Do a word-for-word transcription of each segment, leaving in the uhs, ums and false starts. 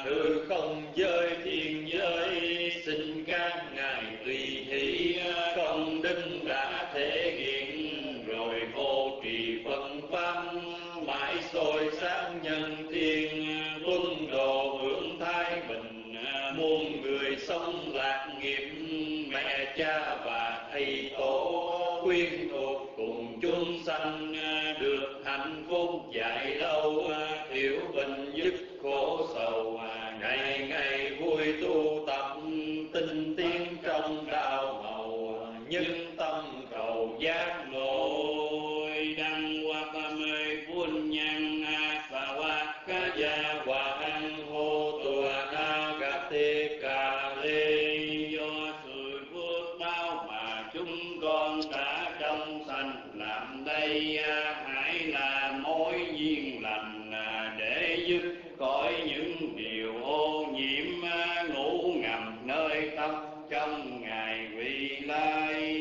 hư không giới thiên giới, xin các ngài tùy hỷ công đức đã thể hiện, rồi hộ trì Phật pháp mãi soi sáng nhân thiên, tuân độ hưởng thái bình, muôn người sống lạc nghiệp, mẹ cha và thầy tổ quyến thuộc cùng chúng sanh, được hạnh phúc dài lâu, thiểu bệnh dứt khổ sầu, ngày ngày vui tu tập, tinh tiến trong đạo hầu, nhất tâm cầu giác ngộ. Đăng hoa ba mươi buôn nhân phà hoa ca gia hòa hăng hô tùa na gà tê cà lê, do sự phước báo mà chúng con đã trong sanh làm đây, hãy là mối duyên lành để dứt khỏi những điều ô nhiễm ngủ ngầm nơi tâm trong ngày vị lai.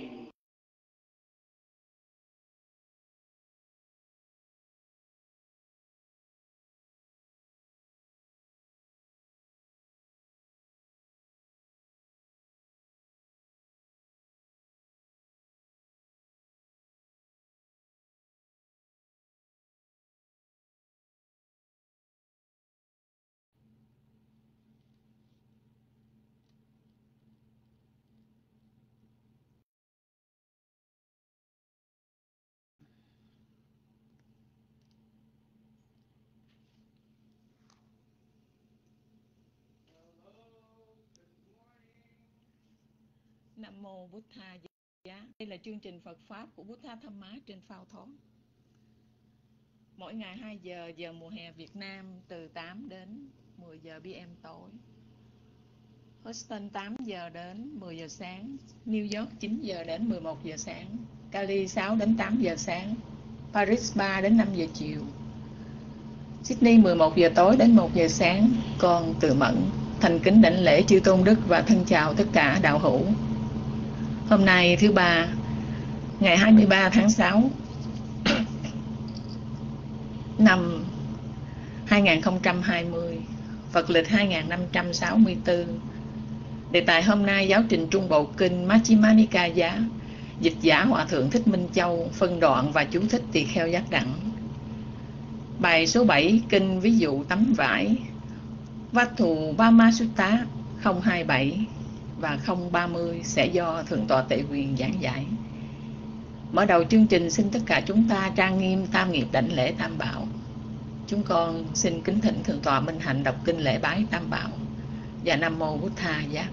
Nam mô Bụt Tha Giá. Đây là chương trình Phật pháp của Bụt Tha Tham Má trên Phao Thoáng. Mỗi ngày hai giờ giờ mùa hè Việt Nam, từ tám đến mười giờ pê em tối. Houston tám giờ đến mười giờ sáng, New York chín giờ đến mười một giờ sáng, Cali sáu đến tám giờ sáng, Paris ba đến năm giờ chiều, Sydney mười một giờ tối đến một giờ sáng. Con Từ Mẫn thành kính đảnh lễ chư tôn đức và thân chào tất cả đạo hữu. Hôm nay thứ ba, ngày hai mươi ba tháng sáu năm hai nghìn không trăm hai mươi, Phật lịch hai nghìn năm trăm sáu mươi tư. Đề tài hôm nay giáo trình Trung Bộ Kinh Majjhima Nikaya, dịch giả Hòa Thượng Thích Minh Châu, phân đoạn và chú thích tỳ kheo giác đẳng. Bài số bảy, kinh ví dụ tấm vải, Vattu Vama Sutta không hai bảy và không ba mươi sẽ do Thượng tọa Tệ Quyền giảng giải. Mở đầu chương trình, xin tất cả chúng ta trang nghiêm tam nghiệp đảnh lễ Tam Bảo. Chúng con xin kính thỉnh Thượng tọa Minh Hạnh đọc kinh lễ bái Tam Bảo và Nam mô Bụt Tha Giác.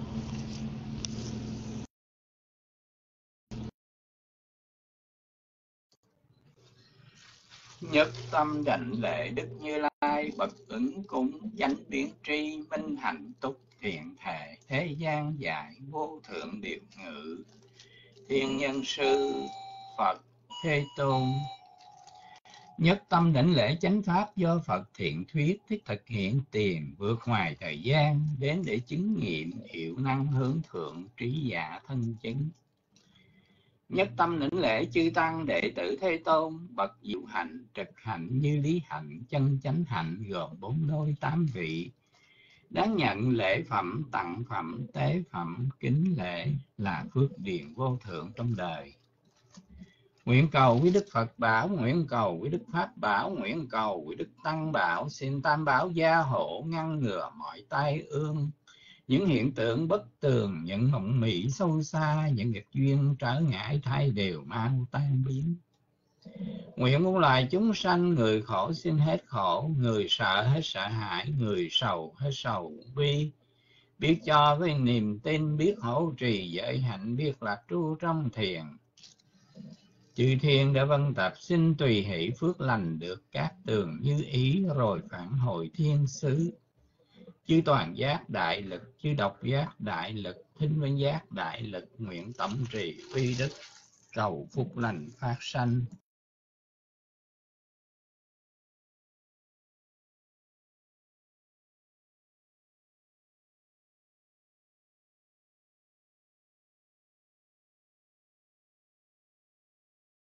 Nhất tâm đảnh lễ Đức Như Lai, bậc ứng cúng chánh biến tri, minh hạnh túc thiện thể, thế gian giải vô thượng điều ngữ, thiên nhân sư Phật Thế Tôn. Nhất tâm đảnh lễ chánh pháp do Phật thiện thuyết, thích thực hiện tiền, vượt ngoài thời gian, đến để chứng nghiệm hiệu năng hướng thượng trí giả thân chứng. Nhất tâm đảnh lễ chư tăng đệ tử Thế Tôn, bậc diệu hạnh, trực hạnh, như lý hạnh, chân chánh hạnh, gồm bốn đôi tám vị, đáng nhận lễ phẩm, tặng phẩm, tế phẩm, kính lễ là phước điền vô thượng trong đời. Nguyện cầu quý Đức Phật bảo, nguyện cầu quý Đức Pháp bảo, nguyện cầu quý Đức Tăng bảo, xin Tam Bảo gia hộ ngăn ngừa mọi tai ương, những hiện tượng bất tường, những mộng mị sâu xa, những nghịch duyên trở ngại thay đều mau tan biến. Nguyện muôn loài chúng sanh, người khổ xin hết khổ, người sợ hết sợ hãi, người sầu hết sầu bi, biết cho với niềm tin, biết hỗ trì giới hạnh, biết lạc trú trong thiền. Chư thiên đã vân tập xin tùy hỷ phước lành được các tường như ý, rồi phản hồi thiên xứ. Chư toàn giác đại lực, chư độc giác đại lực, thính văn giác đại lực, nguyện tổng trì phi đức, cầu phúc lành phát sanh.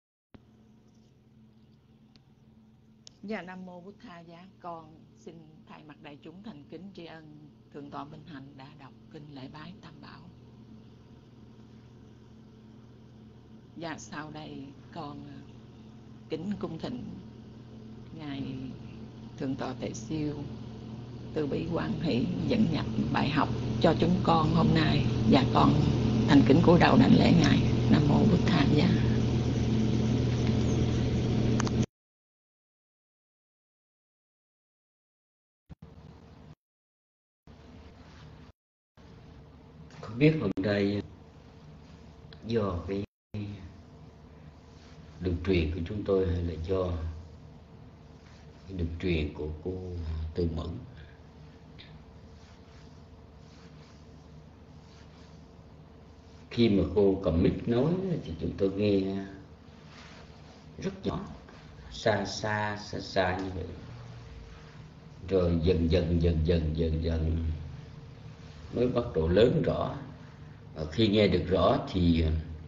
Và Nam mô Bụt Tha Giá. Con xin thay thay mặt đại chúng thành kính tri ân Thượng tọa Minh Hạnh đã đọc kinh lễ bái Tam Bảo. Và sau đây con kính cung thỉnh ngài Thượng tọa Tệ Siêu từ bi quan hỷ dẫn nhập bài học cho chúng con hôm nay, và con thành kính cúi đầu đảnh lễ ngài. Nam mô Bụt Thầy Giá. Không biết hôm nay do cái đường truyền của chúng tôi hay là do cái đường truyền của cô Tư Mẫn, khi mà cô cầm mic nói thì chúng tôi nghe rất nhỏ, xa xa xa xa như vậy, rồi dần dần dần dần dần dần mới bắt đầu lớn rõ. Và khi nghe được rõ thì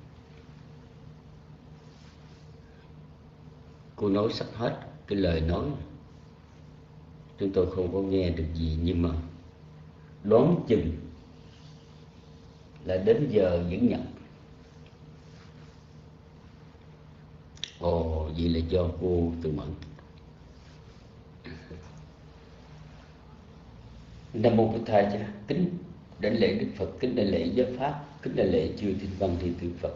cô nói sắp hết cái lời nói, chúng tôi không có nghe được gì, nhưng mà đoán chừng là đến giờ dẫn nhập. Ồ, vậy là do cô Tư Mẫn. Nam mô Bụt Thầy Giá. Kính đảnh lễ Đức Phật, kính đảnh lễ Giáo Pháp, kính đảnh lễ chư Thiên Văn Thiên Tử Phật.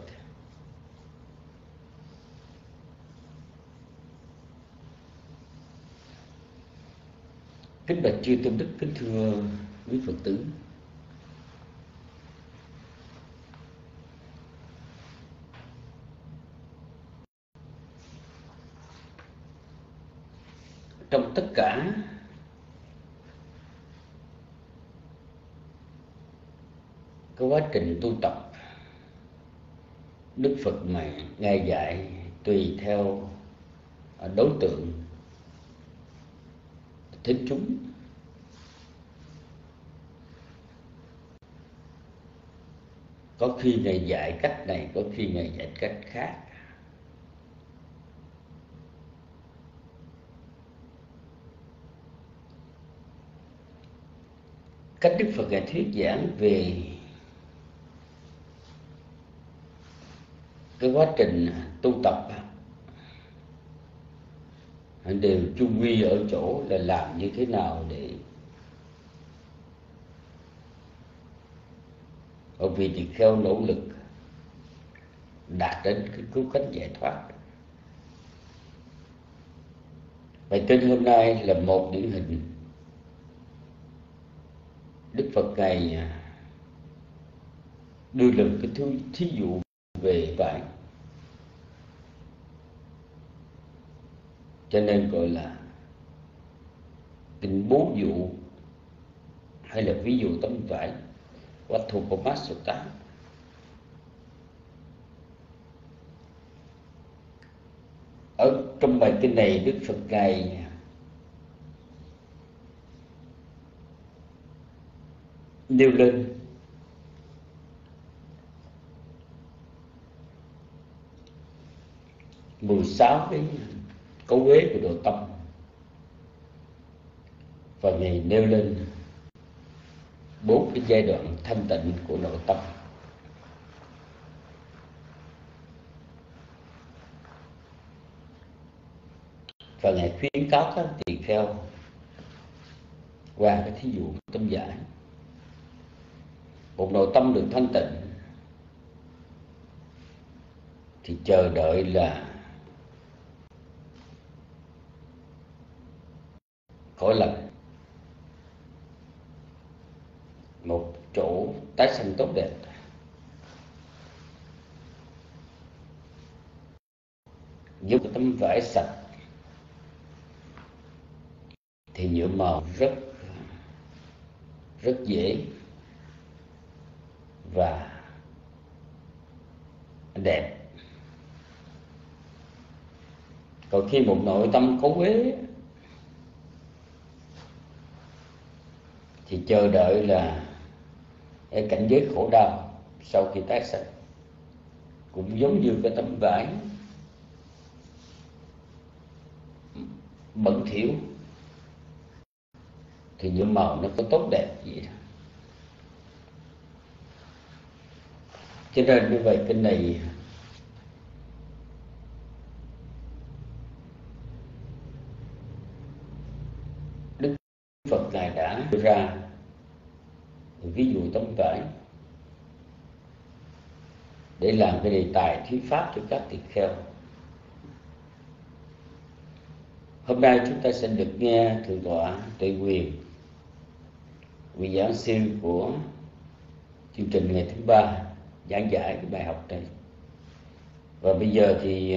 Kính bạch chư tôn đức, kính thưa quý Phật tử. Trong tất cả cái quá trình tu tập, Đức Phật mà Ngài dạy tùy theo đối tượng thính chúng. Có khi Ngài dạy cách này, có khi Ngài dạy cách khác. Cách Đức Phật Ngài thuyết giảng về cái quá trình tu tập đều chung quy ở chỗ là làm như thế nào để ở vì tỳ kheo nỗ lực đạt đến cái cứu cánh giải thoát. Vậy trên hôm nay là một điển hình. Đức Phật Ngài đưa lên cái thứ thí dụ về vải, cho nên gọi là kinh bố dụ hay là ví dụ tấm vải, Vatthupamassa. Ở trong bài kinh này, Đức Phật Ngài nêu lên mười sáu cái cấu uế của nội tâm, và Ngài nêu lên bốn cái giai đoạn thanh tịnh của nội tâm. Và Ngài khuyến cáo các tỳ kheo qua cái thí dụ tâm giải. Một nội tâm được thanh tịnh thì chờ đợi là cõi lành, một chỗ tái sanh tốt đẹp. Giúp tấm vải sạch thì nhuộm màu rất rất dễ và đẹp. Còn khi một nội tâm có uế thì chờ đợi là cái cảnh giới khổ đau sau khi tái sanh, cũng giống như cái tấm vải bẩn thỉu thì nhuộm màu nó có tốt đẹp gì đâu. Cho nên như vậy cái này Đức Phật Ngài đã đưa ra ví dụ tấm vải để làm cái đề tài thuyết pháp cho các tỳ kheo. Hôm nay chúng ta sẽ được nghe Thượng tọa Tuệ Quyền, vị giảng sư của chương trình ngày thứ ba, giảng giải cái bài học này. Và bây giờ thì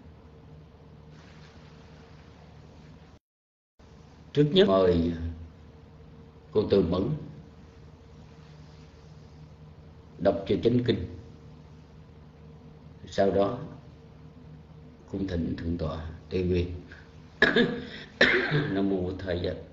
trước nhất mời cô Từ Mẫn đọc cho chánh kinh, sau đó cung thỉnh Thượng tọa Tuệ Quyền. Nam mô Bổn Thầy Giác.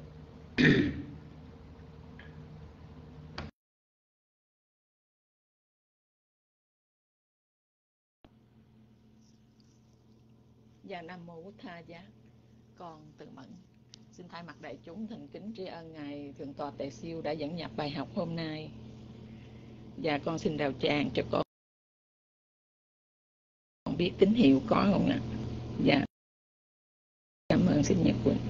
Dạ Nam mô Bổn Thầy Giác. Con Từ Mẫn xin thay mặt đại chúng thành kính tri ân ngài Thượng tọa Tề Siêu đã dẫn nhập bài học hôm nay. Và con xin đào tràng cho con biết tín hiệu có không ạ? Dạ. Cảm ơn xin Nhật Quỳnh.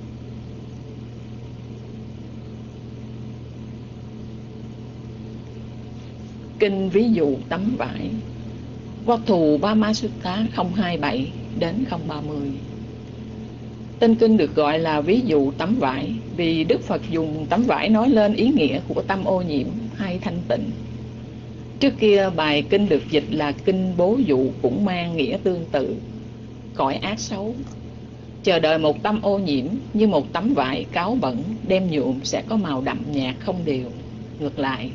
Kinh ví dụ tấm vải, Vattu Bama Sutta không hai bảy đến không ba mươi. Tên kinh được gọi là ví dụ tấm vải vì Đức Phật dùng tấm vải nói lên ý nghĩa của tâm ô nhiễm hay thanh tịnh. Trước kia bài kinh được dịch là kinh bố dụ cũng mang nghĩa tương tự, cõi ác xấu, chờ đợi một tâm ô nhiễm như một tấm vải cáo bẩn đem nhuộm sẽ có màu đậm nhạt không đều. Ngược lại,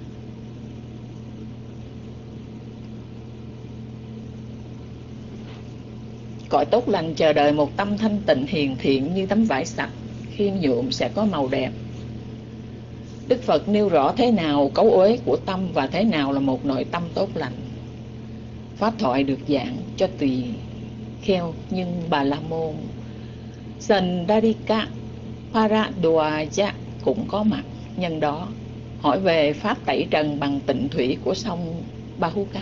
cõi tốt lành chờ đợi một tâm thanh tịnh hiền thiện như tấm vải sạch, khi nhuộm sẽ có màu đẹp. Đức Phật nêu rõ thế nào cấu uế của tâm và thế nào là một nội tâm tốt lành. Pháp thoại được giảng cho tùy kheo nhưng Bà La Môn Sandharika Paradwaja cũng có mặt. Nhân đó hỏi về pháp tẩy trần bằng tịnh thủy của sông Bahuka.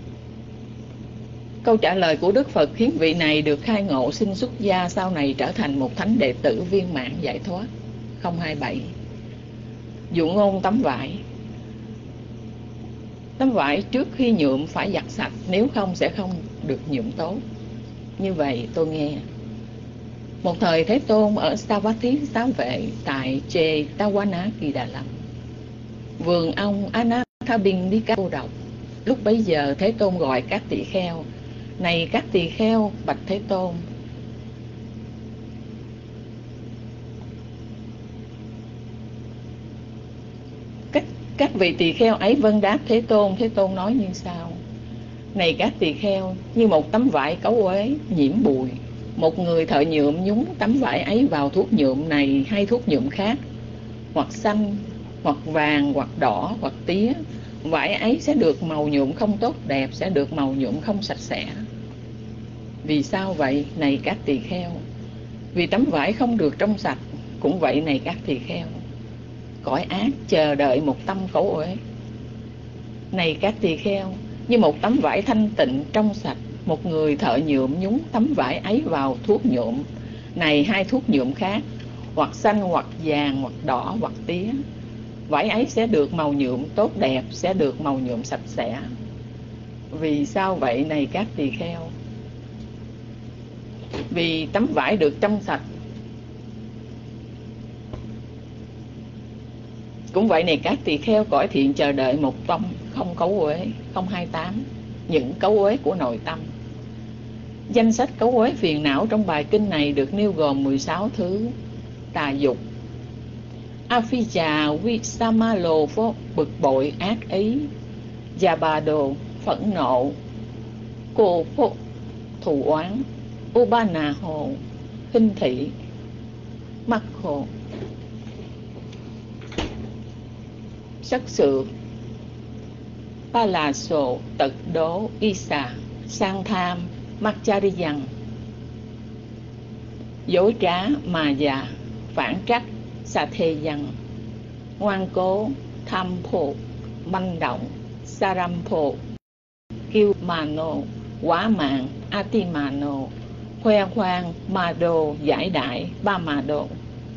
Câu trả lời của Đức Phật khiến vị này được khai ngộ xin xuất gia, sau này trở thành một thánh đệ tử viên mãn giải thoát. Không hai bảy. Dụ ngôn tấm vải. Tấm vải trước khi nhuộm phải giặt sạch, nếu không sẽ không được nhuộm tốt. Như vậy tôi nghe một thời Thế Tôn ở Savatthi Xá Vệ tại Chetavana Kỳ Đà Lâm, vườn ông Anathabindika cô độc. Lúc bấy giờ Thế Tôn gọi các tỳ kheo: này các tỳ kheo, bạch Thế Tôn, các, các vị tỳ kheo ấy vâng đáp Thế Tôn. Thế Tôn nói như sau: này các tỳ kheo, như một tấm vải cấu uế nhiễm bụi, một người thợ nhuộm nhúng tấm vải ấy vào thuốc nhuộm này hay thuốc nhuộm khác, hoặc xanh, hoặc vàng, hoặc đỏ, hoặc tía, vải ấy sẽ được màu nhuộm không tốt đẹp, sẽ được màu nhuộm không sạch sẽ. Vì sao vậy? Này các tỳ kheo, vì tấm vải không được trong sạch. Cũng vậy này các tỳ kheo, cõi ác chờ đợi một tâm cấu uế. Này các tỳ kheo, như một tấm vải thanh tịnh trong sạch, một người thợ nhuộm nhúng tấm vải ấy vào thuốc nhuộm này hai thuốc nhuộm khác, hoặc xanh, hoặc vàng, hoặc đỏ, hoặc tía, vải ấy sẽ được màu nhuộm tốt đẹp, sẽ được màu nhuộm sạch sẽ. Vì sao vậy này các tỳ kheo? Vì tấm vải được trong sạch. Cũng vậy này các tỳ kheo, cõi thiện chờ đợi một tâm không cấu uế. Không hai tám. Những cấu uế của nội tâm. Danh sách cấu uế phiền não trong bài kinh này được nêu gồm mười sáu thứ: tà dục, Avijja, Visamalo, bực bội, ác ý, Jabado, phẫn nộ, Cô phô, thù oán, Ubanaho, khinh thị, Makho, sắc sự, Palaso, tật đố, Isa, sang tham, Machariyan, dối trá, mà già, phản trắc, xà thê văn, ngoan cố, tham phổ, manh động, sarampo, kiêu mano, quá mạng, atimano, khoe khoang, ma đô, giải đại, ba ma đô.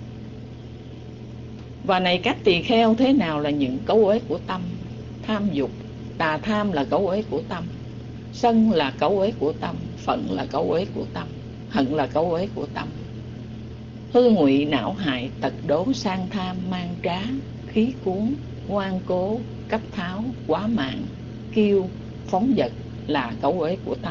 Và này các tỳ kheo, thế nào là những cấu uế của tâm? Tham dục, tà tham là cấu uế của tâm, sân là cấu uế của tâm, phẫn là cấu uế của tâm, hận là cấu uế của tâm. Hư ngụy, não hại, tật đố, sang tham, mang trá, khí cuốn, ngoan cố, cấp tháo, quá mạng, kiêu, phóng dật là cấu uế của tâm.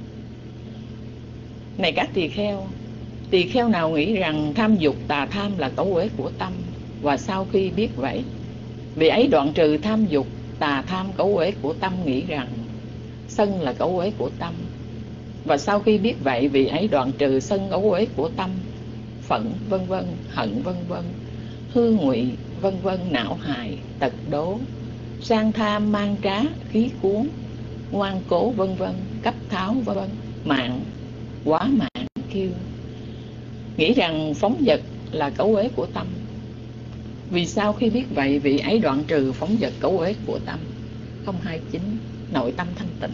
Này các tỳ kheo, tỳ kheo nào nghĩ rằng tham dục tà tham là cấu uế của tâm, và sau khi biết vậy, vị ấy đoạn trừ tham dục tà tham cấu uế của tâm, nghĩ rằng sân là cấu uế của tâm, và sau khi biết vậy, vị ấy đoạn trừ sân cấu uế của tâm, phẫn vân vân, hận vân vân, hư ngụy vân vân, não hại, tật đố, sang tham, mang trá, khí cuốn, ngoan cố vân vân, cấp tháo vân vân, mạng, quá mạng, kiêu, nghĩ rằng phóng dật là cấu uế của tâm. Vì sau khi biết vậy, vị ấy đoạn trừ phóng dật cấu uế của tâm. Không hai chín. Nội tâm thanh tịnh.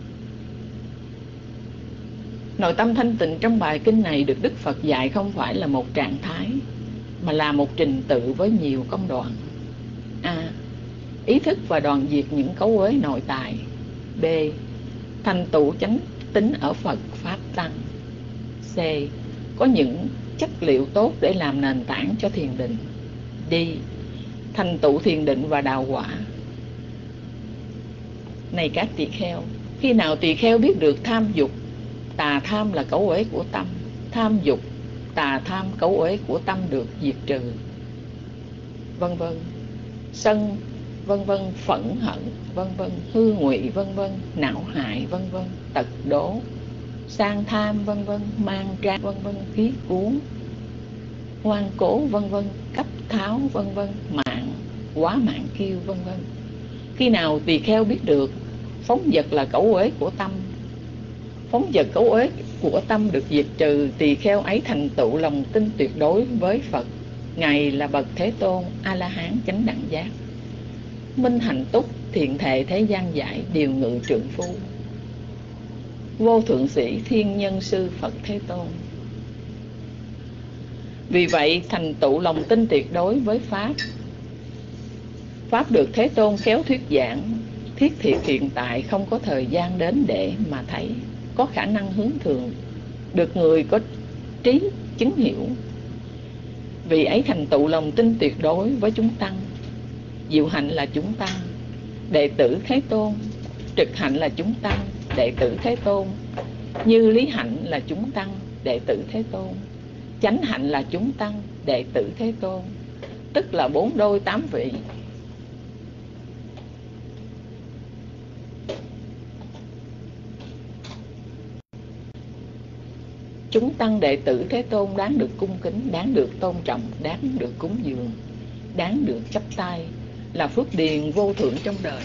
Nội tâm thanh tịnh trong bài kinh này được Đức Phật dạy không phải là một trạng thái, mà là một trình tự với nhiều công đoạn. A. Ý thức và đoạn diệt những cấu uế nội tại. B. Thành tựu chánh tính ở Phật Pháp Tăng. C. Có những chất liệu tốt để làm nền tảng cho thiền định. D. Thành tựu thiền định và đào quả. Này các tỳ kheo, khi nào tỳ kheo biết được tham dục tà tham là cấu uế của tâm, tham dục tà tham cấu uế của tâm được diệt trừ, vân vân, sân vân vân, phẫn hận vân vân, hư ngụy vân vân, não hại vân vân, tật đố, sang tham vân vân, mang tra vân vân, khí cuốn, ngoan cố vân vân, cấp tháo vân vân, mạng, quá mạng kiêu vân vân. Khi nào tỳ kheo biết được phóng dật là cấu uế của tâm, phóng dật cấu uế của tâm được diệt trừ, tỳ kheo ấy thành tựu lòng tin tuyệt đối với Phật. Ngài là bậc Thế Tôn, A La Hán chánh đẳng giác, minh hạnh túc, thiện thệ thế gian giải, điều ngự trượng phu, vô thượng sĩ thiên nhân sư Phật Thế Tôn. Vì vậy thành tựu lòng tin tuyệt đối với Pháp. Pháp được Thế Tôn khéo thuyết giảng, thiết thiệt hiện tại, không có thời gian đến để mà thấy, có khả năng hướng thượng, được người có trí chứng hiểu. Vì ấy thành tựu lòng tin tuyệt đối với chúng tăng. Diệu hạnh là chúng tăng, đệ tử Thế Tôn. Trực hạnh là chúng tăng, đệ tử Thế Tôn. Như lý hạnh là chúng tăng, đệ tử Thế Tôn. Chánh hạnh là chúng tăng, đệ tử Thế Tôn. Tức là bốn đôi tám vị. Chúng tăng đệ tử Thế Tôn đáng được cung kính, đáng được tôn trọng, đáng được cúng dường, đáng được chắp tay, là phước điền vô thượng trong đời.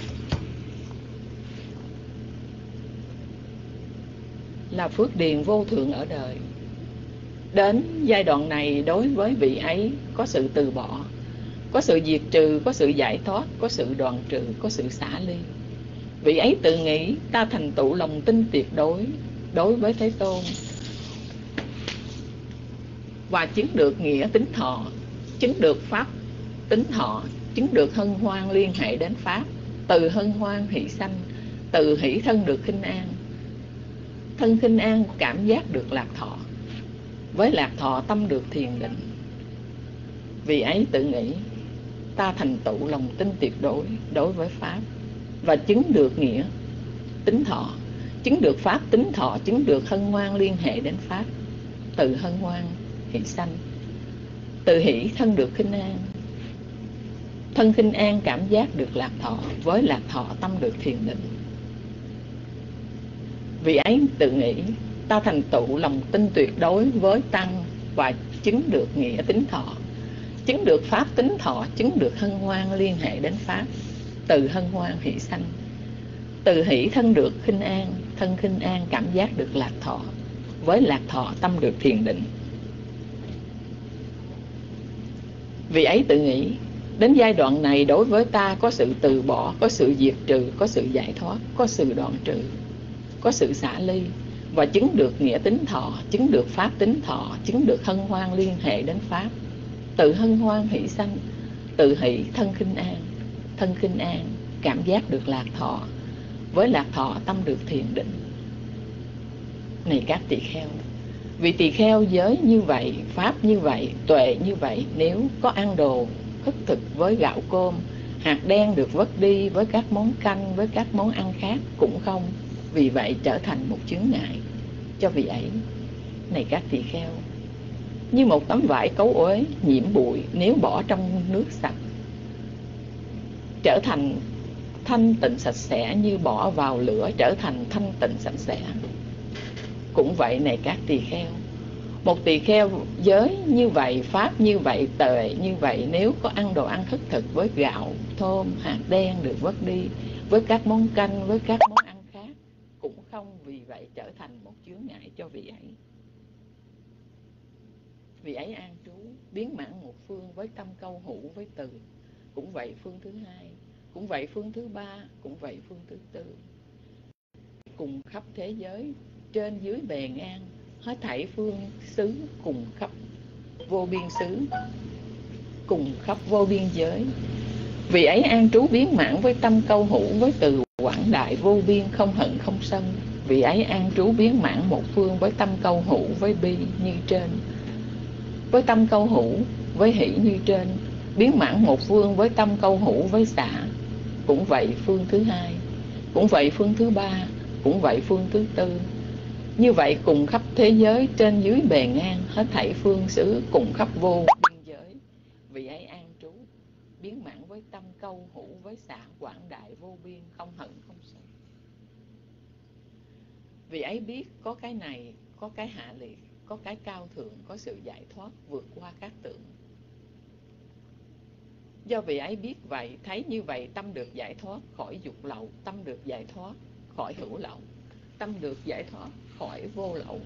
Là phước điền vô thượng ở đời. Đến giai đoạn này, đối với vị ấy có sự từ bỏ, có sự diệt trừ, có sự giải thoát, có sự đoạn trừ, có sự xả ly. Vị ấy tự nghĩ ta thành tựu lòng tin tuyệt đối đối với Thế Tôn, và chứng được nghĩa tính thọ, chứng được pháp tính thọ, chứng được hân hoan liên hệ đến Pháp. Từ hân hoan hỷ sanh, từ hỷ thân được khinh an, thân khinh an cảm giác được lạc thọ, với lạc thọ tâm được thiền định. Vì ấy tự nghĩ ta thành tựu lòng tin tuyệt đối đối với Pháp, và chứng được nghĩa tính thọ, chứng được Pháp tính thọ, chứng được hân hoan liên hệ đến Pháp. Từ hân hoan hỷ sanh, từ hỷ thân được khinh an, thân khinh an cảm giác được lạc thọ, với lạc thọ tâm được thiền định. Vì ấy tự nghĩ ta thành tựu lòng tin tuyệt đối với tăng, và chứng được nghĩa tính thọ, chứng được Pháp tính thọ, chứng được hân hoan liên hệ đến Pháp. Từ hân hoan hỷ sanh, từ hỷ thân được khinh an, thân khinh an cảm giác được lạc thọ, với lạc thọ tâm được thiền định. Vị ấy tự nghĩ, đến giai đoạn này đối với ta có sự từ bỏ, có sự diệt trừ, có sự giải thoát, có sự đoạn trừ, có sự xả ly, và chứng được nghĩa tính thọ, chứng được pháp tính thọ, chứng được hân hoan liên hệ đến pháp. Tự hân hoan hỷ sanh, tự hỷ thân khinh an, thân khinh an cảm giác được lạc thọ, với lạc thọ tâm được thiền định. Này các tỳ kheo, vị tỳ kheo giới như vậy, pháp như vậy, tuệ như vậy, nếu có ăn đồ khất thực với gạo cơm, hạt đen được vớt đi với các món canh, với các món ăn khác cũng không vì vậy trở thành một chướng ngại cho vị ấy. Này các tỳ kheo, như một tấm vải cấu uế nhiễm bụi, nếu bỏ trong nước sạch trở thành thanh tịnh sạch sẽ, như bỏ vào lửa trở thành thanh tịnh sạch sẽ. Cũng vậy này các tỳ kheo, một tỳ kheo giới như vậy, pháp như vậy, tuệ như vậy, nếu có ăn đồ ăn khất thực với gạo, thơm, hạt đen được vớt đi với các món canh, với các món ăn khác cũng không vì vậy trở thành một chướng ngại cho vị ấy. Vị ấy an trú biến mãn một phương với tâm câu hữu với từ. Cũng vậy phương thứ hai, cũng vậy phương thứ ba, cũng vậy phương thứ tư. Cùng khắp thế giới, trên dưới bề ngang, hết thảy phương xứ cùng khắp vô biên xứ, cùng khắp vô biên giới. Vị ấy an trú biến mãn với tâm câu hữu với từ quảng đại vô biên, không hận không sân. Vị ấy an trú biến mãn một phương với tâm câu hữu với bi như trên, với tâm câu hữu với hỷ như trên, biến mãn một phương với tâm câu hữu với xả. Cũng vậy phương thứ hai, cũng vậy phương thứ ba, cũng vậy phương thứ tư. Như vậy cùng khắp thế giới, trên dưới bề ngang, hết thảy phương xứ cùng khắp vô biên giới. Vị ấy an trú biến mãn với tâm câu hữu với xả quảng đại vô biên, không hận không sân. Vị ấy biết có cái này, có cái hạ liệt, có cái cao thượng, có sự giải thoát vượt qua các tưởng. Do vị ấy biết vậy, thấy như vậy, tâm được giải thoát khỏi dục lậu, tâm được giải thoát khỏi hữu lậu, tâm được giải thoát khỏi vô lậu.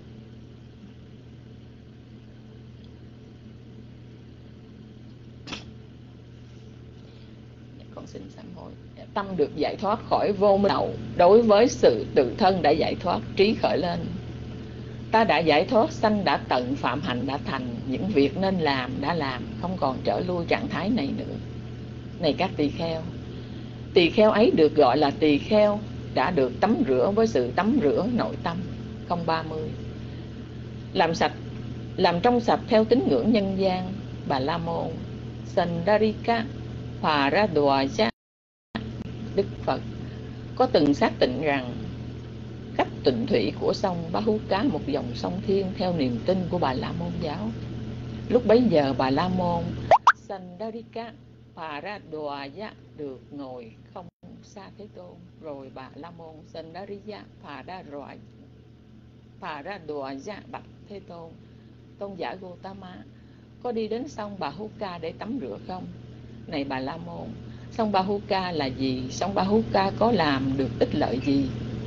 Con xin sám hối. Tâm được giải thoát khỏi vô lậu. Đối với sự tự thân đã giải thoát, trí khởi lên. Ta đã giải thoát, sanh đã tận, phạm hạnh đã thành, những việc nên làm đã làm, không còn trở lui trạng thái này nữa. Này các tỳ kheo, tỳ kheo ấy được gọi là tỳ kheo đã được tắm rửa với sự tắm rửa nội tâm không ba mươi, làm sạch, làm trong sạch theo tín ngưỡng nhân gian. Bà La Môn Sandarika Paradwaja, Đức Phật có từng xác định rằng cách tịnh thủy của sông Bahuka, một dòng sông thiên theo niềm tin của Bà La Môn giáo. Lúc bấy giờ Bà La Môn Sandarika Paradwaja được ngồi không xa Thế Tôn. Rồi Bà La Môn Sandarija Paradwaja Paradwaja bạch Thế Tôn: Tôn giả Gotama, có đi đến sông Bahuka để tắm rửa không? Này Bà La Môn, sông Bahuka là gì? Sông Bahuka có làm được ích lợi gì?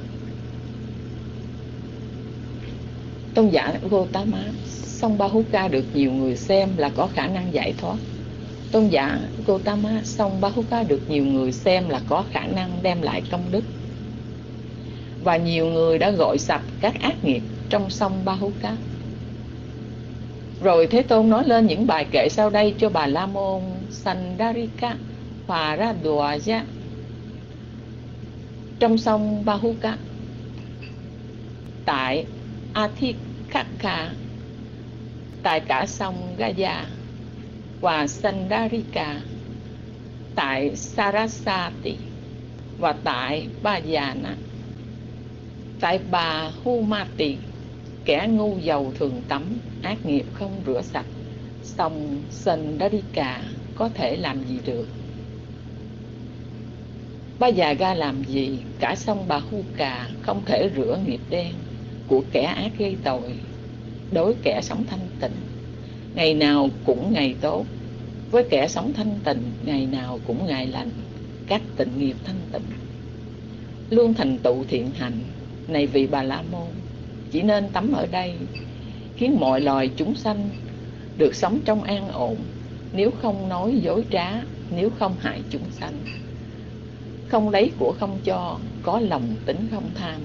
Tôn giả Gotama, sông Bahuka được nhiều người xem là có khả năng giải thoát. Tôn giả Gotama, sông Bahuka được nhiều người xem là có khả năng đem lại công đức. Và nhiều người đã gội sạch các ác nghiệp trong sông Bahuka. Rồi Thế Tôn nói lên những bài kệ sau đây cho Bà La Môn Sandarika Paradwaja. Trong sông Bahuka, tại Athikaka, tại cả sông Gaya và Sandarika, tại Sarasati và tại Bajana, tại Bahumati, kẻ ngu dầu thường tắm, ác nghiệp không rửa sạch. Sông Sandarika có thể làm gì được? Bajaga làm gì? Cả sông Bahuka không thể rửa nghiệp đen của kẻ ác gây tội đối kẻ sống thanh tịnh. Ngày nào cũng ngày tốt, với kẻ sống thanh tịnh ngày nào cũng ngày lành, các tịnh nghiệp thanh tịnh, luôn thành tựu thiện hành. Này vị Bà La Môn, chỉ nên tắm ở đây, khiến mọi loài chúng sanh được sống trong an ổn, nếu không nói dối trá, nếu không hại chúng sanh. Không lấy của không cho, có lòng tính không tham.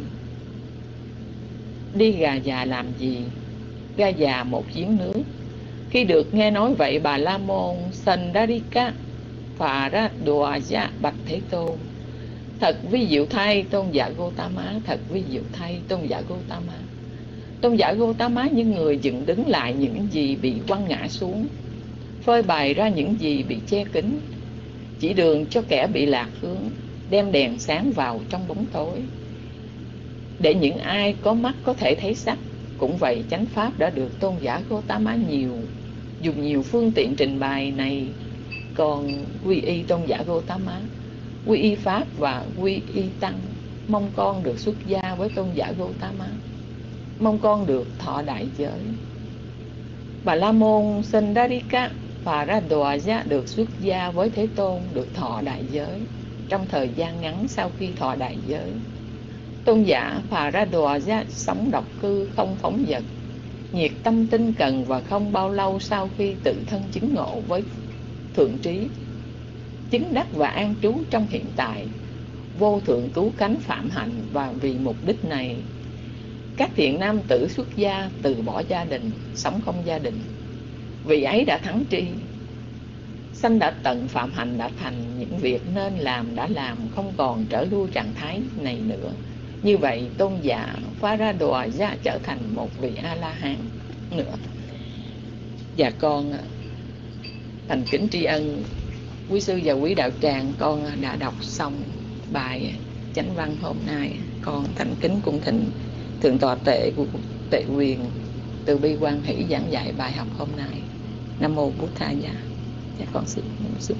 Đi gà già làm gì? Gà già một giếng nước. Khi được nghe nói vậy, Bà La Môn Sandarika phà ra đùa giá bạch Thế Tôn: thật vi diệu thay tôn giả Gotama, thật vi diệu thay tôn giả Gotama. Tôn giả Gotama, những người dựng đứng lại những gì bị quăng ngã xuống, phơi bày ra những gì bị che kín, chỉ đường cho kẻ bị lạc hướng, đem đèn sáng vào trong bóng tối, để những ai có mắt có thể thấy sắc. Cũng vậy, chánh pháp đã được tôn giả Gotama nhiều dùng nhiều phương tiện trình bày này. Còn quy y tôn giả Gotama, quy y pháp và quy y tăng, mong con được xuất gia với tôn giả Gotama, mong con được thọ đại giới. Bà La Môn Sandarika Paradwaja được xuất gia với Thế Tôn, được thọ đại giới. Trong thời gian ngắn sau khi thọ đại giới, tôn giả Paradwaja sống độc cư, không phóng dật, nhiệt tâm tinh cần, và không bao lâu sau khi tự thân chứng ngộ với thượng trí, chứng đắc và an trú trong hiện tại, vô thượng cứu cánh phạm hạnh. Và vì mục đích này, các thiện nam tử xuất gia, từ bỏ gia đình, sống không gia đình. Vị ấy đã thắng tri, sanh đã tận, phạm hạnh đã thành, những việc nên làm đã làm, không còn trở lui trạng thái này nữa. Như vậy, tôn giả Paradwaja trở thành một vị A-la-hán nữa. Và con thành kính tri ân quý sư và quý đạo tràng, con đã đọc xong bài chánh văn hôm nay. Con thành kính cung thỉnh thượng tọa tệ của Tệ Quyền từ bi quan hỷ giảng dạy bài học hôm nay. Nam mô Bụt Thaya. Dạ con xin xin.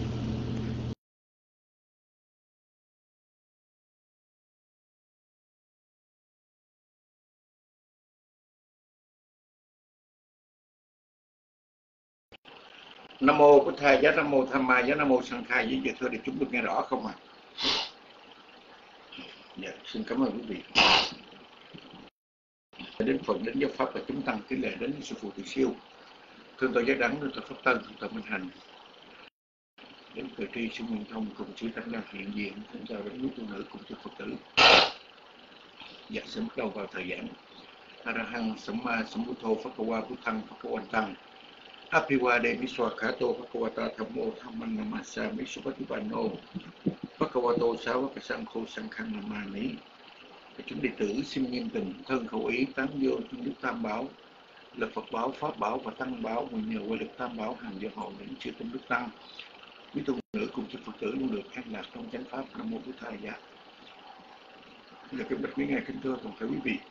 Nam mô Bụt Thầy giá, Nam mô Tham Ma giá, Nam mô Sang Khai với giờ thưa để chúng được nghe rõ không ạ? À? Dạ, xin cảm ơn quý vị. Đến Phật, đến giáo pháp và chúng tăng kính lễ đến sư phụ Từ Siêu, thương tọa Giác Đắng, thương tọa Pháp Tân, thương tọa Minh Hành, đến cử tri sư Nguyên Thông cùng chư tăng đang hiện diện, thỉnh chào đến quý tu nữ cùng chư Phật tử. Dạ, xin bắt đầu vào thời giảng. Arahang Samma Sambuddho Phakawa Buddhang Phakawantang Apiwade Miswakato Phakawata Thammo Thamman Namasa Misupatipano Phakawato Savakasangkho Sankhang Namani. Chúng đệ tử xin nghiêm tình thân khẩu ý tán vô trong đức Tam Bảo là Phật Bảo, Pháp Bảo và Tăng Bảo, nguyện nhờ quay lực Tam Bảo hàng do hộ những chư tinh đức tăng, quý tu nữ cùng chư Phật tử luôn được an lạc trong chánh pháp. Nam mô Bụt Thầy giá. Là cái bạch quý ngài kính thưa toàn thể quý vị.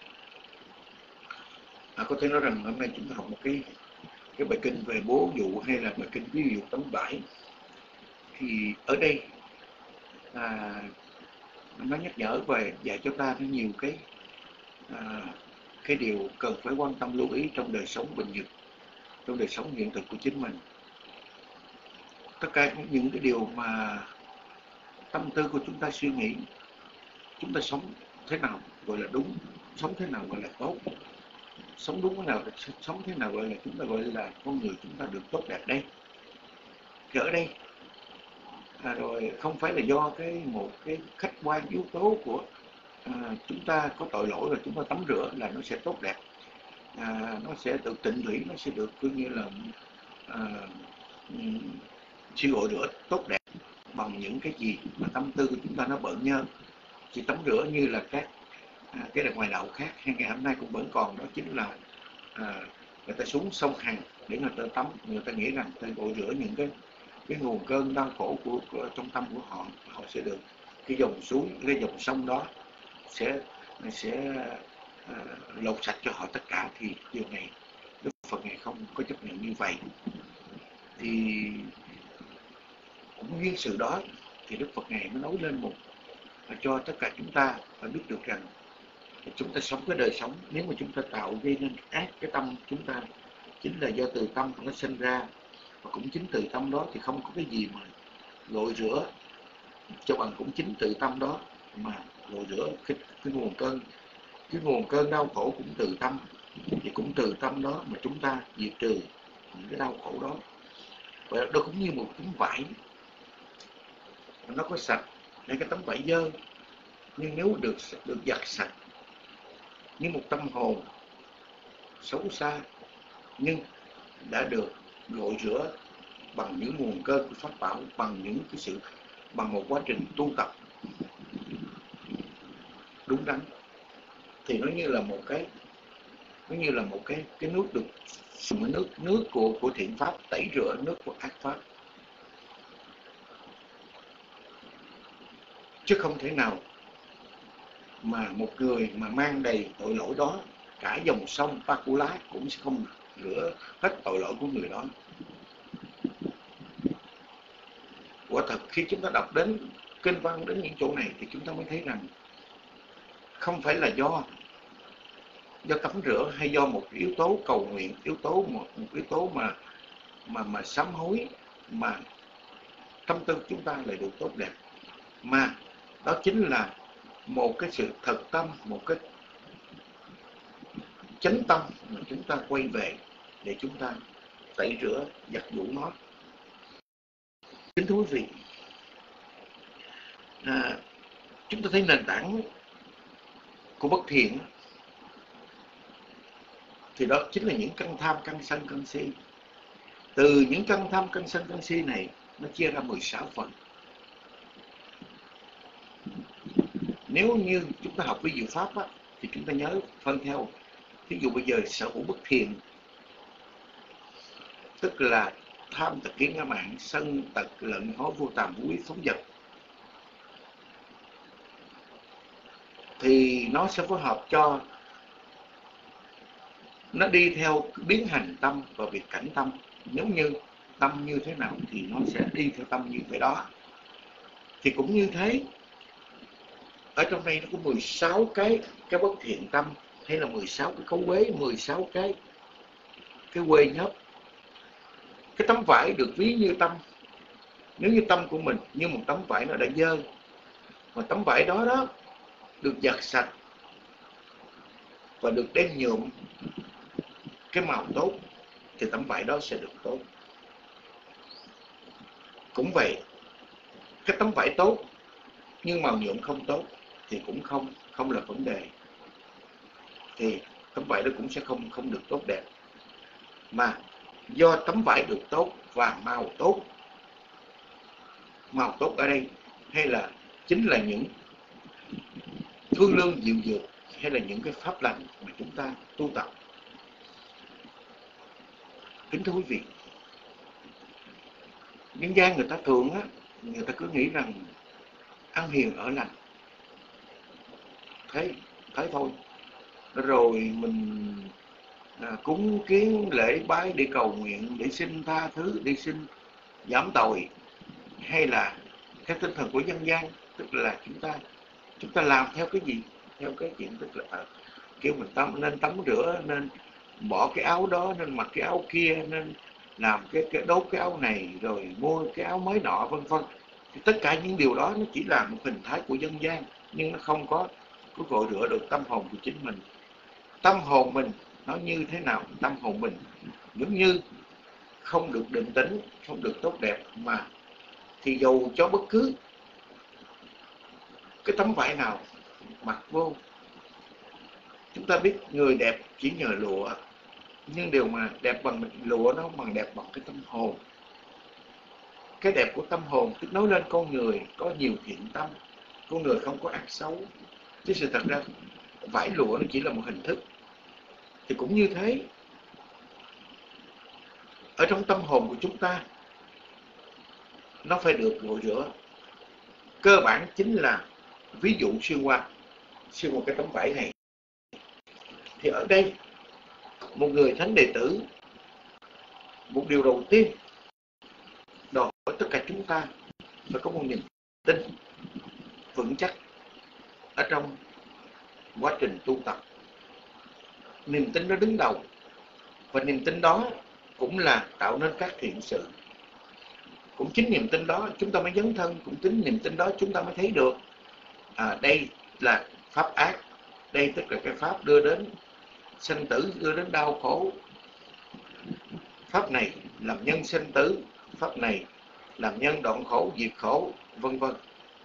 À, có thể nói rằng hôm nay chúng ta học một cái cái bài kinh về bố dụ hay là bài kinh ví dụ tấm bãi. Thì ở đây à, nó nhắc nhở về dạy cho ta nó nhiều cái à, cái điều cần phải quan tâm lưu ý trong đời sống bình thường, trong đời sống hiện thực của chính mình. Tất cả những cái điều mà tâm tư của chúng ta suy nghĩ, chúng ta sống thế nào gọi là đúng, sống thế nào gọi là tốt, sống đúng thế nào, sống thế nào gọi là chúng ta gọi là con người chúng ta được tốt đẹp đây. Thì ở đây à, rồi không phải là do cái một cái khách quan yếu tố của à, chúng ta có tội lỗi rồi chúng ta tắm rửa là nó sẽ tốt đẹp, à, nó sẽ tự tịnh thủy, nó sẽ được coi như là à, sự gội rửa tốt đẹp bằng những cái gì mà tâm tư của chúng ta nó bận nhơ. Chỉ tắm rửa như là các à, cái là ngoài đạo khác hay ngày hôm nay cũng vẫn còn, đó chính là à, người ta xuống sông Hằng để người ta tắm, người ta nghĩ rằng người ta gội rửa những cái cái nguồn cơn đau khổ của, của trong tâm của họ, họ sẽ được cái dòng suối, cái dòng sông đó sẽ sẽ à, lột sạch cho họ tất cả. Thì điều này Đức Phật Ngài không có chấp nhận như vậy. Thì cũng nguyên sự đó thì Đức Phật Ngài mới nói lên một và cho tất cả chúng ta phải biết được rằng chúng ta sống cái đời sống, nếu mà chúng ta tạo gây nên ác cái tâm chúng ta chính là do từ tâm nó sinh ra, và cũng chính từ tâm đó thì không có cái gì mà gội rửa cho bằng cũng chính từ tâm đó mà gội rửa cái, cái nguồn cơn cái nguồn cơn đau khổ cũng từ tâm, thì cũng từ tâm đó mà chúng ta diệt trừ những cái đau khổ đó. và nó cũng như một tấm vải, nó có sạch hay cái tấm vải dơ, nhưng nếu được được giặt sạch, như một tâm hồn xấu xa nhưng đã được gội rửa bằng những nguồn cơ của pháp bảo, bằng những cái sự, bằng một quá trình tu tập đúng đắn, thì nó như là một cái, nó như là một cái cái nước được dùng nước nước của của thiện pháp tẩy rửa nước của ác pháp, chứ không thể nào mà một người mà mang đầy tội lỗi đó, cả dòng sông Pakula cũng sẽ không rửa hết tội lỗi của người đó. Quả thật khi chúng ta đọc đến kinh văn, đến những chỗ này thì chúng ta mới thấy rằng không phải là do do tắm rửa hay do một yếu tố cầu nguyện, yếu tố một, một yếu tố mà mà mà sám hối mà tâm tư chúng ta lại được tốt đẹp, mà đó chính là một cái sự thật tâm, một cái chánh tâm mà chúng ta quay về để chúng ta tẩy rửa, giặt giũ nó. Kính thưa quý vị, à, chúng ta thấy nền tảng của bất thiện thì đó chính là những căn tham, căn sân, căn si. Từ những căn tham, căn sân, căn si này nó chia ra mười sáu phần. Nếu như chúng ta học vi diệu pháp á, thì chúng ta nhớ phân theo. Ví dụ bây giờ sở hữu bất thiện, tức là tham tật kiến ngã mạn, sân tật lận hối vô tàm vô úy phóng dật, thì nó sẽ phối hợp cho nó đi theo biến hành tâm và việc cảnh tâm. Nếu như tâm như thế nào thì nó sẽ đi theo tâm như thế đó. Thì cũng như thế, ở trong đây nó có mười sáu cái cái bất thiện tâm, hay là mười sáu cái cấu uế, mười sáu cái cái quê nhớp. Cái tấm vải được ví như tâm. Nếu như tâm của mình như một tấm vải nó đã dơ, mà tấm vải đó đó được giặt sạch và được đem nhuộm cái màu tốt thì tấm vải đó sẽ được tốt. Cũng vậy, cái tấm vải tốt nhưng màu nhuộm không tốt thì cũng không không là vấn đề, thì tấm vải đó cũng sẽ không không được tốt đẹp. Mà do tấm vải được tốt và màu tốt, màu tốt ở đây hay là chính là những thương lương dịu dược, hay là những cái pháp lành mà chúng ta tu tập. Kính thưa quý vị, nhân gian người ta thường á, người ta cứ nghĩ rằng ăn hiền ở lành, thấy thấy thôi, rồi mình à, cúng kiến lễ bái để cầu nguyện, để xin tha thứ, để xin giảm tội, hay là theo tinh thần của dân gian, tức là chúng ta chúng ta làm theo cái gì, theo cái chuyện tức là à, kêu mình tắm, nên tắm rửa, nên bỏ cái áo đó, nên mặc cái áo kia, nên làm cái, cái đốt cái áo này, rồi mua cái áo mới nọ, vân vân. Thì tất cả những điều đó nó chỉ là một hình thái của dân gian, nhưng nó không có có gội rửa được tâm hồn của chính mình. Tâm hồn mình nó như thế nào? Tâm hồn mình giống như không được định tĩnh, không được tốt đẹp, mà thì dầu cho bất cứ cái tấm vải nào mặc vô, chúng ta biết người đẹp chỉ nhờ lụa, nhưng điều mà đẹp bằng lụa nó không bằng đẹp bằng cái tâm hồn. Cái đẹp của tâm hồn tức nói lên con người có nhiều thiện tâm, con người không có ác xấu. Chứ sự thật ra vải lụa nó chỉ là một hình thức. Thì cũng như thế, ở trong tâm hồn của chúng ta nó phải được gội rửa. Cơ bản chính là ví dụ xuyên qua xuyên qua cái tấm vải này. Thì ở đây một người thánh đệ tử, một điều đầu tiên đòi hỏi tất cả chúng ta phải có một niềm tin vững chắc ở trong quá trình tu tập. Niềm tin đó đứng đầu, và niềm tin đó cũng là tạo nên các thiện sự. Cũng chính niềm tin đó chúng ta mới dấn thân, cũng chính niềm tin đó chúng ta mới thấy được à, đây là pháp ác, đây tức là cái pháp đưa đến sanh tử, đưa đến đau khổ. Pháp này làm nhân sanh tử, pháp này, làm nhân đoạn khổ, diệt khổ, vân vân.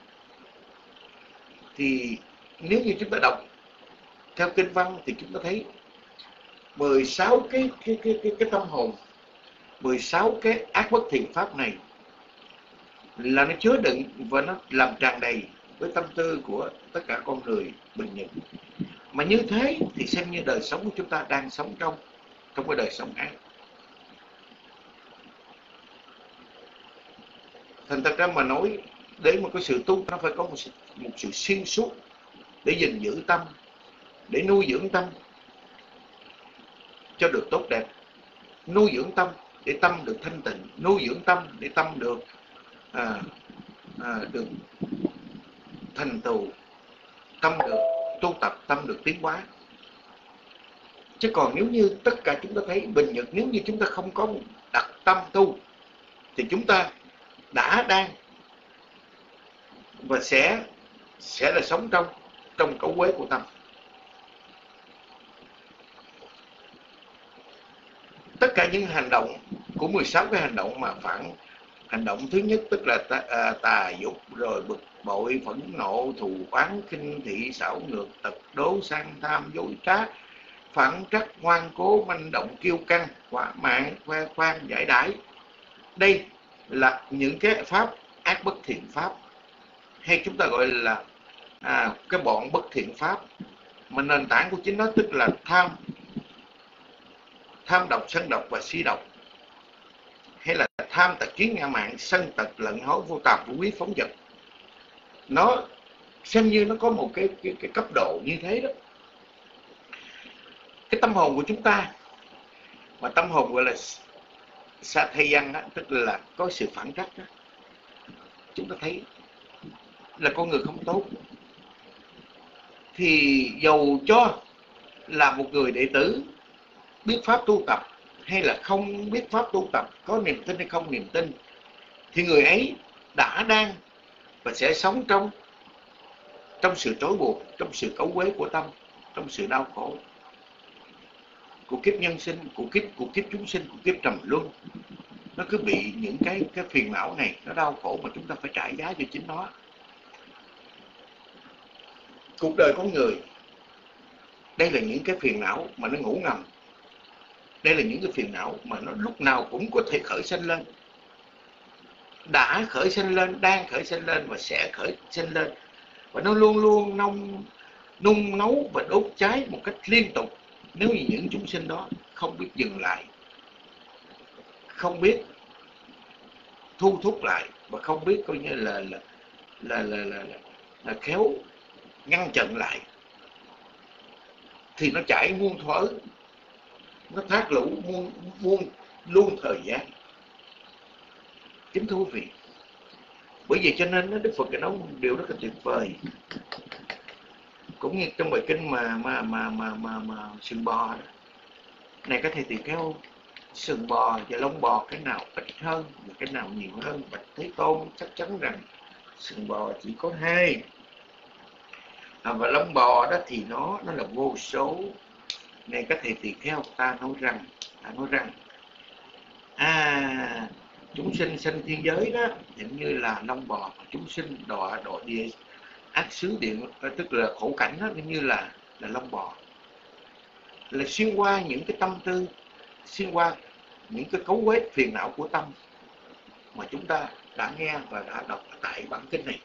Thì nếu như chúng ta đọc theo kinh văn thì chúng ta thấy mười sáu cái cái cái cái, cái tâm hồn, mười sáu cái ác bất thiện pháp này là nó chứa đựng và nó làm tràn đầy với tâm tư của tất cả con người bình nhật. Mà như thế thì xem như đời sống của chúng ta đang sống trong trong cái đời sống ác. Thành thật ra mà nói, để một cái sự tu nó phải có một sự, một sự xuyên suốt để gìn giữ tâm, để nuôi dưỡng tâm cho được tốt đẹp, nuôi dưỡng tâm để tâm được thanh tịnh, nuôi dưỡng tâm để tâm được à, à, được thành tựu, tâm được tu tập, tâm được tiến hóa. Chứ còn nếu như tất cả chúng ta thấy bình nhật, nếu như chúng ta không có đặt tâm tu thì chúng ta đã đang và sẽ sẽ là sống trong trong cấu uế của tâm. Tất cả những hành động của mười sáu cái hành động mà phản hành động thứ nhất tức là tà, à, tà dục, rồi bực bội, phẫn nộ, thù oán, khinh thị, xảo ngược, tật đố, sang tham, dối trá, phản trắc, ngoan cố, manh động, kiêu căng, hỏa mạn, khoe khoang, giải đãi. Đây là những cái pháp ác bất thiện pháp, hay chúng ta gọi là à, cái bọn bất thiện pháp, mà nền tảng của chính nó tức là tham, tham độc, sân độc và si độc, hay là tham tật kiến ngã mạn, sân tật lận hối, vô tàm vô quý, phóng dật. Nó xem như nó có một cái, cái, cái cấp độ như thế đó. Cái tâm hồn của chúng ta, mà tâm hồn gọi là Sathayan, tức là có sự phản trắc đó. Chúng ta thấy là con người không tốt, thì dầu cho là một người đệ tử biết pháp tu tập hay là không biết pháp tu tập, có niềm tin hay không niềm tin, thì người ấy đã đang và sẽ sống trong trong sự trói buộc, trong sự cấu uế của tâm, trong sự đau khổ của kiếp nhân sinh, của kiếp của kiếp chúng sinh, của kiếp trầm luân. Nó cứ bị những cái cái phiền não này nó đau khổ mà chúng ta phải trả giá cho chính nó. Cuộc đời con người, đây là những cái phiền não mà nó ngủ ngầm. Đây là những cái phiền não mà nó lúc nào cũng có thể khởi sinh lên. Đã khởi sinh lên, đang khởi sinh lên và sẽ khởi sinh lên. Và nó luôn luôn nung, nung nấu và đốt cháy một cách liên tục. Nếu như những chúng sinh đó không biết dừng lại, không biết thu thúc lại, và không biết coi như là là là là, là, là, là khéo ngăn chặn lại, thì nó chảy muôn thuở, nó thác lũ muôn, muôn luôn thời gian. Kính thú vị. Bởi vì cho nên Đức Phật nói một điều rất là tuyệt vời. Cũng như trong bài kinh mà mà mà mà mà, mà sừng bò đó. Này các thầy tỳ kheo, sừng bò và lông bò cái nào ít hơn và cái nào nhiều hơn? Bạch Thế Tôn chắc chắn rằng sừng bò chỉ có hai, à, và lông bò đó thì nó nó là vô số. Này các thầy tỳ kheo, ta nói rằng ta nói rằng à chúng sinh sanh thiên giới đó giống như là lông bò, chúng sinh đọa đọa địa ác xứ điện, tức là khổ cảnh đó, như là là lông bò, là xuyên qua những cái tâm tư, xuyên qua những cái cấu uế phiền não của tâm mà chúng ta đã nghe và đã đọc tại bản kinh này.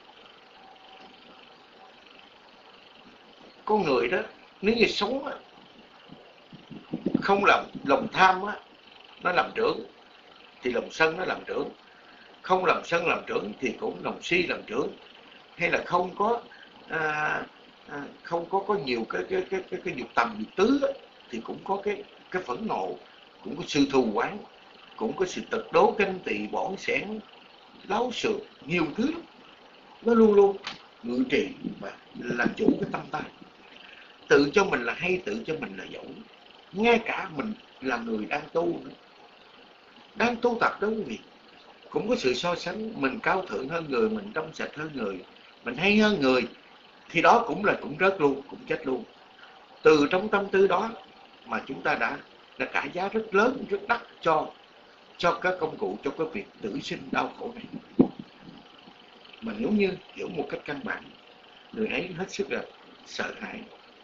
Con người đó nếu như sống đó, không làm lòng tham á, nó làm trưởng, thì lòng sân nó làm trưởng. Không làm sân làm trưởng thì cũng lòng si làm trưởng. Hay là không có à, à, không có có nhiều cái cái cái cái, cái dục tầm dục tứ đó, thì cũng có cái cái phẫn nộ, cũng có sự thù oán, cũng có sự tật đố, ganh tị, bỏng sẻn, láo xược, nhiều thứ lắm. Nó luôn luôn ngự trị và làm chủ cái tâm ta, tự cho mình là hay, tự cho mình là giỏi. Ngay cả mình là người đang tu nữa, đang tu tập đó quý vị, cũng có sự so sánh, mình cao thượng hơn người, mình trong sạch hơn người, mình hay hơn người, thì đó cũng là cũng rớt luôn, cũng chết luôn. Từ trong tâm tư đó mà chúng ta đã đã trả giá rất lớn, rất đắt cho cho các công cụ cho cái việc tử sinh đau khổ này. Mà nếu như hiểu một cách căn bản, người ấy hết sức là sợ hãi.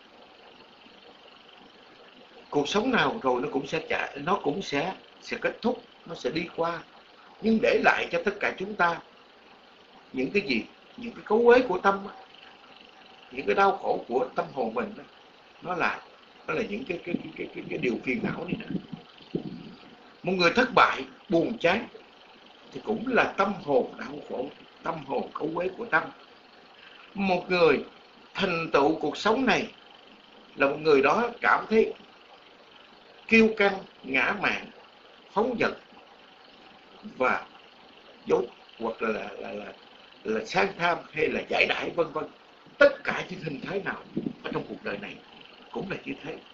Cuộc sống nào rồi nó cũng sẽ trả, nó cũng sẽ sẽ kết thúc, nó sẽ đi qua, nhưng để lại cho tất cả chúng ta những cái gì, những cái cấu uế của tâm, những cái đau khổ của tâm hồn mình, nó là nó là những cái cái cái cái, cái, cái điều phiền não này nè. Một người thất bại, buồn chán thì cũng là tâm hồn đau khổ, tâm hồn cấu uế của tâm. Một người thành tựu cuộc sống này là một người đó cảm thấy kiêu căng, ngã mạn, phóng dật và dốt, hoặc là là, là, là, là sang tham hay là giải đãi vân vân. Tất cả những hình thái nào ở trong cuộc đời này cũng là như thế.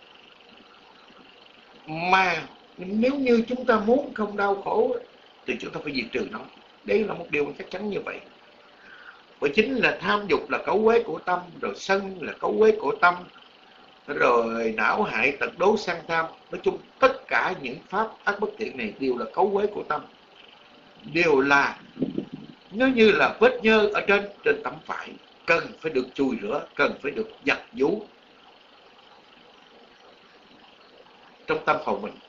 Mà nếu như chúng ta muốn không đau khổ thì chúng ta phải diệt trừ nó. Đây là một điều chắc chắn như vậy. Bởi chính là tham dục là cấu uế của tâm, rồi sân là cấu uế của tâm, rồi não hại tật đố sang tham. Nói chung tất cả những pháp ác bất thiện này đều là cấu uế của tâm, đều là nếu như là vết nhơ ở trên trên tấm phải, cần phải được chùi rửa, cần phải được giặt giũ trong tâm hồn mình.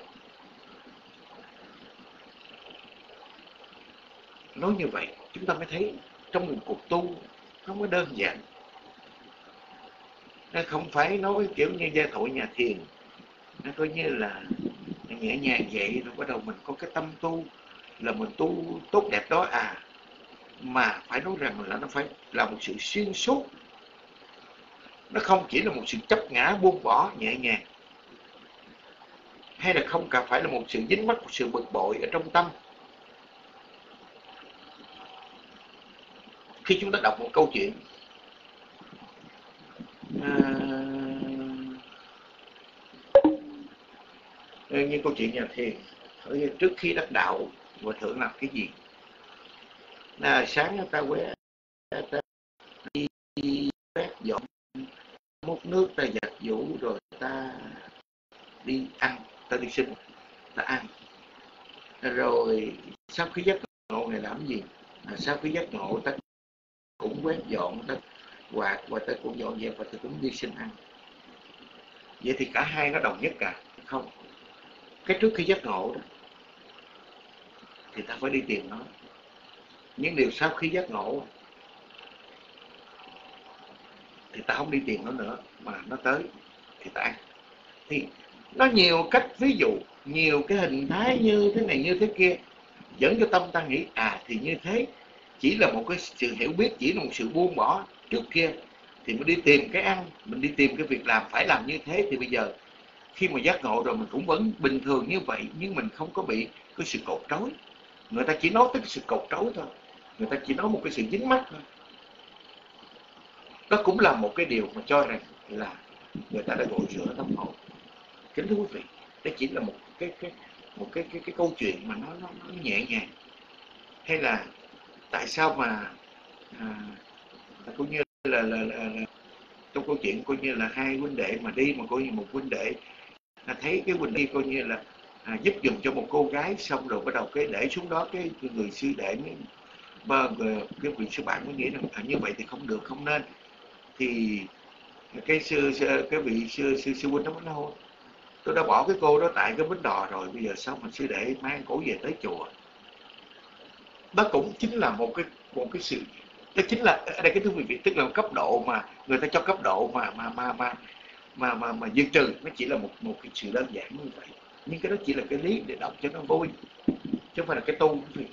Nói như vậy chúng ta mới thấy trong một cuộc tu nó mới đơn giản. Nó không phải nói kiểu như gia thoại nhà thiền, nó coi như là nhẹ nhàng vậy rồi bắt đầu mình có cái tâm tu là mình tu tốt đẹp đó à. Mà phải nói rằng là nó phải là một sự xuyên suốt. Nó không chỉ là một sự chấp ngã buông bỏ nhẹ nhàng, hay là không cần phải là một sự dính mắc, một sự bực bội ở trong tâm. Khi chúng ta đọc một câu chuyện à, như câu chuyện nhà thiền, trước khi đắc đạo Hòa thượng làm cái gì? À, sáng ta quét, ta đi quét dọn, múc nước, ta giặt giũ, rồi ta đi ăn, ta đi sinh, ta ăn. Rồi sau khi giác ngộ này làm gì? À, sau khi giác ngộ ta cũng quét dọn, ta quạt, và ta cũng dọn dẹp, và ta cũng đi sinh ăn. Vậy thì cả hai nó đồng nhất cả? Không. Cái trước khi giác ngộ đó thì ta phải đi tìm nó. Nhưng điều sau khi giác ngộ thì ta không đi tìm nó nữa, mà nó tới thì ta ăn. Thì nó nhiều cách ví dụ, nhiều cái hình thái như thế này như thế kia, dẫn cho tâm ta nghĩ à thì như thế chỉ là một cái sự hiểu biết, chỉ là một sự buông bỏ trước kia, thì mình đi tìm cái ăn, mình đi tìm cái việc làm phải làm như thế. Thì bây giờ khi mà giác ngộ rồi mình cũng vẫn bình thường như vậy, nhưng mình không có bị cái sự cột trói. Người ta chỉ nói tới cái sự cột trói thôi, người ta chỉ nói một cái sự dính mắc thôi. Đó cũng là một cái điều mà cho rằng là người ta đã gội rửa tâm hồn. Kính thưa quý vị, đó chỉ là một cái cái một cái cái cái câu chuyện mà nó nó, nó nhẹ nhàng. Hay là tại sao mà à, cũng như là, là, là, là trong câu chuyện coi như là hai huynh đệ mà đi, mà coi như một huynh đệ là thấy cái huynh đi coi như là à, giúp dùm cho một cô gái, xong rồi bắt đầu cái để xuống đó, cái người sư đệ mới mà cái vị sư bạn mới nghĩ rằng à, như vậy thì không được, không nên. Thì cái sư cái vị sư sư sư huynh đó mới nói tôi đã bỏ cái cô đó tại cái bến đò rồi, bây giờ sao mà sư đệ mang cổ về tới chùa. Đó cũng chính là một cái một cái sự, đó chính là ở đây cái thưa quý vị, tức là một cấp độ mà người ta cho cấp độ mà mà mà mà mà mà, mà diệt trừ, nó chỉ là một một cái sự đơn giản như vậy. Nhưng cái đó chỉ là cái lý để đọc cho nó vui, chứ không phải là cái tu quý vị.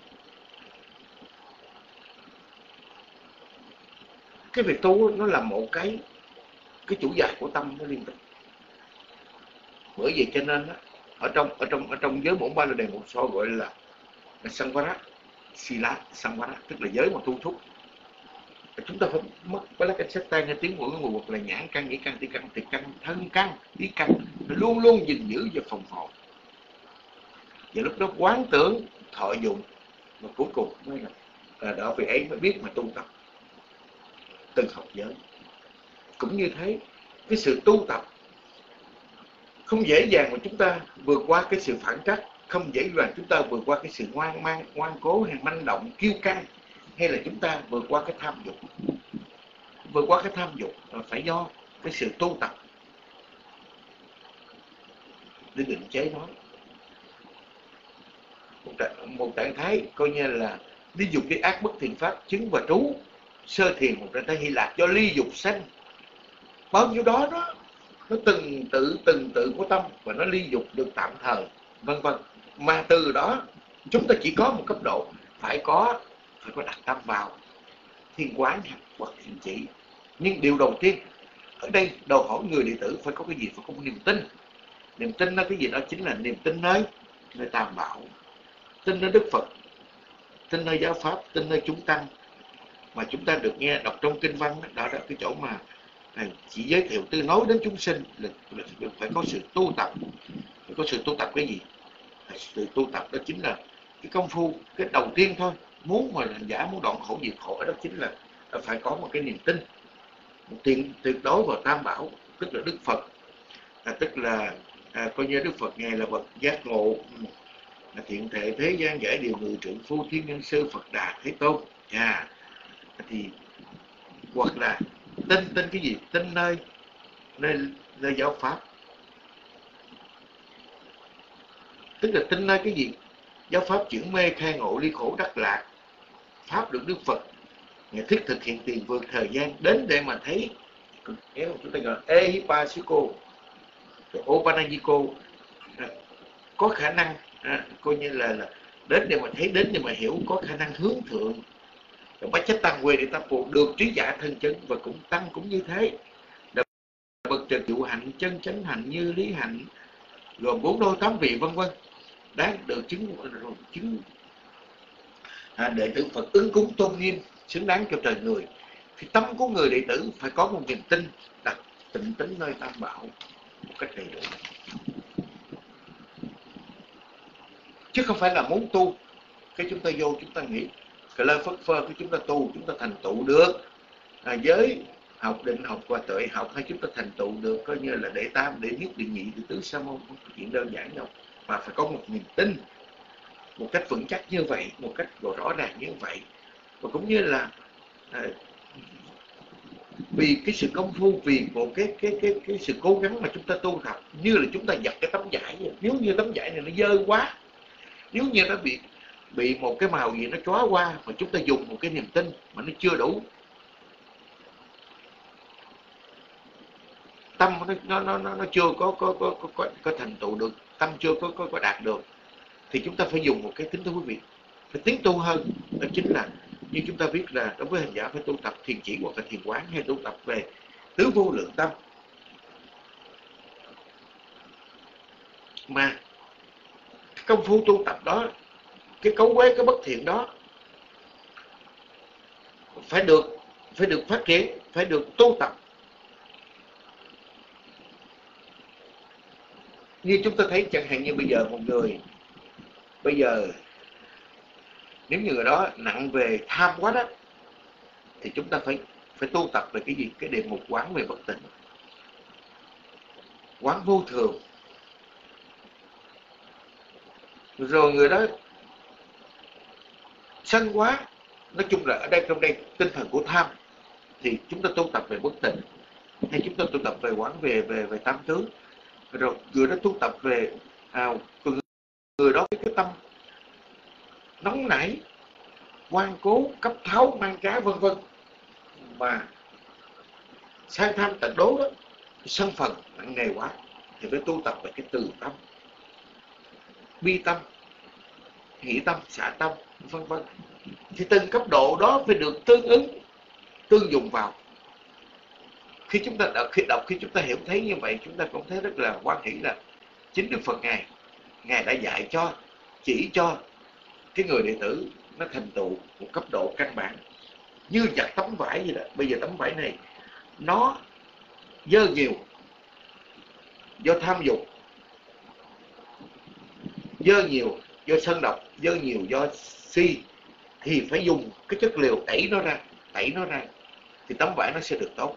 Cái việc tu nó là một cái cái chủ giải của tâm nó liên tục. Bởi vậy cho nên đó, ở trong ở trong ở trong giới bổn ba la đề một số gọi là, là Samvara Sila Samvara, tức là giới mà tu thúc. Chúng ta phải mất với lá cảnh sát tan hay tiếng mũi ngồi, hoặc là nhãn căn, nhĩ căn, tỷ căn, thiệt căn, thân căn, ý căn, luôn luôn gìn giữ và phòng hộ. Và lúc đó quán tưởng, thọ dụng, và cuối cùng mới là, là đó vị ấy mới biết mà tu tập, từng học giới. Cũng như thế, cái sự tu tập không dễ dàng mà chúng ta vượt qua cái sự phản trắc, không dễ dàng chúng ta vượt qua cái sự ngoan mang ngoan cố hay manh động kiêu căng, hay là chúng ta vượt qua cái tham dục. Vượt qua cái tham dục là phải do cái sự tu tập để định chế nó. Một trạng, một trạng thái coi như là ly dục cái ác bất thiện pháp chứng và trú sơ thiền, một trạng thái Hy Lạp do ly dục sanh. Bao nhiêu đó đó nó từng tự từng tự của tâm và nó ly dục được tạm thời, vân vân. Mà từ đó chúng ta chỉ có một cấp độ phải có phải có đặt tâm vào thiên quán hoặc thiền chỉ. Nhưng điều đầu tiên ở đây đòi hỏi người đệ tử phải có cái gì? Phải có một niềm tin. Niềm tin đó cái gì? Đó chính là niềm tin nơi nơi Tam Bảo, tin nơi Đức Phật, tin nơi giáo pháp, tin nơi chúng tăng mà chúng ta được nghe đọc trong kinh văn. Đó là cái chỗ mà chỉ giới thiệu tư nói đến chúng sinh là, là phải có sự tu tập. Phải có sự tu tập cái gì? Sự tu tập đó chính là cái công phu, cái đầu tiên thôi. Muốn mà hành giả muốn đoạn khổ diệt khổ đó chính là phải có một cái niềm tin, một tiền tuyệt đối vào Tam Bảo, tức là Đức Phật, à, tức là à, coi như Đức Phật Ngài là bậc giác ngộ, là thiện thể thế gian giải điều người trượng phu thiên nhân sư Phật Đà Thế Tôn. À, thì hoặc là tin tin cái gì? Tin nơi nơi nơi giáo pháp, tức là tin nơi cái gì? Giáo pháp chuyển mê khai ngộ ly khổ đắc lạc. Pháp được Đức Phật Ngài thiết thực hiện tiền vượt thời gian đến để mà thấy. Chúng ta gọi là Ehipasiko, Opanajiko, có khả năng à, coi như là, là đến để mà thấy, đến để mà hiểu, có khả năng hướng thượng. Bách Chánh Tăng Quê để ta phụ được trí giả thân chân, và cũng tăng cũng như thế. Bậc trần dụ hạnh, chân chánh hạnh, như lý hạnh, gồm bốn đôi tám vị vân vân, đáng được chứng chứng à, đệ tử Phật ứng cúng tôn nghiêm, xứng đáng cho trời người. Thì tâm của người đệ tử phải có một niềm tin đặt tịnh tính nơi Tam Bảo một cách đầy đủ, chứ không phải là muốn tu cái chúng ta vô chúng ta nghĩ cái lời phất phơ của chúng ta tu chúng ta thành tựu được à, giới học định học và tuệ học, hay chúng ta thành tựu được coi như là đệ tam đệ nhất đệ nhị đệ tứ sa môn, không có chuyện đơn giản đâu, mà phải có một niềm tin một cách vững chắc như vậy, một cách rõ ràng như vậy. Và cũng như là à, vì cái sự công phu, vì một cái cái cái cái sự cố gắng mà chúng ta tu tập, như là chúng ta giặt cái tấm vải vậy. Nếu như tấm vải này nó dơ quá, nếu như nó bị bị một cái màu gì nó chói qua, mà chúng ta dùng một cái niềm tin mà nó chưa đủ, tâm nó nó nó nó chưa có có có có có, có thành tựu được, tâm chưa có có có đạt được, thì chúng ta phải dùng một cái tính thú vị, phải tiến tu hơn. Đó chính là như chúng ta biết là đối với hành giả phải tu tập thiền chỉ hoặc là thiền quán, hay tu tập về tứ vô lượng tâm. Mà cái công phu tu tập đó, cái cấu quế, cái bất thiện đó phải được phải được phát triển, phải được tu tập. Như chúng ta thấy chẳng hạn như bây giờ một người, bây giờ nếu như người đó nặng về tham quá đó, thì chúng ta phải phải tu tập về cái gì? Cái đề mục quán về bất tịnh, quán vô thường. Rồi người đó sân quá, nói chung là ở đây trong đây tinh thần của tham, thì chúng ta tu tập về bất tịnh, hay chúng ta tu tập về quán về về về tam tướng. Rồi người đó tu tập về à, người đó cái tâm nóng nảy, ngoan cố, cấp tháo, mang cá vân vân, mà sang tham tận đố đó, sân phần nặng nề quá, thì phải tu tập về cái từ tâm, bi tâm, hỷ tâm, xả tâm vân vân. Thì từng cấp độ đó phải được tương ứng, tương dùng vào. Khi chúng ta đọc, khi đọc, khi chúng ta hiểu thấy như vậy, chúng ta cũng thấy rất là hoan hỷ là chính Đức Phật Ngài, Ngài đã dạy cho, chỉ cho cái người đệ tử nó thành tựu một cấp độ căn bản. Như giặt tấm vải vậy đó. Bây giờ tấm vải này nó dơ nhiều do tham dục, dơ nhiều do sân độc, dơ nhiều do si, thì phải dùng cái chất liều tẩy nó ra, tẩy nó ra thì tấm vải nó sẽ được tốt.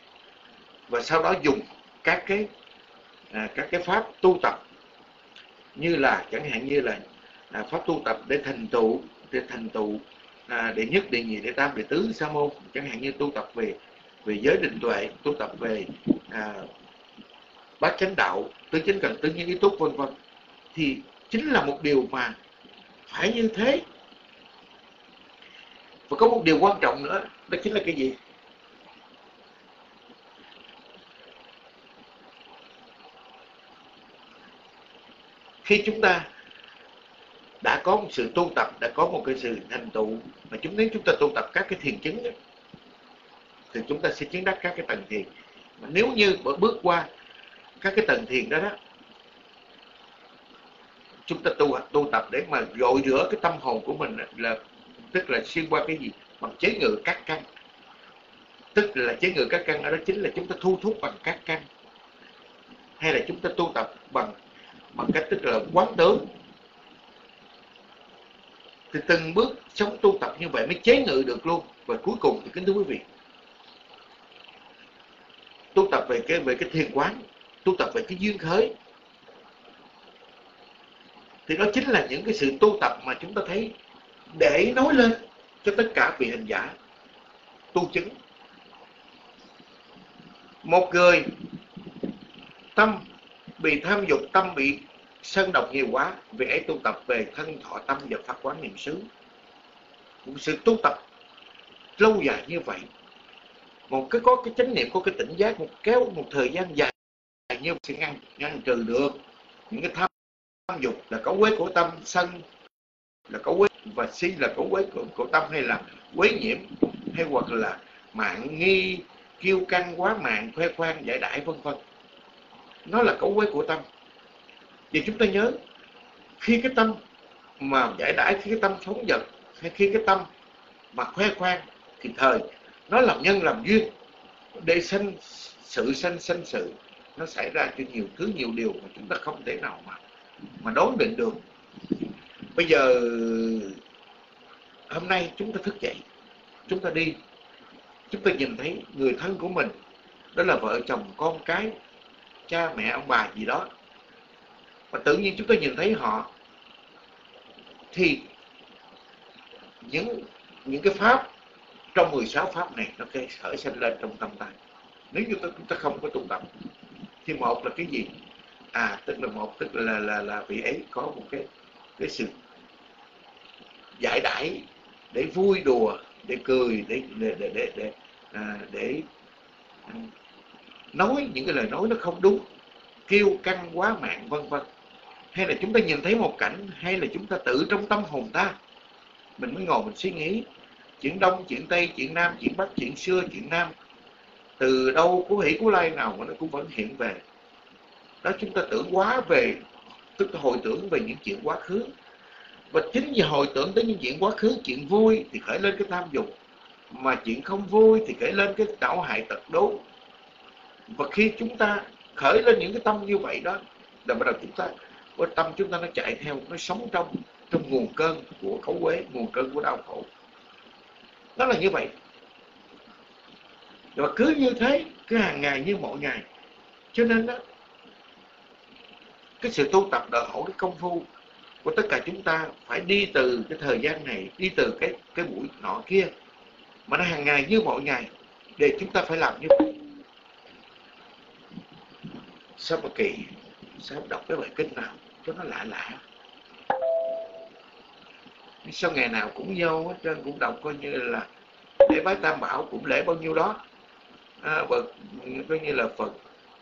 Và sau đó dùng các cái à, các cái pháp tu tập như là chẳng hạn như là à, pháp tu tập để thành tựu để thành tựu à, đệ nhất, đệ nhị, đệ tam, đệ tứ sa môn, chẳng hạn như tu tập về về giới định tuệ, tu tập về à, bát chánh đạo, tứ chánh cần tứ nhân ý túc, vân vân, thì chính là một điều mà phải như thế. Và có một điều quan trọng nữa, đó chính là cái gì? Khi chúng ta đã có một sự tu tập, đã có một cái sự thành tựu, mà chúng nếu chúng ta tu tập các cái thiền chứng đó, thì chúng ta sẽ chứng đắc các cái tầng thiền. Mà nếu như bước qua các cái tầng thiền đó đó, chúng ta tu tu tập để mà gội rửa cái tâm hồn của mình, là tức là xuyên qua cái gì? Bằng chế ngự các căn. Tức là chế ngự các căn ở đó chính là chúng ta thu thúc bằng các căn, hay là chúng ta tu tập bằng bằng cách tức là quán tướng. Thì từng bước sống tu tập như vậy mới chế ngự được luôn. Và cuối cùng thì kính thưa quý vị, tu tập về cái về cái thiền quán, tu tập về cái duyên khởi, thì đó chính là những cái sự tu tập mà chúng ta thấy để nói lên cho tất cả vị hành giả tu chứng. Một người tâm bị tham dục, tâm bị sân độc nhiều quá, vì ấy tu tập về thân thọ tâm và phát quán niệm xứ. Một sự tu tập lâu dài như vậy, một cái có cái chánh niệm, có cái tỉnh giác, một kéo một thời gian dài như vậy, sẽ ngăn ngăn trừ được những cái tham, tham dục là cấu quế của tâm, sân là cấu quế và si là cấu quế của, của tâm, hay là quế nhiễm, hay hoặc là mạng nghi, kiêu căng, quá mạng, khoe khoang, giải đãi, vân vân. Nó là cấu quế của tâm. Vì chúng ta nhớ, khi cái tâm mà giải đãi, khi cái tâm phóng dật, hay khi cái tâm mà khoe khoang, thì thời nó làm nhân làm duyên để sanh sự sanh sanh sự, nó xảy ra cho nhiều thứ, nhiều điều mà chúng ta không thể nào mà mà đoán định được. Bây giờ hôm nay chúng ta thức dậy, chúng ta đi, chúng ta nhìn thấy người thân của mình, đó là vợ chồng, con cái, cha mẹ, ông bà gì đó, và tự nhiên chúng ta nhìn thấy họ, thì những những cái pháp trong mười sáu pháp này nó cái khởi sinh lên trong tâm ta. Nếu như chúng ta không có tu tập, thì một là cái gì? À, tức là một tức là là là vị ấy có một cái cái sự giải đãi, để vui đùa, để cười, để để để để để, à, để à, nói những cái lời nói nó không đúng, kiêu căng, quá mạng, vân vân. Hay là chúng ta nhìn thấy một cảnh, hay là chúng ta tự trong tâm hồn ta mình mới ngồi mình suy nghĩ chuyện đông, chuyện tây, chuyện nam, chuyện bắc, chuyện xưa, chuyện nam, từ đâu cú hỷ cú lai nào mà nó cũng vẫn hiện về. Đó, chúng ta tưởng quá về, tức là hồi tưởng về những chuyện quá khứ. Và chính vì hồi tưởng tới những chuyện quá khứ, chuyện vui thì khởi lên cái tham dục, mà chuyện không vui thì khởi lên cái tạo hại tật đố. Và khi chúng ta khởi lên những cái tâm như vậy đó, là bắt đầu chúng ta, cái tâm chúng ta nó chạy theo, nó sống trong trong nguồn cơn của cấu uế, nguồn cơn của đau khổ. Nó là như vậy. Và cứ như thế, cứ hàng ngày như mỗi ngày. Cho nên đó, cái sự tu tập đòi hỏi cái công phu của tất cả chúng ta phải đi từ cái thời gian này, đi từ cái cái buổi nọ kia, mà nó hàng ngày như mọi ngày, để chúng ta phải làm như vậy. Sao mà kỳ, sao đọc cái bài kinh nào cho nó lạ lạ, sao ngày nào cũng vô hết trơn, cũng đọc coi như là lễ bái Tam Bảo, cũng lễ bao nhiêu đó, à, và coi như là Phật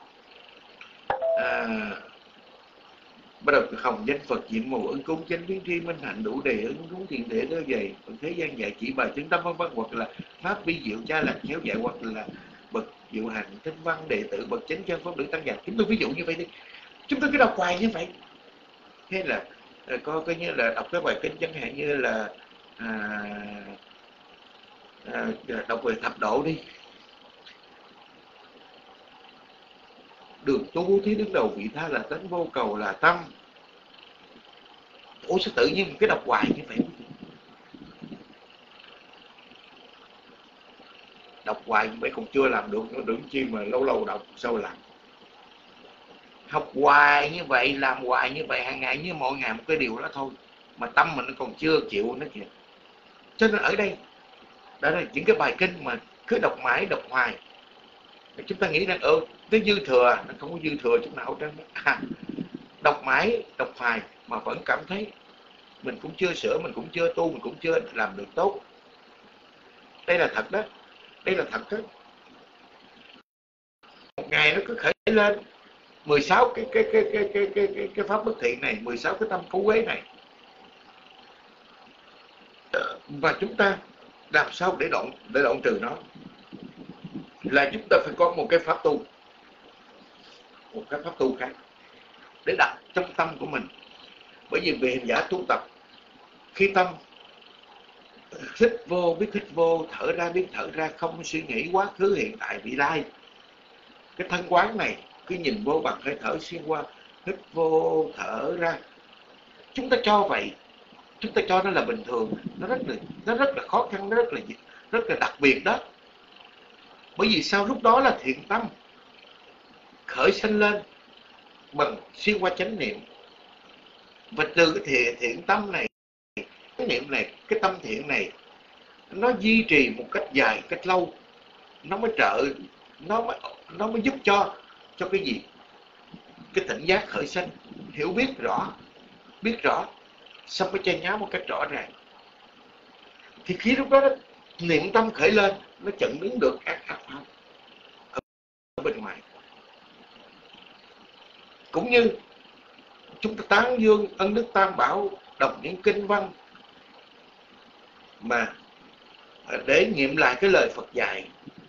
à, bắt đầu hồng danh Phật diện mù ứng cúng chánh biến tri minh hạnh đủ đề ứng cúng thiện thể đỡ dày phần thế gian dạy chỉ bài chứng tâm vân vân, hoặc là pháp vi diệu cha lành khéo dạy, hoặc là bậc diệu hành tinh văn đệ tử bậc chánh chân pháp nữ tăng dạy. Chúng tôi ví dụ như vậy đi, chúng tôi cứ đọc hoài như vậy. Thế là coi coi như là đọc cái bài kinh chẳng hạn như là à, à, đọc về thập độ đi, đường tu bố thí đứng đầu vị tha là tánh, vô cầu là tâm. Ủa sao tự nhiên cái đọc hoài như vậy? Đọc hoài như vậy còn chưa làm được nữa, đừng chi mà lâu lâu đọc sao làm. học hoài như vậy, làm hoài như vậy, hàng ngày như mỗi ngày một cái điều đó thôi, mà tâm mình nó còn chưa chịu nó kìa. Cho nên ở đây đó là những cái bài kinh mà cứ đọc mãi đọc hoài, chúng ta nghĩ rằng ừ cái dư thừa, nó không có dư thừa chút nào trên à, đọc mãi đọc hoài mà vẫn cảm thấy mình cũng chưa sửa, mình cũng chưa tu, mình cũng chưa làm được tốt. Đây là thật đó, đây là thật đó. Một ngày nó cứ khởi lên mười sáu cái cái cái cái cái cái cái, cái pháp bất thiện này, mười sáu cái tâm cấu quế này, và chúng ta làm sao để đoạn để đoạn trừ nó, là chúng ta phải có một cái pháp tu, một cái pháp tu khác để đặt trong tâm của mình. Bởi vì về hành giả tu tập, khi tâm hít vô biết hít vô, thở ra biết thở ra, không suy nghĩ quá khứ hiện tại vị lai, cái thân quán này cứ nhìn vô bằng hơi thở xuyên qua, hít vô thở ra, chúng ta cho vậy, chúng ta cho nó là bình thường, nó rất là nó rất là khó khăn, nó rất là rất là đặc biệt đó. Bởi vì sao? Lúc đó là thiện tâm khởi sanh lên bằng xuyên qua chánh niệm, và từ cái thiện, thiện tâm này, cái niệm này, cái tâm thiện này, nó duy trì một cách dài, cách lâu, nó mới trợ, nó mới nó mới giúp cho cho cái gì? Cái tỉnh giác khởi sanh, hiểu biết rõ, biết rõ, xong mới che nháo một cách rõ ràng. Thì khi lúc đó, đó niệm tâm khởi lên, nó chặn đứng được ác ác pháp ở bên ngoài. Cũng như chúng ta tán dương ân đức Tam Bảo, đọc những kinh văn mà để nghiệm lại cái lời Phật dạy,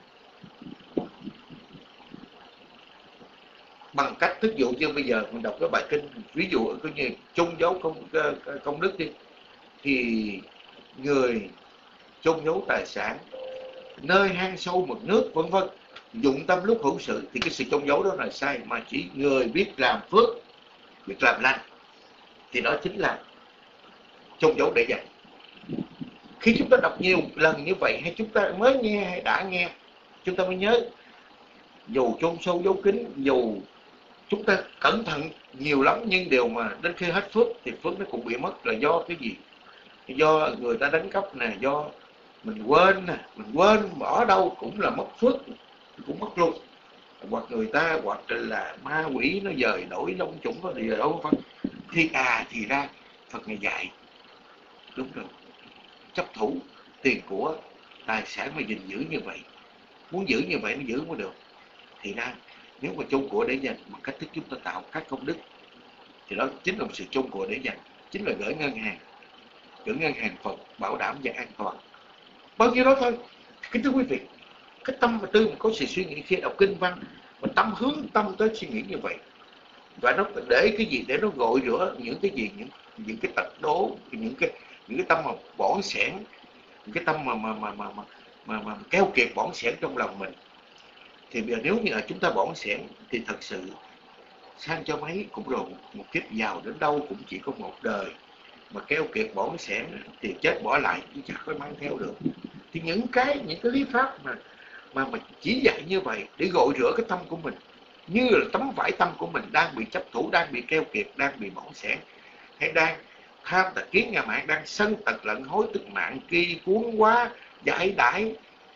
bằng cách thí dụ như bây giờ mình đọc cái bài kinh, ví dụ có như chôn giấu công công đức đi, thì người chôn giấu tài sản nơi hang sâu mực nước vân vân, dụng tâm lúc hữu sự, thì cái sự chôn giấu đó là sai, mà chỉ người biết làm phước, biết làm lành, thì đó chính là chôn giấu để dành. Khi chúng ta đọc nhiều lần như vậy, hay chúng ta mới nghe hay đã nghe, chúng ta mới nhớ, dù chôn sâu giấu kín, dù chúng ta cẩn thận nhiều lắm, nhưng điều mà đến khi hết phước thì phước nó cũng bị mất. Là do cái gì? Do người ta đánh cắp nè, do mình quên nè, mình quên bỏ đâu cũng là mất phước, cũng mất luôn. Hoặc người ta, hoặc là ma quỷ nó dời đổi lông chủng nó đi đâu phân. Thì à thì ra Phật này dạy đúng rồi, chấp thủ tiền của tài sản mà gìn giữ như vậy, muốn giữ như vậy nó giữ mới được. Thì ra nếu mà chôn của để dành bằng cách thức chúng ta tạo các công đức, thì đó chính là một sự chôn của để dành, chính là gửi ngân hàng, gửi ngân hàng Phật bảo đảm và an toàn. Bao nhiêu đó thôi. Kính thưa quý vị, cái tâm mà tư mà có sự suy nghĩ khi đọc kinh văn, mà tâm hướng tâm tới suy nghĩ như vậy, và nó để cái gì? Để nó gội rửa những cái gì, những những cái tật đố, những cái những cái tâm mà bỏng sẻn, những cái tâm mà mà mà mà mà, mà, mà keo kiệt bỏng sẻn trong lòng mình. Thì bây giờ nếu như là chúng ta bỏng sẻn thì thật sự sang cho mấy cũng rồi, một kiếp giàu đến đâu cũng chỉ có một đời, mà keo kiệt bỏng sẻn thì chết bỏ lại chứ chẳng có mang theo được. Thì những cái những cái lý pháp mà mà mà chỉ dạy như vậy để gội rửa cái tâm của mình, như là tấm vải tâm của mình đang bị chấp thủ, đang bị keo kiệt, đang bị bỏng sẻn, hay đang tham tà kiến ngạ mạn, đang sân tật lận hối tức mạng kỳ cuốn quá giải đãi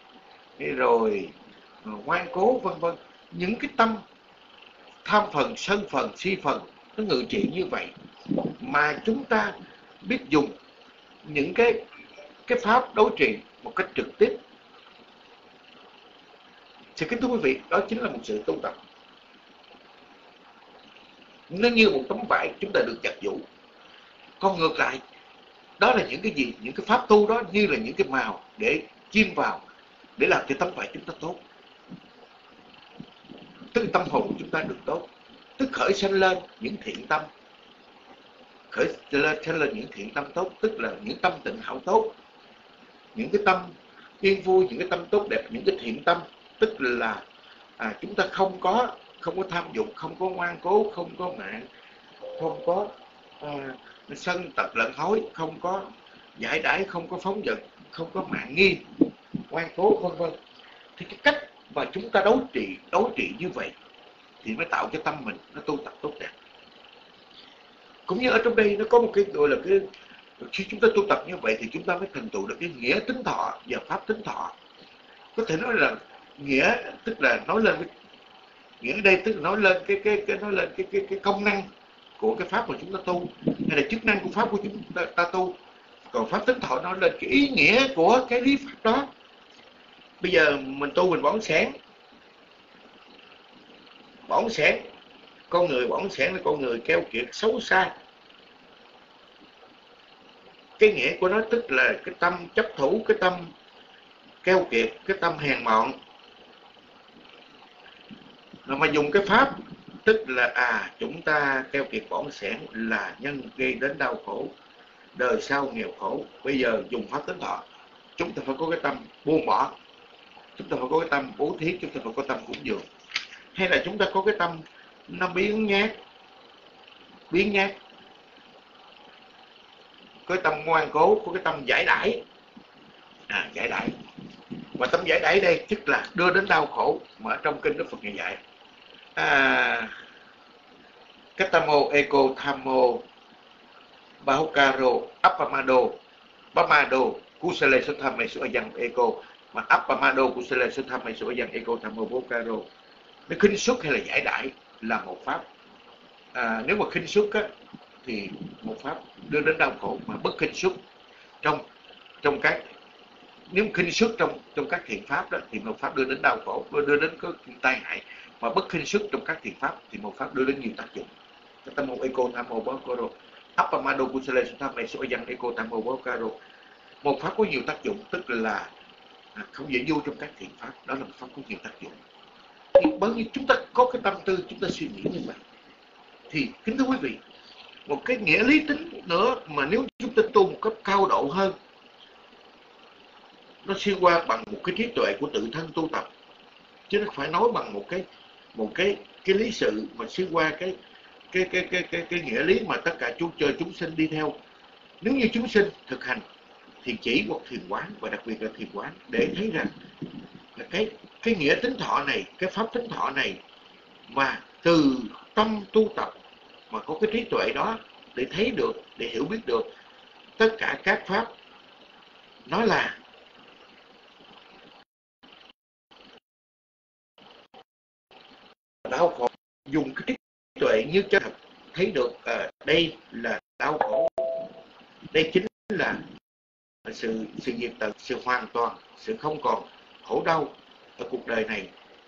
rồi ngoan cố vân vân. Những cái tâm tham phần, sân phần, si phần nó ngự trị như vậy, mà chúng ta biết dùng những cái cái pháp đối trị một cách trực tiếp, thì kính thưa quý vị, đó chính là một sự tu tập. Nó như một tấm vải chúng ta được giặt giũ. Còn ngược lại, đó là những cái gì? Những cái pháp tu đó như là những cái màu để chiêm vào, để làm cho tấm vải chúng ta tốt, tức tâm hồn của chúng ta được tốt, tức khởi sanh lên những thiện tâm, khởi lên sanh lên những thiện tâm tốt, tức là những tâm tịnh hảo tốt, những cái tâm yên vui, những cái tâm tốt đẹp, những cái thiện tâm, tức là à, chúng ta không có không có tham dục, không có ngoan cố, không có mạng, không có à, sân tật lận hối, không có giải đãi, không có phóng dật, không có mạng nghi, ngoan cố vân vân. Thì cái cách mà chúng ta đối trị đối trị như vậy thì mới tạo cho tâm mình nó tu tập tốt đẹp. Cũng như ở trong đây nó có một cái gọi là cái, khi chúng ta tu tập như vậy thì chúng ta mới thành tựu được cái nghĩa tính thọ và pháp tính thọ. Có thể nói là nghĩa tức là nói lên cái nghĩa ở đây tức là nói lên cái cái cái nói lên cái cái cái công năng của cái pháp mà chúng ta tu, hay là chức năng của pháp của chúng ta, ta tu. Còn pháp tính thọ nói lên cái ý nghĩa của cái lý pháp đó. Bây giờ mình tu mình bỏng sẻn, bỏng sẻn, con người bỏng sẻn là con người keo kiệt xấu xa. Cái nghĩa của nó tức là cái tâm chấp thủ, cái tâm keo kiệt, cái tâm hèn mọn. Rồi mà dùng cái pháp tức là à chúng ta keo kiệt bỏng sẻn là nhân gây đến đau khổ, đời sau nghèo khổ. Bây giờ dùng pháp tính thọ, chúng ta phải có cái tâm buông bỏ, chúng ta phải có cái tâm bố thí, chúng ta phải có tâm cúng dường. Hay là chúng ta có cái tâm nó biến nhát, biến nhát, có cái tâm ngoan cố, có cái tâm giải đãi. À, giải đãi. Và tâm giải đãi đây tức là đưa đến đau khổ, mà ở trong kinh Đức Phật ngày dạy à, Katamo Eko Thamo Bahukaro Appamado Pamado Kusale Sothame Soyang Eko. Mà Appamado Kusale Sothame Soyang Eko Thamo Bahukaro, nó khinh suất hay là giải đãi là một pháp. À, nếu mà khinh suất á, thì một pháp đưa đến đau khổ, mà bất khinh suất trong trong các nếu khinh suất trong trong các thiện pháp đó thì một pháp đưa đến đau khổ, đưa đến có tai hại. Mà bất khinh suất trong các thiện pháp thì một pháp đưa đến nhiều tác dụng. Katamo Eko Thamo Bahukaro Appamado Kusale Sothame Soyang Eko Thamo Bahukaro. Một pháp có nhiều tác dụng tức là à, không dễ vô trong các thiện pháp, đó là một pháp có nhiều tác dụng. Thì bởi vì chúng ta có cái tâm tư, chúng ta suy nghĩ như vậy, thì kính thưa quý vị, một cái nghĩa lý tính nữa mà nếu chúng ta tu một cấp cao độ hơn, nó xuyên qua bằng một cái trí tuệ của tự thân tu tập, chứ nó phải nói bằng một cái một cái cái lý sự mà xuyên qua cái cái cái cái cái, cái nghĩa lý mà tất cả chúng chơi chúng sinh đi theo. Nếu như chúng sinh thực hành thiền chỉ hoặc thiền quán, và đặc biệt là thiền quán, để thấy rằng là cái cái nghĩa tính thọ này, cái pháp tính thọ này mà từ tâm tu tập mà có cái trí tuệ đó để thấy được, để hiểu biết được tất cả các pháp nó là đau khổ. Dùng cái trí tuệ như chân thật thấy được à, đây là đau khổ, đây chính là sự sự diệt tận, sự hoàn toàn, sự không còn khổ đau ở cuộc đời này.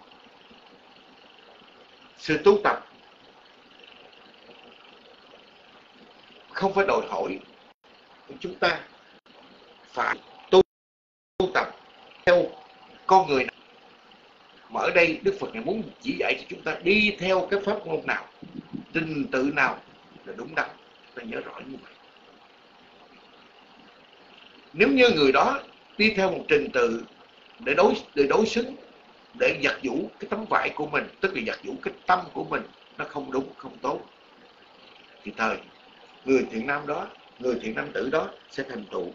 Sự tu tập không phải đòi hỏi chúng ta phải tu, tu tập theo con người nào, mà ở đây Đức Phật này muốn chỉ dạy cho chúng ta đi theo cái pháp môn nào, trình tự nào là đúng đắn. Ta nhớ rõ như vậy. Nếu như người đó đi theo một trình tự để đối để đối xứng, để giặt giũ cái tấm vải của mình, tức là giặt giũ cái tâm của mình, nó không đúng, không tốt, thì thời người thiện nam đó, người thiện nam tử đó sẽ thành tựu.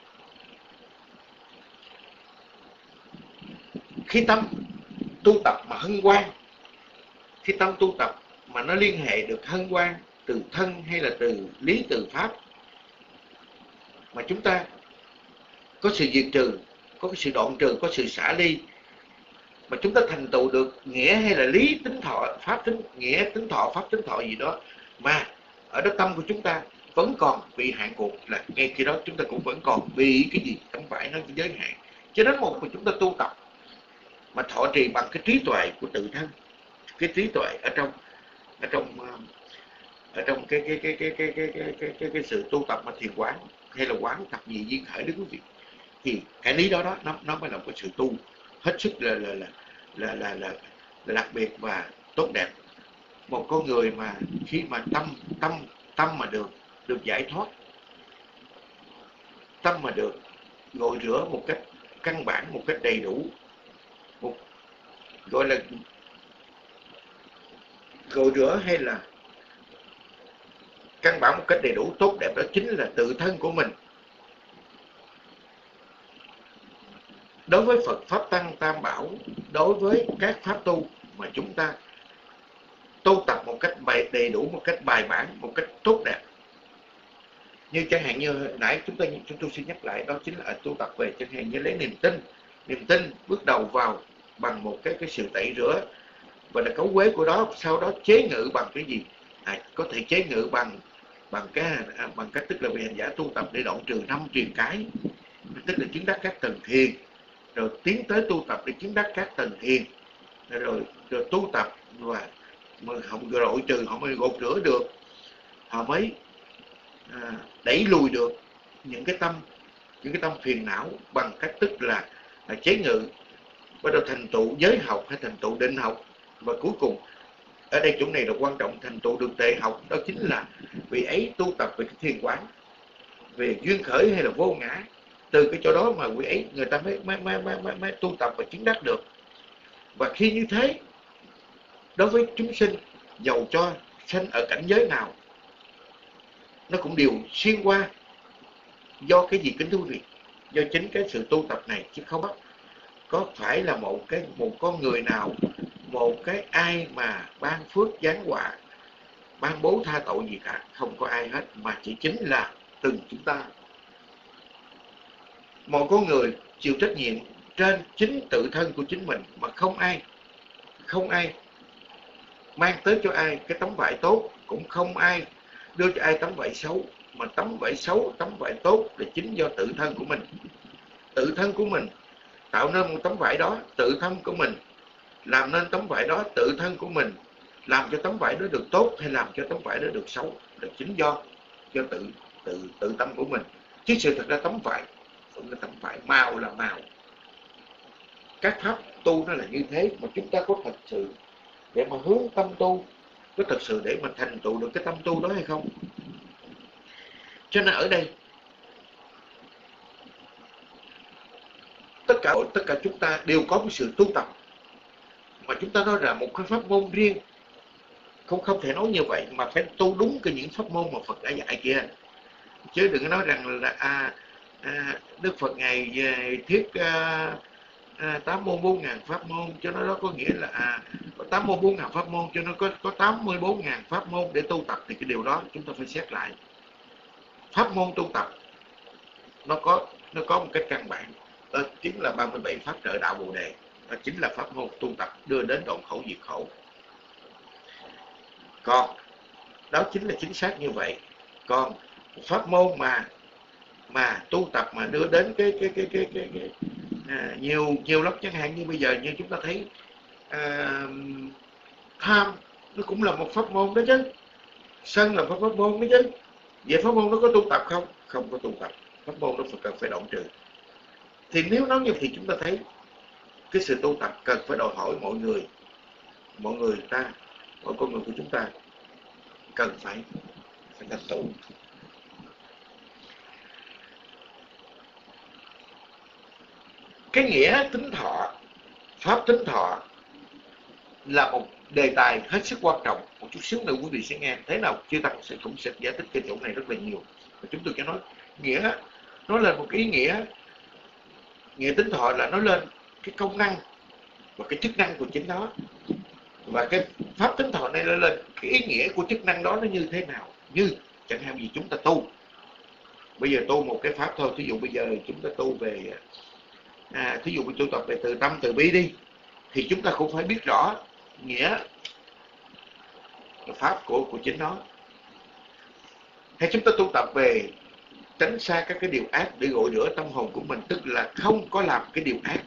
Khi tâm tu tập mà hân hoan, khi tâm tu tập mà nó liên hệ được hân hoan từ thân hay là từ lý từ pháp, mà chúng ta có sự diệt trừ, có cái sự đoạn trừ, có sự xả ly, mà chúng ta thành tựu được nghĩa hay là lý tính thọ, pháp tính, nghĩa tính thọ, pháp tính thọ gì đó, mà ở đó tâm của chúng ta vẫn còn bị hạn cuộc, là ngay khi đó chúng ta cũng vẫn còn bị cái gì không phải nó giới hạn. Cho đến một mà chúng ta tu tập mà thọ trì bằng cái trí tuệ của tự thân, cái trí tuệ ở trong ở trong ở trong cái cái cái cái cái cái cái cái, cái, cái sự tu tập mà thiền quán hay là quán thập nhị duyên khởi đó quý vị, thì cái lý đó đó nó nó mới là một sự tu hết sức là là là là là, là, là đặc biệt và tốt đẹp. Một con người mà khi mà tâm tâm tâm mà được được giải thoát, tâm mà được gội rửa một cách căn bản, một cách đầy đủ, một gọi là gội rửa hay là căn bản một cách đầy đủ tốt đẹp, đó chính là tự thân của mình. Đối với Phật Pháp Tăng Tam Bảo, đối với các pháp tu mà chúng ta một cách bài đầy đủ, một cách bài bản, một cách tốt đẹp. Như chẳng hạn như nãy chúng ta chúng tôi xin nhắc lại, đó chính là tu tập về chẳng hạn như lấy niềm tin. Niềm tin bước đầu vào bằng một cái cái sự tẩy rửa và là cấu quế của đó, sau đó chế ngự bằng cái gì? À, có thể chế ngự bằng bằng cái à, bằng cách tức là vị hành giả tu tập để đoạn trừ năm truyền cái, tức là chứng đắc các tầng thiền, rồi tiến tới tu tập để chứng đắc các tầng thiền, rồi rồi tu tập và mà họ rội trừ, họ mới gột rửa được, họ mới à, đẩy lùi được những cái tâm những cái tâm phiền não bằng cách tức là, là chế ngự, bắt đầu thành tựu giới học hay thành tựu định học, và cuối cùng ở đây chỗ này là quan trọng, thành tựu được tệ học, đó chính là vị ấy tu tập về cái thiền quán, về duyên khởi hay là vô ngã. Từ cái chỗ đó mà vị ấy người ta mới mới mới mới, mới, mới tu tập và chứng đắc được. Và khi như thế, đối với chúng sinh dầu cho sanh ở cảnh giới nào, nó cũng đều xuyên qua do cái gì kính thú vị, do chính cái sự tu tập này, chứ không bắt có phải là một cái một con người nào, một cái ai mà ban phước giáng họa, ban bố tha tội gì cả, không có ai hết, mà chỉ chính là từng chúng ta. Một con người chịu trách nhiệm trên chính tự thân của chính mình, mà không ai không ai mang tới cho ai cái tấm vải tốt, cũng không ai đưa cho ai tấm vải xấu, mà tấm vải xấu, tấm vải tốt là chính do tự thân của mình. Tự thân của mình tạo nên một tấm vải đó, tự thân của mình làm nên tấm vải đó, tự thân của mình làm cho tấm vải đó được tốt hay làm cho tấm vải đó được xấu là chính do do tự tự tự tâm của mình. Chứ sự thật ra tấm vải vẫn là tấm vải, màu là màu. Các pháp tu nó là như thế, mà chúng ta có thật sự để mà hướng tâm tu, có thật sự để mà thành tựu được cái tâm tu đó hay không? Cho nên ở đây tất cả tất cả chúng ta đều có một sự tu tập, mà chúng ta nói là một cái pháp môn riêng, không không thể nói như vậy, mà phải tu đúng cái những pháp môn mà Phật đã dạy kia, chứ đừng có nói rằng là à, à, Đức Phật ngày thiết à, à, tám môn bốn ngàn pháp môn, cho nó đó có nghĩa là à, có tám môn bốn ngàn pháp môn, cho nó có có tám mươi bốn ngàn pháp môn để tu tập, thì cái điều đó chúng ta phải xét lại. Pháp môn tu tập nó có nó có một cách căn bản, đó chính là ba mươi bảy pháp trợ đạo Bồ đề, đó chính là pháp môn tu tập đưa đến đoạn khổ diệt khổ. Còn đó chính là chính xác như vậy. Còn pháp môn mà mà tu tập mà đưa đến cái cái cái cái cái, cái à, nhiều nhiều lắm, chẳng hạn như bây giờ như chúng ta thấy à, tham nó cũng là một pháp môn đó chứ, sân là một pháp môn đó chứ. Vậy pháp môn nó có tu tập không? Không có tu tập. Pháp môn nó phải cần phải đoạn trừ. Thì nếu nói như thì chúng ta thấy cái sự tu tập cần phải đòi hỏi mọi người, mọi người ta, mọi con người của chúng ta cần phải phải thành tựu. Cái nghĩa tính thọ, pháp tính thọ là một đề tài hết sức quan trọng. Một chút xíu nữa quý vị sẽ nghe. Thế nào Chư Tăng sẽ cũng sẽ giải thích cái chỗ này rất là nhiều. Và chúng tôi sẽ nói nghĩa, nó lên một cái ý nghĩa. Nghĩa tính thọ là nó lên cái công năng và cái chức năng của chính nó. Và cái pháp tính thọ này nó lên cái ý nghĩa của chức năng đó nó như thế nào. Như chẳng hạn gì chúng ta tu, bây giờ tu một cái pháp thôi. Thí dụ bây giờ chúng ta tu về à, thí dụ tu tập về từ tâm từ bi đi, thì chúng ta cũng phải biết rõ nghĩa pháp của của chính nó. Hay chúng ta tu tập về tránh xa các cái điều ác để gội rửa tâm hồn của mình, tức là không có làm cái điều ác,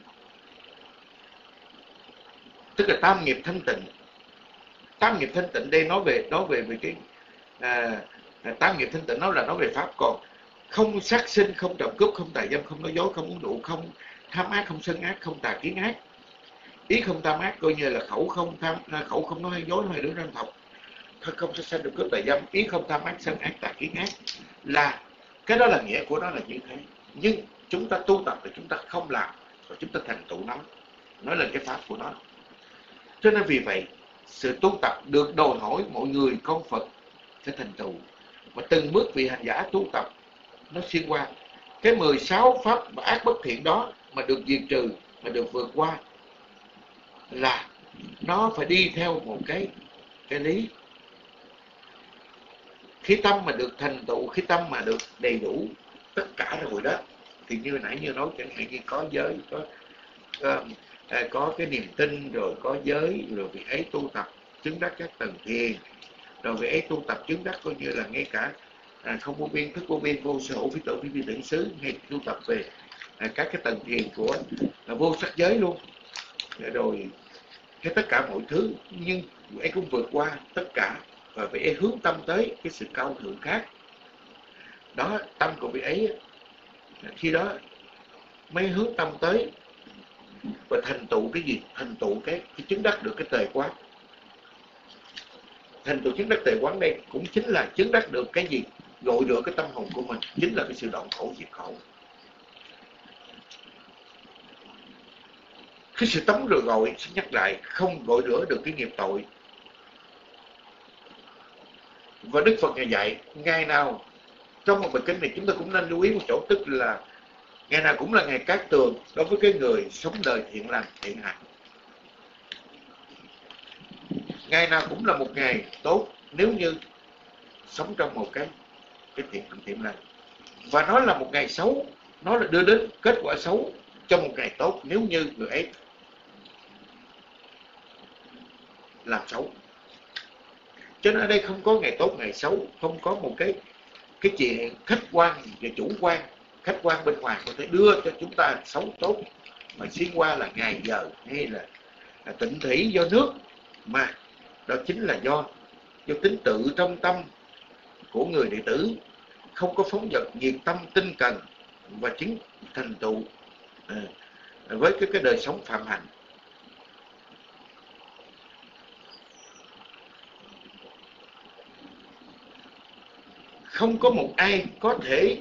tức là tam nghiệp thanh tịnh. Tam nghiệp thanh tịnh đây nói về nói về về cái à, tam nghiệp thanh tịnh nó là nói về pháp. Còn không sát sinh, không trộm cướp, không tà dâm, không nói dối, không uống rượu, không tham ác, không sân ác, không tà kiến ác. Ý không tham ác coi như là khẩu không tham, khẩu không nói dối, hai đứa răng thọc, không sát sinh, trộm cướp, tà dâm. Ý không tham ác, sân ác, tà kiến ác, là cái đó là nghĩa của nó là như thế. Nhưng chúng ta tu tập thì chúng ta không làm, và chúng ta thành tựu nó, nói lên cái pháp của nó. Cho nên vì vậy sự tu tập được đòi hỏi mọi người con Phật phải thành tựu, và từng bước vị hành giả tu tập nó xuyên qua cái mười sáu pháp ác bất thiện đó mà được diệt trừ, mà được vượt qua, là nó phải đi theo một cái cái lý. Khi tâm mà được thành tựu, khi tâm mà được đầy đủ tất cả rồi đó, thì như nãy như nói, chẳng hạn như có giới, có có, à, có cái niềm tin, rồi có giới, rồi vị ấy tu tập chứng đắc các tầng thiền, rồi vị ấy tu tập chứng đắc coi như là ngay cả à, không vô biên, thức vô biên, vô sở hữu, phi tưởng, phi vi tưởng xứ, hay tu tập về à, các cái tầng thiền của à, vô sắc giới luôn, rồi cái tất cả mọi thứ, nhưng vị ấy cũng vượt qua tất cả, và vị ấy hướng tâm tới cái sự cao thượng khác. Đó, tâm của vị ấy khi đó mới hướng tâm tới và thành tựu cái gì? Thành tựu cái, cái chứng đắc được cái tề quán. Thành tựu chứng đắc tề quán đây cũng chính là chứng đắc được cái gì? Gội rửa cái tâm hồn của mình, chính là cái sự đoạn khổ diệt khổ. Cái sự tắm rửa gội, xin nhắc lại, không gội rửa được cái nghiệp tội. Và Đức Phật Ngài dạy, ngày nào trong một bài kinh này chúng ta cũng nên lưu ý một chỗ, tức là ngày nào cũng là ngày cát tường đối với cái người sống đời thiện lành thiện hạnh. Ngày nào cũng là một ngày tốt nếu như sống trong một cái cái thiện thiện lành. Và nó là một ngày xấu, nó là đưa đến kết quả xấu trong một ngày tốt nếu như người ấy làm xấu. Cho nên ở đây không có ngày tốt ngày xấu, không có một cái cái chuyện khách quan và chủ quan. Khách quan bên ngoài có thể đưa cho chúng ta xấu tốt, mà xuyên qua là ngày giờ hay là, là tịnh thủy do nước, mà đó chính là do do tính tự trong tâm của người đệ tử không có phóng dật nhiệt tâm tinh cần và chính thành tựu à, với cái cái đời sống phạm hạnh. Không có một ai có thể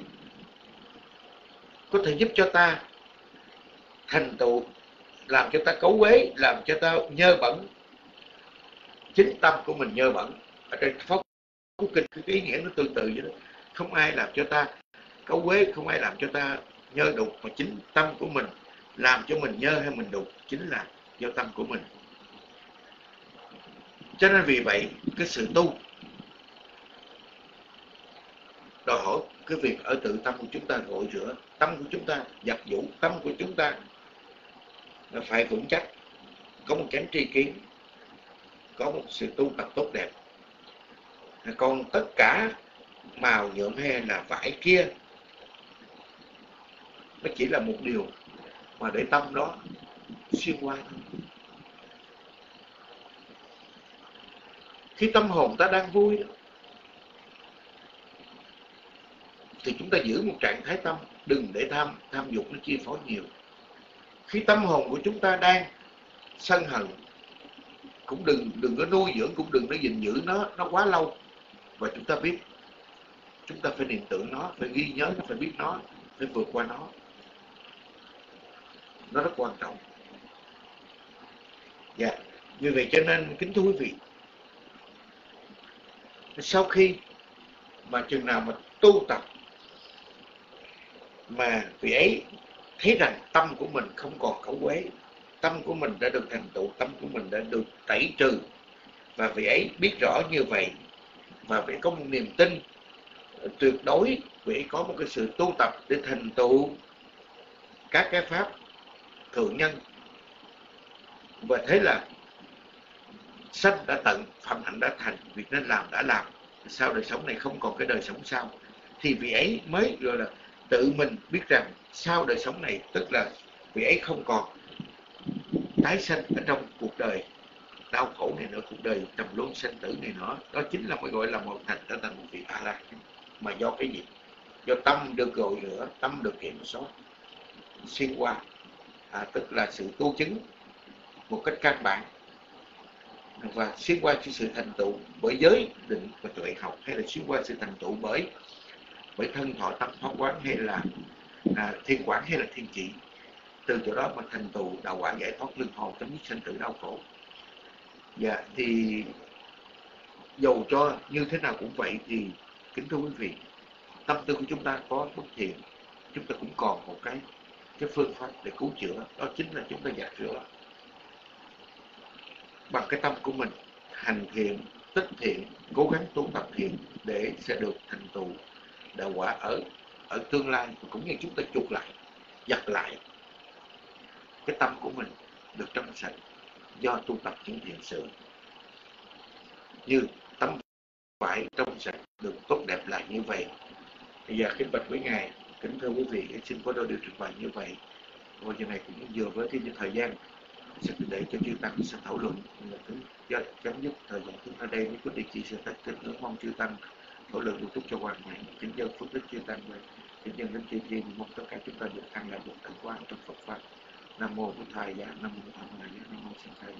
có thể giúp cho ta thành tựu, làm cho ta cấu uế, làm cho ta nhơ bẩn. Chính tâm của mình nhơ bẩn. Ở trên Pháp Cú Kinh cái ý nghĩa nó tương tự vậy đó. Không ai làm cho ta cấu uế, không ai làm cho ta nhơ đục, mà chính tâm của mình làm cho mình nhơ hay mình đục, chính là do tâm của mình. Cho nên vì vậy cái sự tu đòi hỏi cái việc ở tự tâm của chúng ta gội rửa, tâm của chúng ta giặt giũ, tâm của chúng ta nó phải vững chắc, có một chánh tri kiến, có một sự tu tập tốt đẹp. Còn tất cả màu nhuộm hay là vải kia nó chỉ là một điều mà để tâm đó xuyên qua. Khi tâm hồn ta đang vui đó, thì chúng ta giữ một trạng thái tâm, đừng để tham tham dục nó chi phối nhiều. Khi tâm hồn của chúng ta đang sân hận, cũng đừng đừng có nuôi dưỡng, cũng đừng có gìn giữ nó nó quá lâu. Và chúng ta biết, chúng ta phải niệm tưởng nó, phải ghi nhớ nó, phải biết nó, phải vượt qua nó. Nó rất quan trọng. Dạ, như vậy cho nên kính thưa quý vị, sau khi mà chừng nào mà tu tập mà vị ấy thấy rằng tâm của mình không còn cấu uế, tâm của mình đã được thành tựu, tâm của mình đã được tẩy trừ, và vị ấy biết rõ như vậy, và vị có một niềm tin tuyệt đối, vị ấy có một cái sự tu tập để thành tựu các cái pháp thượng nhân, và thế là sanh đã tận, phạm hạnh đã thành, việc nên làm đã làm, sau đời sống này không còn cái đời sống sau, thì vị ấy mới gọi là tự mình biết rằng sau đời sống này, tức là vị ấy không còn tái sanh ở trong cuộc đời đau khổ này nữa, cuộc đời trầm luân sanh tử này nữa. Đó chính là mới gọi là một thành, trở thành một vị A La. Mà do cái gì? Do tâm được gội rửa, tâm được kiểm soát, xuyên qua, à, tức là sự tu chứng một cách căn bản, và xuyên qua sự thành tựu bởi giới định và tuệ học, hay là xuyên qua sự thành tựu bởi bởi thân thọ tâm pháp quán, hay là à, thiên quán, hay là thiên chỉ. Từ chỗ đó mà thành tựu đạo quả giải thoát luân hồi, chấm dứt sanh tử đau khổ. Dạ, thì dầu cho như thế nào cũng vậy, thì kính thưa quý vị, tâm tư của chúng ta có bất thiện, chúng ta cũng còn một cái cái phương pháp để cứu chữa, đó chính là chúng ta giặt rửa bằng cái tâm của mình, hành thiện, tích thiện, cố gắng tu tập thiện để sẽ được thành tựu đạo quả ở ở tương lai, cũng như chúng ta chuộc lại, giặt lại cái tâm của mình được trong sạch do tu tập những thiện sự. Như tấm vải trong sạch được tốt đẹp là như vậy. Bây giờ kính bạch với ngài, kính thưa quý vị, xin có đôi điều trình bày như vậy. Và giờ này cũng vừa với cái thời gian sẽ để cho chư tăng sẽ thảo luận, là kính chấm dứt thời gian chúng ta đây với quyết định chỉ sẽ tất kính ngưỡng mong chư tăng thảo luận được cho hoàn hảo, kính dân phước đức chư tăng về kính dân đến chư thiên, mong tất cả chúng ta được an lạc, được thành quan trong Phật pháp. Nam mô Bổn Thầy Dạ, Nam mô Tham Dạ, Nam mô Sanh Khai Dạ.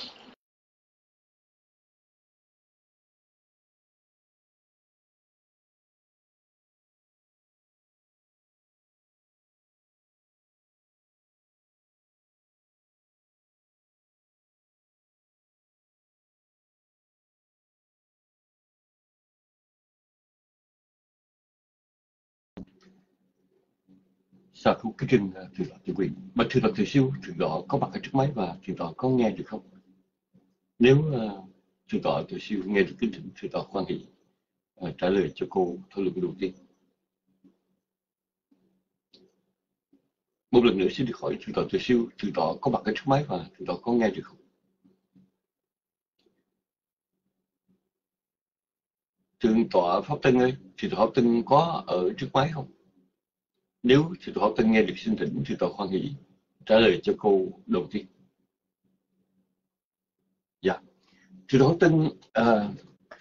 Sa thú cái trình thượng tọa Từ Quyền, bạch thượng tọa Từ Siêu, thượng tọa có mặt ở trước máy và thượng tọa có nghe được không? Nếu uh, thượng tọa Từ Siêu nghe được kính thỉnh thượng tọa khoan hỷ uh, trả lời cho cô thảo luận đầu tiên. Một lần nữa xin được hỏi thượng tọa Từ Siêu, thượng tọa có mặt ở trước máy và thượng tọa có nghe được không? Thượng tọa Pháp Tân ơi, thượng tọa Pháp Tân có ở trước máy không? Nếu thượng tọa Pháp Tân nghe được xin thỉnh thượng tọa khoan hỷ trả lời cho cô đầu tiên. Dạ, thượng tọa Pháp Tân, uh,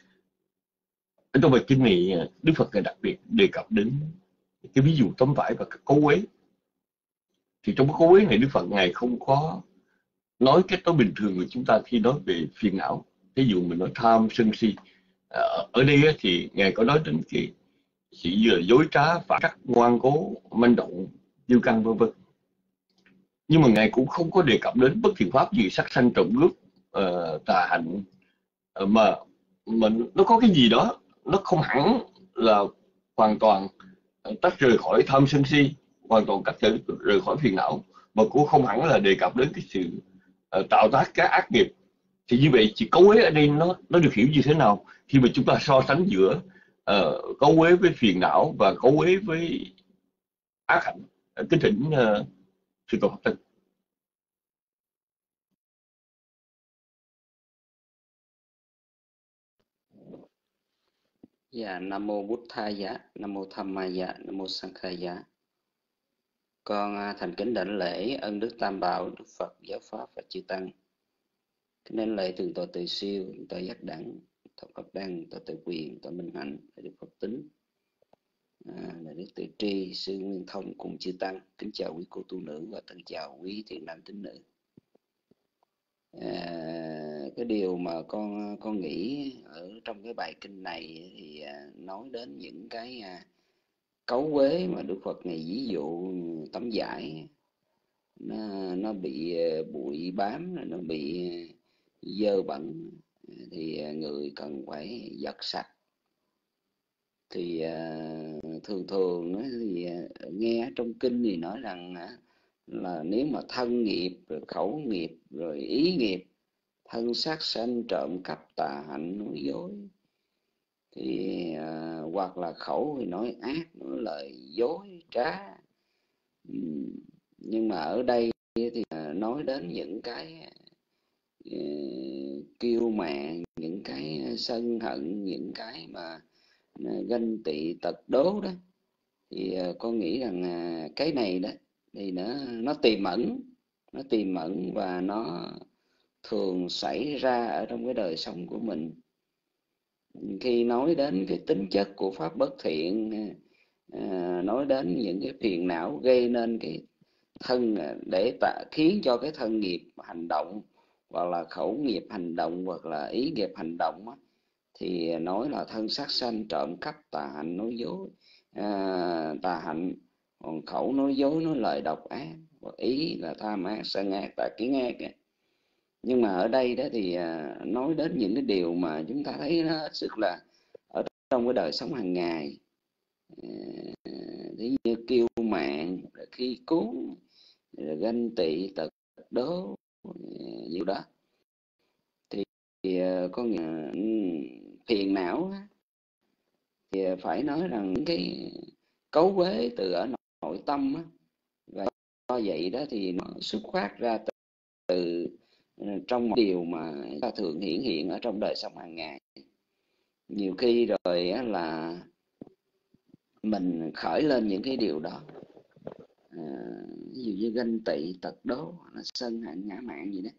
ở trong bài kinh này Đức Phật đặc biệt đề cập đến cái ví dụ tấm vải và cái cấu uế. Thì trong cái cấu uế này Đức Phật ngài không có nói cách nói bình thường của chúng ta khi nói về phiền não. Ví dụ mình nói tham sân si, ở đây thì ngài có nói đến cái sự là dối trá, phá trắc, ngoan cố, manh động, kiêu căng vân vân. Nhưng mà ngài cũng không có đề cập đến bất thiện pháp gì, sát sanh, trộm cướp, uh, tà hạnh, uh, mà mình nó có cái gì đó nó không hẳn là hoàn toàn tách rời khỏi tham sân si, hoàn toàn tách rời khỏi phiền não, mà cũng không hẳn là đề cập đến cái sự uh, tạo tác các ác nghiệp. Thì như vậy chỉ cấu uế ở đây nó nó được hiểu như thế nào khi mà chúng ta so sánh giữa uh, cấu uế với phiền não và cấu uế với ác hạnh? Kính thỉnh uh, sư tổ Pháp Tân. Dạ, Nam mô Bụt Thầy Dạ, Nam mô Tham Ma Dạ, Nam mô Sanh Khai Dạ. Con thành kính đảnh lễ ân đức Tam Bảo, Đức Phật, Giáo Pháp và chư Tăng. Kính đảnh lễ thượng tọa Từ Siêu, thượng tọa Giác Đẳng, thượng Pháp Đăng, thượng tọa Từ Quyền, thượng tọa Minh Hạnh, thượng Đức Phật Tính, à, Đức Từ Tri, sư Nguyên Thông cùng chư Tăng. Kính chào quý cô tu nữ và thân chào quý thiện nam tín nữ. À, cái điều mà con con nghĩ ở trong cái bài kinh này thì à, nói đến những cái à, cấu uế mà Đức Phật này ví dụ tấm vải nó nó bị bụi bám, nó bị dơ bẩn thì người cần phải giặt sạch. Thì uh, thường thường nói thì uh, nghe trong kinh thì nói rằng uh, là nếu mà thân nghiệp, rồi khẩu nghiệp, rồi ý nghiệp, thân sát sanh, trộm cắp, tà hạnh, nói dối, thì uh, hoặc là khẩu thì nói ác, nói lời dối trá. uhm, nhưng mà ở đây thì uh, nói đến những cái uh, kiêu mạn, những cái sân hận, những cái mà uh, ganh tị, tật đố đó, thì uh, con nghĩ rằng uh, cái này đó thì nó nó tiềm ẩn, nó tiềm ẩn và nó thường xảy ra ở trong cái đời sống của mình. Khi nói đến cái tính chất của pháp bất thiện, à, nói đến những cái phiền não gây nên cái thân để tạ, khiến cho cái thân nghiệp hành động, hoặc là khẩu nghiệp hành động, hoặc là ý nghiệp hành động, thì nói là thân sát sanh, trộm cắp, tà hạnh, nói dối, à, tà hạnh, còn khẩu nói dối, nói lời độc ác, và ý là tham ác, sân ác, tà kiến ác. Nhưng mà ở đây đó thì à, nói đến những cái điều mà chúng ta thấy nó hết sức là ở trong cái đời sống hàng ngày, à, ví như kiêu mạn, khi cuốn, ganh tị, tật đố, nhiều đó. Thì uh, có nghĩa phiền não thì phải nói rằng những cái cấu uế từ ở nội tâm á, và do vậy đó thì nó xuất phát ra từ, từ trong một điều mà ta thường hiển hiện ở trong đời sống hàng ngày. Nhiều khi rồi á, là mình khởi lên những cái điều đó, à, ví dụ như ganh tị, tật đố, sân hận, ngã mạn gì đó.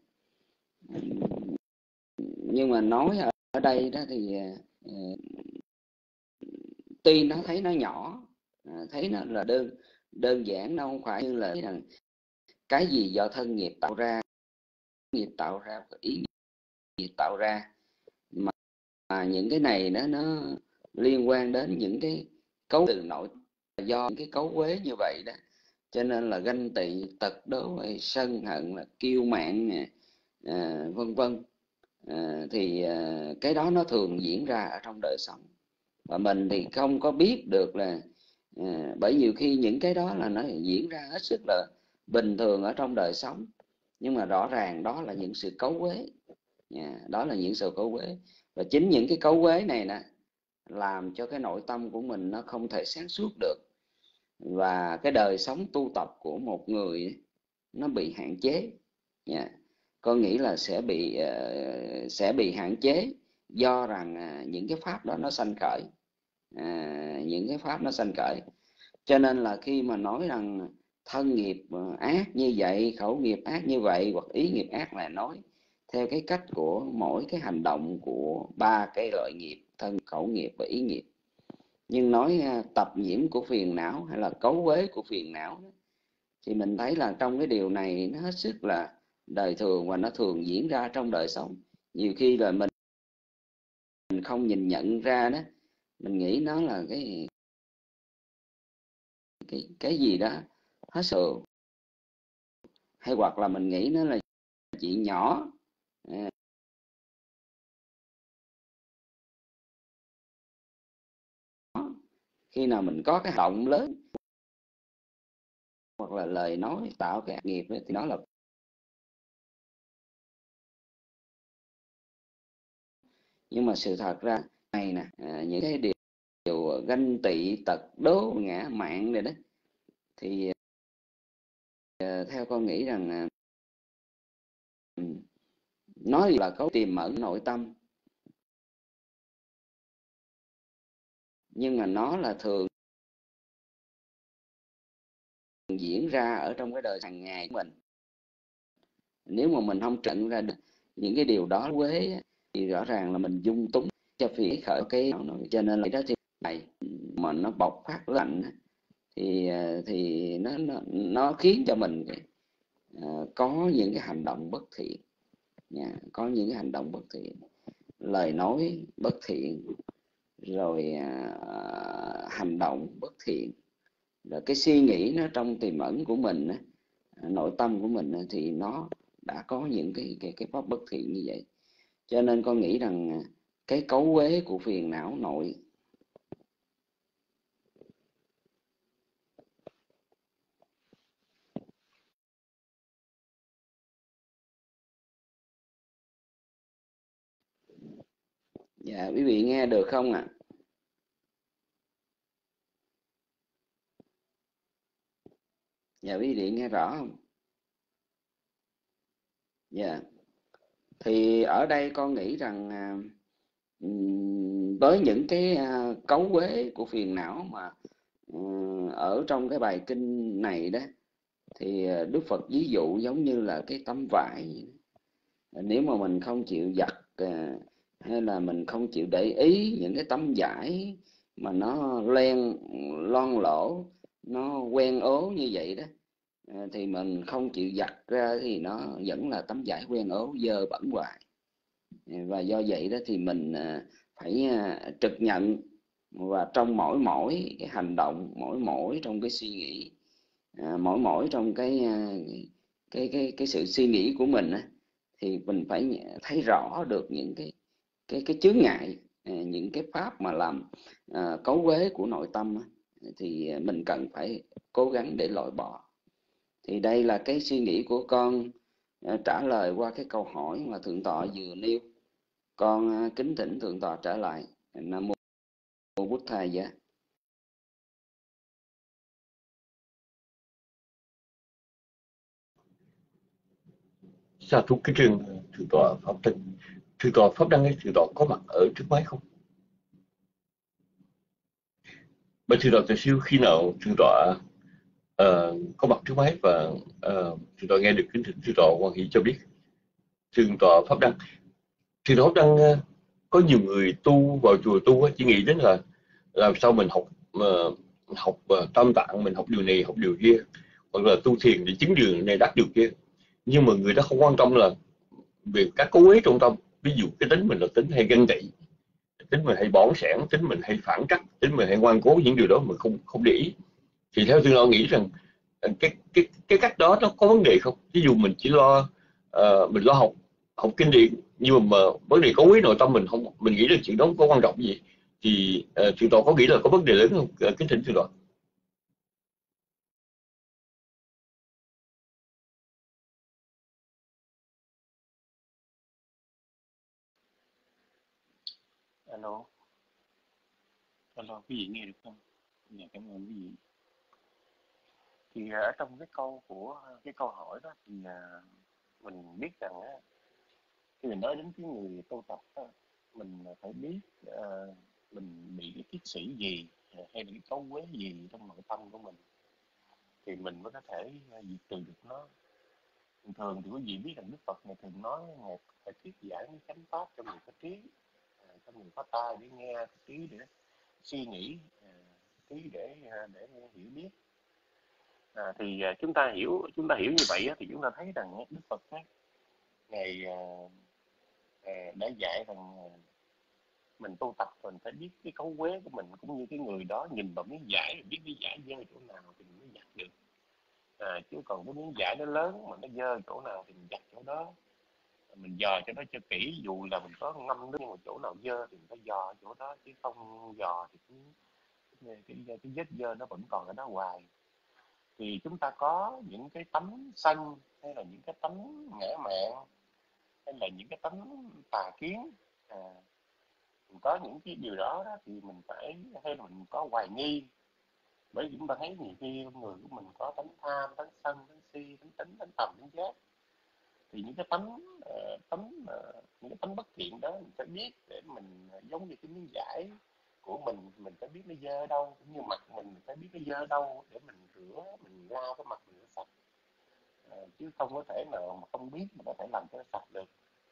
Nhưng mà nói ở, ở đây đó thì uh, tuy nó thấy nó nhỏ, à, thấy nó là đơn đơn giản, nó không phải như là cái gì do thân nghiệp tạo ra, nghiệp tạo ra, ý nghiệp tạo ra, mà, mà những cái này nó nó liên quan đến những cái cấu từ nội, do những cái cấu uế như vậy đó, cho nên là ganh tị, tật đố, sân hận, là kiêu mạn, à, vân vân, à, thì à, cái đó nó thường diễn ra ở trong đời sống, và mình thì không có biết được là à, bởi nhiều khi những cái đó là nó diễn ra hết sức là bình thường ở trong đời sống, nhưng mà rõ ràng đó là những sự cấu uế, à, đó là những sự cấu uế, và chính những cái cấu uế này nè làm cho cái nội tâm của mình nó không thể sáng suốt được, và cái đời sống tu tập của một người nó bị hạn chế, yeah. Có nghĩa là sẽ bị uh, sẽ bị hạn chế do rằng uh, những cái pháp đó nó sanh khởi, uh, những cái pháp nó sanh khởi, cho nên là khi mà nói rằng thân nghiệp ác như vậy, khẩu nghiệp ác như vậy, hoặc ý nghiệp ác, là nói theo cái cách của mỗi cái hành động của ba cái loại nghiệp: thân, khẩu nghiệp và ý nghiệp. Nhưng nói tập nhiễm của phiền não hay là cấu uế của phiền não thì mình thấy là trong cái điều này nó hết sức là đời thường, và nó thường diễn ra trong đời sống. Nhiều khi là mình mình không nhìn nhận ra đó, mình nghĩ nó là cái cái cái gì đó hết sự, hay hoặc là mình nghĩ nó là chuyện nhỏ, à, khi nào mình có cái hành động lớn hoặc là lời nói tạo cái ác nghiệp ấy, thì nó là, nhưng mà sự thật ra này nè, à, những cái điều, điều ganh tị, tật đố, ngã mạn này đó, thì à, theo con nghĩ rằng à, nói là có tiềm ẩn nội tâm, nhưng mà nó là thường diễn ra ở trong cái đời hàng ngày của mình. Nếu mà mình không trận ra được những cái điều đó quế thì rõ ràng là mình dung túng cho phía khởi cái nó, cho nên là đó thì này mà nó bộc phát lạnh thì thì nó nó, nó khiến cho mình uh, có những cái hành động bất thiện, yeah, có những cái hành động bất thiện, lời nói bất thiện, rồi uh, hành động bất thiện, rồi cái suy nghĩ nó trong tiềm ẩn của mình, nội tâm của mình thì nó đã có những cái cái cái pháp bất thiện như vậy. Cho nên con nghĩ rằng cái cấu uế của phiền não nội dạ quý vị nghe được không ạ? À? Dạ quý vị nghe rõ không? Dạ. Thì ở đây con nghĩ rằng với những cái cấu uế của phiền não mà ở trong cái bài kinh này đó, thì Đức Phật ví dụ giống như là cái tấm vải, nếu mà mình không chịu giặt hay là mình không chịu để ý những cái tấm vải mà nó len loang lỗ, nó quen ố như vậy đó, thì mình không chịu giặt ra thì nó vẫn là tấm vải quen ố dơ bẩn hoài. Và do vậy đó thì mình phải trực nhận, và trong mỗi mỗi cái hành động, mỗi mỗi trong cái suy nghĩ, mỗi mỗi trong cái cái cái cái sự suy nghĩ của mình á, thì mình phải thấy rõ được những cái cái cái chướng ngại, những cái pháp mà làm uh, cấu uế của nội tâm á, thì mình cần phải cố gắng để loại bỏ. Thì đây là cái suy nghĩ của con uh, trả lời qua cái câu hỏi mà Thượng tọa vừa nêu. Con kính thỉnh Thượng tọa trở lại. Nam mô Bụt Thầy giá. Sa thú cái trường thượng tọa Pháp Tinh, thượng tọa Pháp Đăng ấy, thượng tọa có mặt ở trước máy không? Bởi thượng tọa Từ Siêu khi nào thượng tọa uh, có mặt trước máy và uh, thượng tọa nghe được kính thỉnh thượng tọa Quan Hỷ cho biết. Thượng tọa Pháp Đăng, thượng tọa Pháp Đăng uh, có nhiều người tu vào chùa tu uh, chỉ nghĩ đến là làm sao mình học uh, học uh, tam tạng, mình học điều này học điều kia, hoặc là tu thiền để chứng điều này đắc điều kia, nhưng mà người đó không quan tâm là về các cấu uế trong tâm. Ví dụ cái tính mình là tính hay ganh tị, tính mình hay bỏng sẻn, tính mình hay phản trắc, tính mình hay ngoan cố, những điều đó mình không không để ý. Thì theo tôi nghĩ rằng cái cái cái cách đó nó có vấn đề không? Ví dụ mình chỉ lo uh, mình lo học học kinh điển, nhưng mà, mà vấn đề cấu uế nội tâm mình không, mình nghĩ là chuyện đó không có quan trọng gì, thì uh, thượng tọa có nghĩ là có vấn đề lớn không? Uh, kính thỉnh thượng tọa. Alo, alo, quý vị nghe được không? Dạ, cảm ơn quý vị. Thì ở trong cái câu của cái câu hỏi đó thì mình biết rằng á, khi mình nói đến cái người tu tập á, mình phải biết uh, mình bị cái kiết sĩ gì hay là cái cấu uế gì trong nội tâm của mình thì mình mới có thể diệt trừ được nó. Thường thì quý vị biết rằng Đức Phật này thường nói ngài phải thuyết giải với chánh pháp cho người có trí, cho người có tai để nghe, có trí để suy nghĩ, trí để để hiểu biết. À, thì chúng ta hiểu chúng ta hiểu như vậy thì chúng ta thấy rằng Đức Phật ấy, ngài đã dạy rằng mình tu tập mình phải biết cái cấu uế của mình, cũng như cái người đó nhìn vào miếng vải, biết miếng vải dơ chỗ nào thì mình mới giặt được. À, chứ còn cái miếng vải nó lớn mà nó dơ chỗ nào thì mình giặt chỗ đó, mình dò cho nó cho kỹ. Dù là mình có ngâm nước nhưng mà chỗ nào dơ thì mình phải dò chỗ đó, chứ không dò thì cái, cái, cái, cái vết dơ nó vẫn còn ở đó hoài. Thì chúng ta có những cái tánh sân hay là những cái tánh ngã mạn hay là những cái tánh tà kiến, à, mình có những cái điều đó, đó thì mình phải, hay là mình có hoài nghi. Bởi vì chúng ta thấy nhiều khi người của mình có tánh tham, tánh sân, tánh si, tánh tính, tánh tầm, tánh giác, thì những cái tánh uh, tánh uh, những cái tánh bất thiện đó mình phải biết để mình uh, giống như cái miếng vải của mình mình phải biết nó dơ ở đâu, cũng như mặt mình phải biết nó dơ ở đâu để mình rửa, mình lau cái mặt mình nó sạch, uh, chứ không có thể nào mà không biết mà có thể làm cho nó sạch được.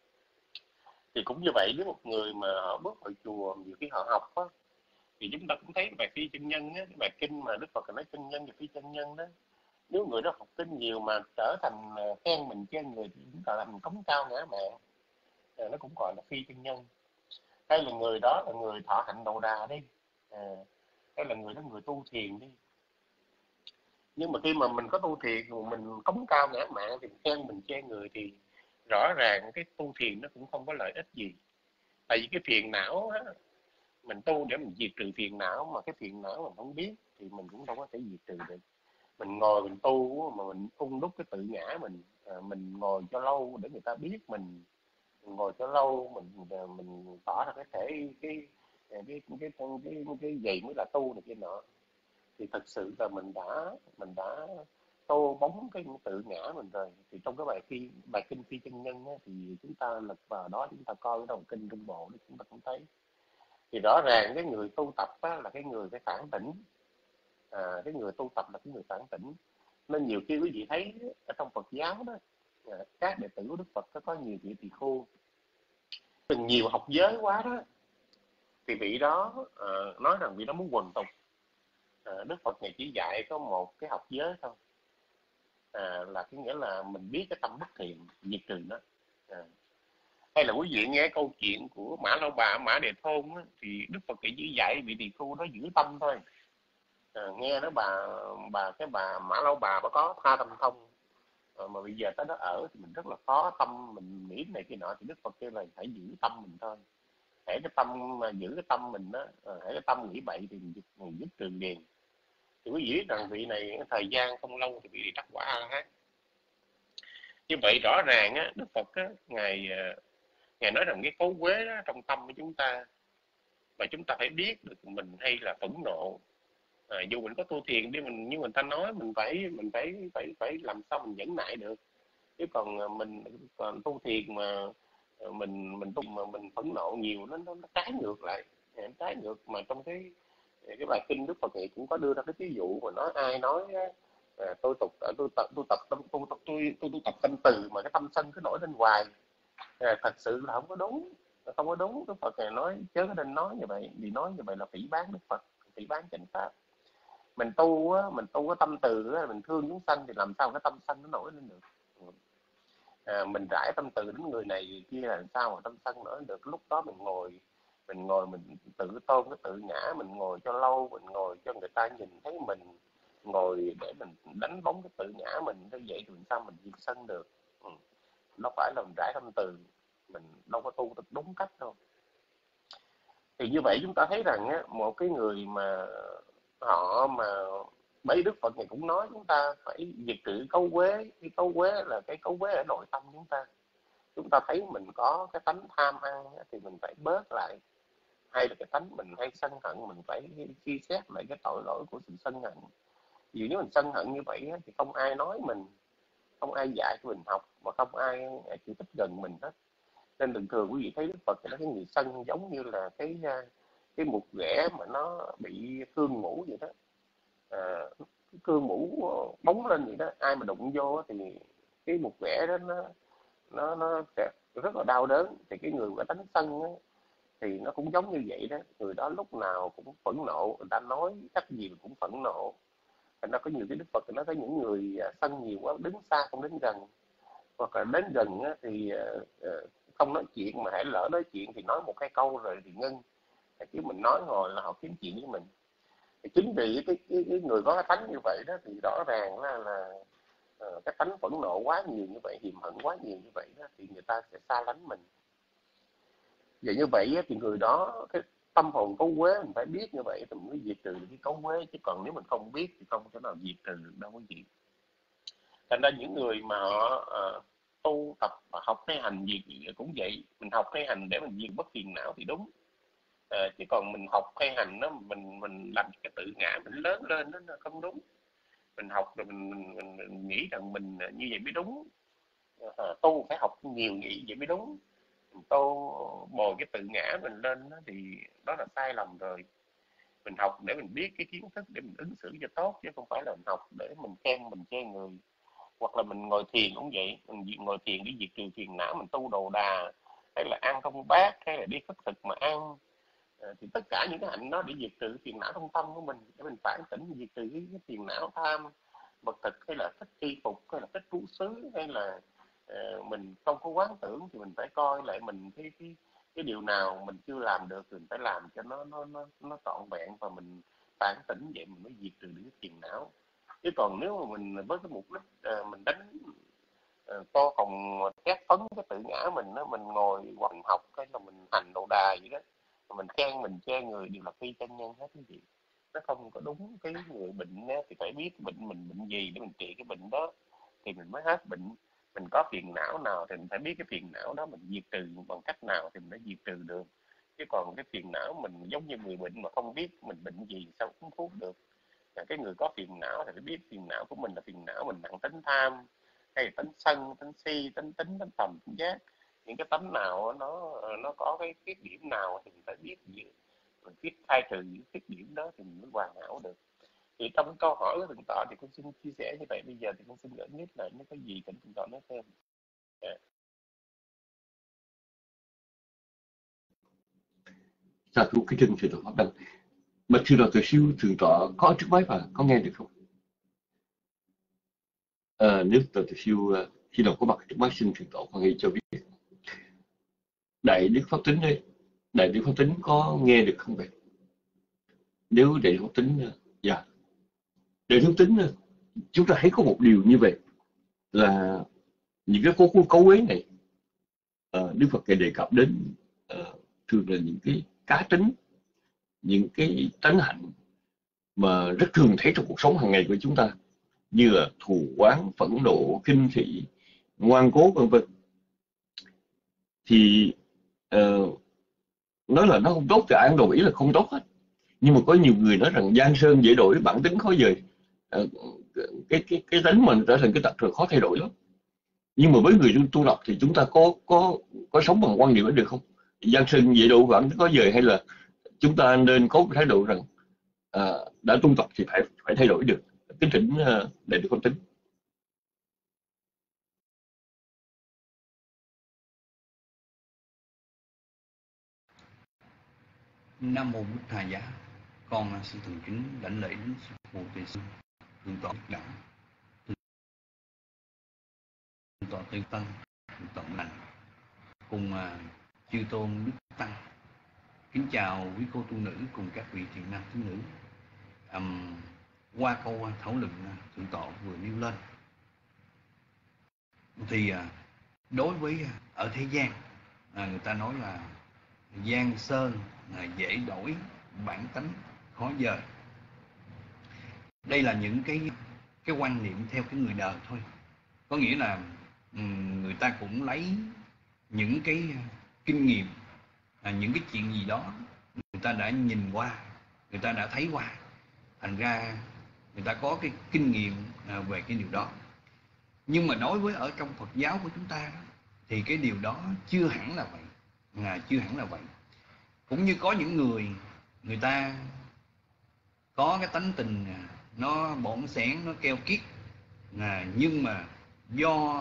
Thì cũng như vậy, với một người mà họ bước vào chùa nhiều khi họ học á, thì chúng ta cũng thấy bài phi chân nhân á, cái bài kinh mà Đức Phật nói chân nhân và phi chân nhân đó, nếu người đó học kinh nhiều mà trở thành khen mình trên người thì chúng ta làm cống cao ngã mạn, à, nó cũng gọi là phi chân nhân. Hay là người đó là người thọ hạnh đầu đà đi, à, hay là người đó người tu thiền đi, nhưng mà khi mà mình có tu thiền mình cống cao ngã mạn thì khen mình trên người thì rõ ràng cái tu thiền nó cũng không có lợi ích gì. Tại vì cái phiền não á, mình tu để mình diệt trừ phiền não, mà cái phiền não mình không biết thì mình cũng đâu có thể diệt trừ được. Mình ngồi mình tu mà mình ung đúc cái tự ngã mình, à, mình ngồi cho lâu để người ta biết mình, mình ngồi cho lâu mình mình tỏ ra cái thể cái cái cái cái cái, cái, cái gì mới là tu được cái nọ, thì thật sự là mình đã mình đã tô bóng cái tự ngã mình rồi. Thì trong cái bài phi bài kinh phi chân nhân á, thì chúng ta lật vào đó, chúng ta coi cái đầu kinh Trung Bộ để chúng ta cũng thấy thì rõ ràng cái người tu tập á, là cái người phải phản tỉnh, à, cái người tu tập là cái người phản tỉnh. Nên nhiều khi quý vị thấy ở trong Phật giáo đó, à, các đệ tử của Đức Phật có, có nhiều vị tỳ khưu từng nhiều học giới quá đó, thì vị đó à, nói rằng vị đó muốn quần tục, à, Đức Phật này chỉ dạy có một cái học giới thôi, à, là cái nghĩa là mình biết cái tâm bất thiện, diệt trừ nó. À. Hay là quý vị nghe câu chuyện của Mã Lao Bà, Mã Đề Thôn á, thì Đức Phật chỉ dạy vị tỳ khưu đó giữ tâm thôi. À, nghe đó bà bà cái bà Mã Lao Bà bà có tha tâm thông, à, mà bây giờ tới đó ở thì mình rất là khó tâm, mình nghĩ này kia nọ, thì Đức Phật kêu là phải giữ tâm mình thôi. Hễ cái tâm mà giữ cái tâm mình đó, hễ cái tâm nghĩ bậy thì mình dứt, mình dứt trường liền. Thì quý vị biết rằng vị này thời gian không lâu thì bị đắc quả A La Hán. Như vậy rõ ràng á, Đức Phật á, ngài Ngài nói rằng cái cấu quế đó trong tâm của chúng ta, mà chúng ta phải biết được mình hay là phẫn nộ. À, dù mình có tu thiền đi, mình như người ta nói, mình phải mình phải phải phải làm sao mình nhẫn nại được. Chứ còn mình còn tu thiền mà mình mình tu mà mình phẫn nộ nhiều, nó nó, nó trái ngược lại, nó trái ngược. Mà trong cái cái bài kinh Đức Phật này cũng có đưa ra cái ví dụ mà nói ai nói à, tôi tục tôi tập tôi tập tâm tôi tôi tôi tôi tập tâm từ mà cái tâm sân cứ nổi lên hoài, à, thật sự là không có đúng, không có đúng. Đức Phật này nói chớ có nên nói như vậy, vì nói như vậy là phỉ báng Đức Phật, phỉ báng chánh pháp. Mình tu á, mình tu cái tâm từ á, mình thương chúng sanh thì làm sao cái tâm sân nó nổi lên được. À, mình rải tâm từ đến người này người kia là sao mà tâm sân nổi được. Lúc đó mình ngồi mình ngồi mình tự tôn cái tự ngã, mình ngồi cho lâu, mình ngồi cho người ta nhìn thấy mình, ngồi để mình đánh bóng cái tự ngã mình, như vậy thì sao mình diệt sân được. Ừ. Nó phải là mình rải tâm từ, mình đâu có tu được đúng cách đâu. Thì như vậy chúng ta thấy rằng á, một cái người mà họ mà mấy Đức Phật này cũng nói chúng ta phải diệt trừ cấu quế. Cái cấu quế là cái cấu quế ở nội tâm chúng ta. Chúng ta thấy mình có cái tánh tham ăn thì mình phải bớt lại, hay là cái tánh mình hay sân hận, mình phải suy xét lại cái tội lỗi của sự sân hận. Vì nếu mình sân hận như vậy thì không ai nói mình, không ai dạy cho mình học, mà không ai chịu thích gần mình hết. Nên thường thường quý vị thấy Đức Phật nói cái người sân giống như là cái cái mụt ghẻ mà nó bị cương mũ vậy đó. À, cái cương mũ bóng lên vậy đó, ai mà đụng vô thì cái mụt ghẻ đó nó nó nó sẽ rất là đau đớn. Thì cái người có tánh sân á, thì nó cũng giống như vậy đó. Người đó lúc nào cũng phẫn nộ, người ta nói cách gì cũng phẫn nộ. Thành ra có nhiều cái Đức Phật nó thấy những người sân nhiều quá, đứng xa không đến gần, hoặc là đến gần á, thì không nói chuyện, mà hãy lỡ nói chuyện thì nói một cái câu rồi thì ngưng, chứ mình nói hồi là họ kiếm chuyện với mình. Thì chính vì cái, cái, cái người có cái tánh như vậy đó, thì rõ ràng là, là uh, cái tánh phẫn nộ quá nhiều như vậy, hiềm hận quá nhiều như vậy đó, thì người ta sẽ xa lánh mình. Vậy như vậy thì người đó cái tâm hồn cấu quế mình phải biết như vậy thì mình mới diệt trừ cái cấu quế, chứ còn nếu mình không biết thì không thể nào diệt trừ được đâu quý vị. Thành ra những người mà họ uh, tu tập và học cái hành gì cũng vậy, mình học cái hành để mình diệt bất phiền não thì đúng. À, chứ còn mình học hay hành nó mình mình làm cái tự ngã mình lớn lên đó, nó không đúng. Mình học rồi mình, mình, mình, mình nghĩ rằng mình như vậy mới đúng. À, tu phải học nhiều nghĩ vậy mới đúng. Mình tu bồi cái tự ngã mình lên đó, thì đó là sai lầm rồi. Mình học để mình biết cái kiến thức để mình ứng xử cho tốt, chứ không phải là mình học để mình khen mình chê người. Hoặc là mình ngồi thiền cũng vậy, mình ngồi thiền để diệt trừ phiền não, mình tu đồ đà, hay là ăn không bát, hay là đi khất thực mà ăn. À, thì tất cả những cái hạnh đó để diệt trừ phiền não trong tâm của mình, để mình phản tỉnh diệt trừ cái, cái phiền não tham vật thực, hay là thích tri phục, hay là thích trú xứ, hay là uh, mình không có quán tưởng, thì mình phải coi lại mình cái cái cái điều nào mình chưa làm được thì mình phải làm cho nó nó nó nó trọn vẹn, và mình phản tỉnh vậy mình mới diệt trừ được cái phiền não. Chứ còn nếu mà mình với cái mục đích uh, mình đánh uh, to phòng két phấn cái tự ngã mình đó, mình ngồi hoặc mình học cái là mình hành đồ đà vậy đó, mình khen mình chê người đều là phi chân nhân hết cái gì. Nó không có đúng. Cái người bệnh á, thì phải biết bệnh mình bệnh gì để mình trị cái bệnh đó thì mình mới hết bệnh. Mình có phiền não nào thì mình phải biết cái phiền não đó mình diệt trừ bằng cách nào thì mình mới diệt trừ được. Chứ còn cái phiền não mình giống như người bệnh mà không biết mình bệnh gì sao uống thuốc được. Cái người có phiền não thì phải biết phiền não của mình là phiền não mình nặng tính tham, hay là tính sân, tính si, tính tính, tính tầm, tính giác. Những cái tánh nào nó nó có cái khuyết điểm nào thì mình phải biết gì, mình biết khai trừ những khuyết điểm đó thì mình mới hoàn hảo được. Thì trong cái câu hỏi của Thượng Tọa thì con xin chia sẻ như vậy. Bây giờ thì con xin gửi nhất lại những cái gì cần Thượng Tọa nói thêm. Yeah. Sa thú cái chân Thượng Tọa Pháp Đăng. Bạch sư đạo Từ Siêu, Thượng Tọa có trước máy và có nghe được không? À, nếu đạo Từ Siêu khi nào có mặt trước máy xin Thượng Tọa có nghe cho biết. Đại Đức Pháp Tính đây, Đại Đức Pháp Tính có nghe được không vậy? Nếu Đại Đức Pháp Tính, dạ, yeah. Đại Đức Pháp Tính, chúng ta thấy có một điều như vậy là những cái cấu cấu quế này, uh, Đức Phật đề cập đến uh, thường là những cái cá tính, những cái tánh hạnh mà rất thường thấy trong cuộc sống hàng ngày của chúng ta, như là thù oán, phẫn nộ, khinh thị, ngoan cố vân vân. Thì ờ, nói là nó không tốt thì ai cũng đồng ý là không tốt hết, nhưng mà có nhiều người nói rằng giang sơn dễ đổi, bản tính khó dời. Ờ, cái cái cái tính mình trở thành cái tật rồi khó thay đổi lắm. Nhưng mà với người tu, tu tập thì chúng ta có có có sống bằng quan điểm đó được không? Giang sơn dễ đổi, bản tính khó dời, hay là chúng ta nên có một thái độ rằng à, đã tu tập thì phải phải thay đổi được. Kính thỉnh uh, đại đức Công Tính. Nam mô Bụt Thầy Giá. Con xin thành kính đảnh lễ đến sư phụ Tuệ Sư, thượng tọa Nhất Đẳng, thượng tọa Tư Tân, thượng tọa Lành, cùng uh, chư tôn Đức Tăng. Kính chào quý cô tu nữ cùng các vị thiện nam tín nữ. Um, qua câu thảo luận thượng tọa vừa nêu lên, thì uh, đối với uh, ở thế gian, uh, người ta nói là giang sơn uh, dễ đổi, bản tánh khó dời. Đây là những cái cái quan niệm theo cái người đời thôi. Có nghĩa là um, người ta cũng lấy những cái kinh nghiệm, à, những cái chuyện gì đó người ta đã nhìn qua, người ta đã thấy qua, thành ra người ta có cái kinh nghiệm à, về cái điều đó. Nhưng mà đối với ở trong Phật giáo của chúng ta thì cái điều đó chưa hẳn là vậy, à, chưa hẳn là vậy. Cũng như có những người, người ta có cái tánh tình nó bỏng sáng, nó keo kiết, à, nhưng mà do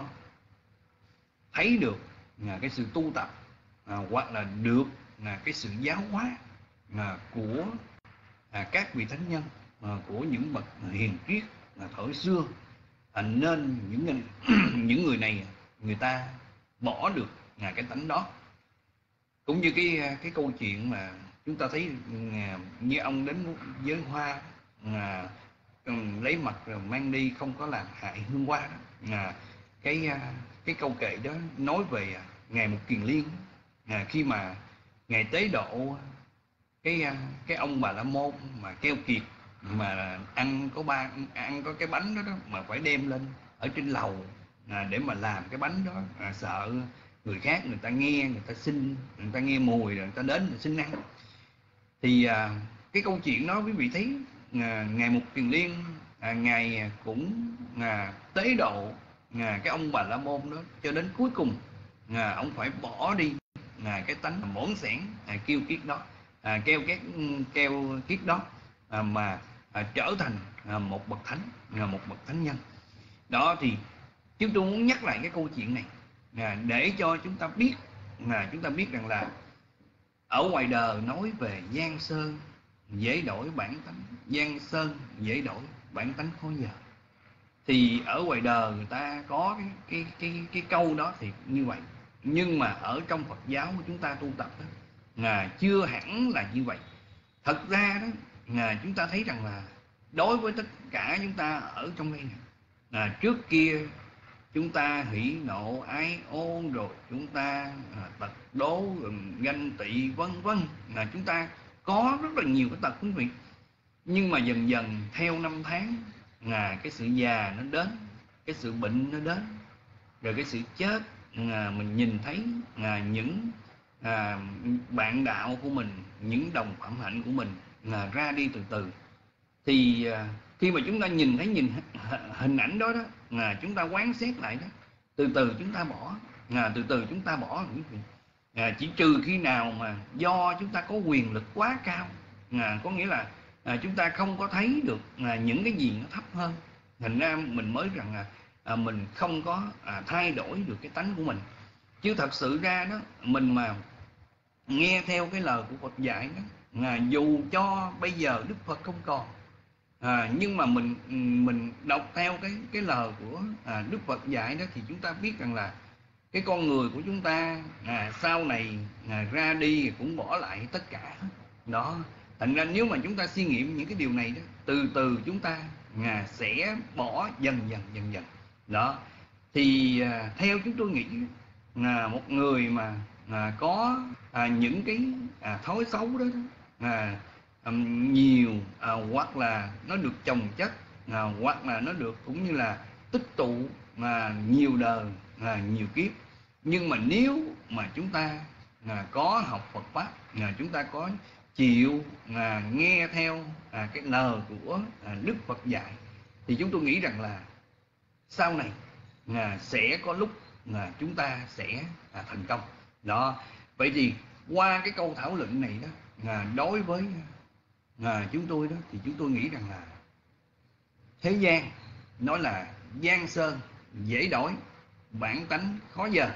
thấy được à, cái sự tu tập, à, hoặc là được à, cái sự giáo hóa à, của à, các vị thánh nhân, à, của những bậc hiền triết à, thời xưa, à, nên những người, những người này người ta bỏ được à, cái tánh đó. Cũng như cái cái câu chuyện mà chúng ta thấy à, như ông đến giới hoa, à, lấy mặt rồi mang đi, không có làm hại hương hoa đó. À, cái cái câu kệ đó nói về ngài Mục Kiền Liên, à, khi mà ngài tế độ cái cái ông Bà La Môn mà keo kiệt, mà ăn có ba ăn có cái bánh đó, đó mà phải đem lên ở trên lầu à, để mà làm cái bánh đó, à, sợ người khác người ta nghe, người ta xin, người ta nghe mùi rồi người ta đến để xin ăn. Thì à, cái câu chuyện đó quý vị thấy à, ngài Mục Kiền Liên à, ngài cũng à, tế độ à, cái ông Bà La Môn đó cho đến cuối cùng, à, ông phải bỏ đi à, cái tánh bỏng sẻn, à, keo kiết đó, à, keo kiết keo kiết đó à, mà à, trở thành à, một bậc thánh, à, một bậc thánh nhân. Đó thì chúng tôi muốn nhắc lại cái câu chuyện này à, để cho chúng ta biết, à, chúng ta biết rằng là ở ngoài đời nói về giang sơn dễ đổi bản tánh, giang sơn dễ đổi bản tánh khó dời. Thì ở ngoài đời người ta có cái cái cái cái câu đó thì như vậy, nhưng mà ở trong Phật giáo của chúng ta tu tập đó, à, chưa hẳn là như vậy. Thật ra đó, à, chúng ta thấy rằng là đối với tất cả chúng ta ở trong đây này, à, trước kia chúng ta hỉ nộ ái ôn, rồi chúng ta à, tật đố, rồi ganh tị vân vân, là chúng ta có rất là nhiều cái tật quý vị. Nhưng mà dần dần theo năm tháng, à, cái sự già nó đến, cái sự bệnh nó đến, rồi cái sự chết, à, mình nhìn thấy à, những à, bạn đạo của mình, những đồng phạm hạnh của mình à, ra đi từ từ. Thì à, khi mà chúng ta nhìn thấy nhìn hình ảnh đó đó, à, chúng ta quán xét lại đó, từ từ chúng ta bỏ, à, từ từ chúng ta bỏ quý vị. À, chỉ trừ khi nào mà do chúng ta có quyền lực quá cao, à, có nghĩa là à, chúng ta không có thấy được à, những cái gì nó thấp hơn, thành ra mình mới rằng là à, mình không có à, thay đổi được cái tánh của mình. Chứ thật sự ra đó, mình mà nghe theo cái lời của Phật dạy đó, à, dù cho bây giờ Đức Phật không còn, à, nhưng mà mình mình đọc theo cái cái lời của à, Đức Phật dạy đó, thì chúng ta biết rằng là cái con người của chúng ta à, sau này à, ra đi cũng bỏ lại tất cả đó. Thành ra nếu mà chúng ta suy nghiệm những cái điều này đó, từ từ chúng ta à, sẽ bỏ dần dần dần dần đó. Thì à, theo chúng tôi nghĩ à, một người mà à, có à, những cái à, thói xấu đó, đó à, um, nhiều à, hoặc là nó được chồng chất, à, hoặc là nó được cũng như là tích tụ à, nhiều đời, à, nhiều kiếp. Nhưng mà nếu mà chúng ta à, có học Phật pháp, à, chúng ta có chịu à, nghe theo à, cái lời của à, Đức Phật dạy, thì chúng tôi nghĩ rằng là sau này à, sẽ có lúc à, chúng ta sẽ à, thành công đó. Vậy thì qua cái câu thảo luận này đó, à, đối với à, chúng tôi đó, thì chúng tôi nghĩ rằng là thế gian nói là giang sơn dễ đổi, bản tánh khó dời,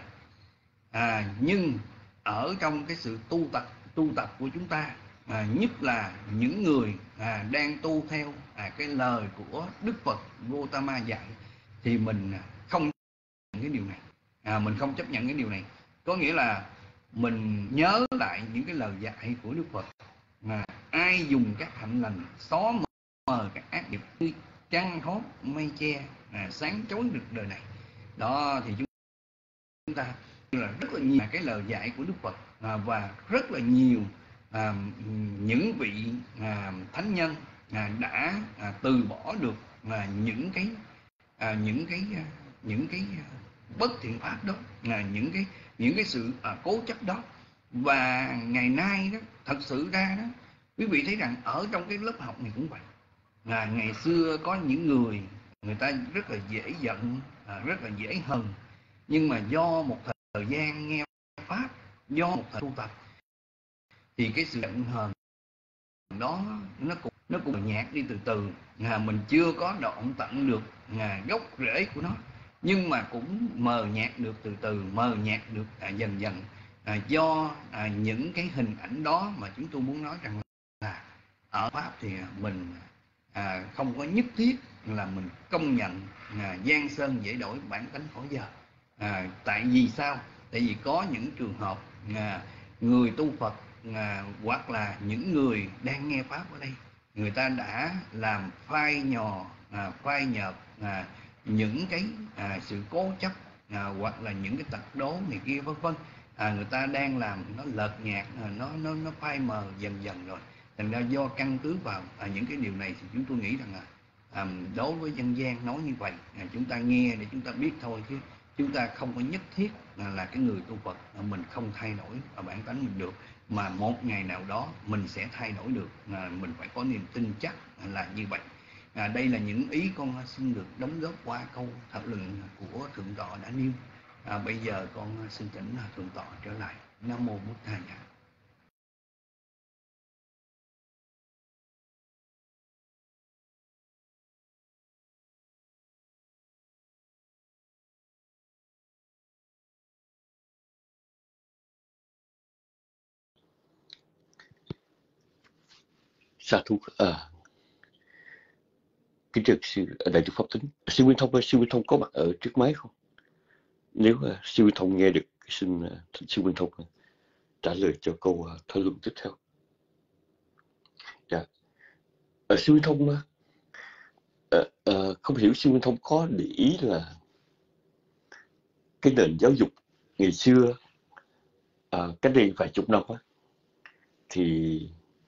à, nhưng ở trong cái sự tu tập tu tập của chúng ta, à, nhất là những người à, đang tu theo à, cái lời của Đức Phật Gautama dạy, thì mình không chấp nhận cái điều này, à, mình không chấp nhận cái điều này. Có nghĩa là mình nhớ lại những cái lời dạy của Đức Phật, à, ai dùng các hạnh lành xóa mờ các ác nghiệp, trăng hót mây che, à, sáng chói được đời này đó. Thì chúng ta là rất là nhiều cái lời dạy của Đức Phật, à, và rất là nhiều à, những vị à, thánh nhân à, đã à, từ bỏ được à, những cái à, những cái à, những cái bất thiện pháp đó, à, những cái những cái sự à, cố chấp đó. Và ngày nay đó, thật sự ra đó, quý vị thấy rằng ở trong cái lớp học này cũng vậy. À, ngày xưa có những người người ta rất là dễ giận, à, rất là dễ hờn, nhưng mà do một thời gian nghe pháp, do một thời tu tập, thì cái sự giận hờn đó nó cũng nó cũng nhạt đi từ từ. À, mình chưa có đoạn tận được à, gốc rễ của nó, nhưng mà cũng mờ nhạt được từ từ, mờ nhạt được à, dần dần, à, do à, những cái hình ảnh đó mà chúng tôi muốn nói rằng là ở pháp thì mình à, không có nhất thiết là mình công nhận à, giang sơn dễ đổi, bản tánh khó dời. À, tại vì sao? Tại vì có những trường hợp à, người tu Phật à, hoặc là những người đang nghe pháp ở đây, người ta đã làm phai nhò, à, phai nhợt à, những cái à, sự cố chấp, à, hoặc là những cái tật đố này kia vân vân. À, người ta đang làm nó lợt nhạt, à, nó nó nó phai mờ dần dần rồi. Thành ra do căn cứ vào à, những cái điều này, thì chúng tôi nghĩ rằng là à, đối với dân gian nói như vậy, à, chúng ta nghe để chúng ta biết thôi, chứ chúng ta không có nhất thiết là, là cái người tu Phật à, mình không thay đổi ở bản tánh mình được, mà một ngày nào đó mình sẽ thay đổi được. À, mình phải có niềm tin chắc là như vậy. À, đây là những ý con xin được đóng góp qua câu thảo luận của Thượng tọa đã nêu. À, bây giờ con xin thỉnh Thượng tọa trở lại. Nam mô Bổn Thầy. Sa thú. À, kính chào sư đại đức Pháp Tính. Sư Nguyên Thông ơi, sư Nguyên Thông có mặt ở trước máy không? Nếu uh, sư Nguyên Thông nghe được, xin uh, sư Nguyên Thông uh, trả lời cho câu uh, thảo luận tiếp theo. Dạ. Uh, sư Nguyên Thông uh, uh, uh, không hiểu sư Nguyên Thông có để ý là cái nền giáo dục ngày xưa, uh, cách đây vài chục năm uh, thì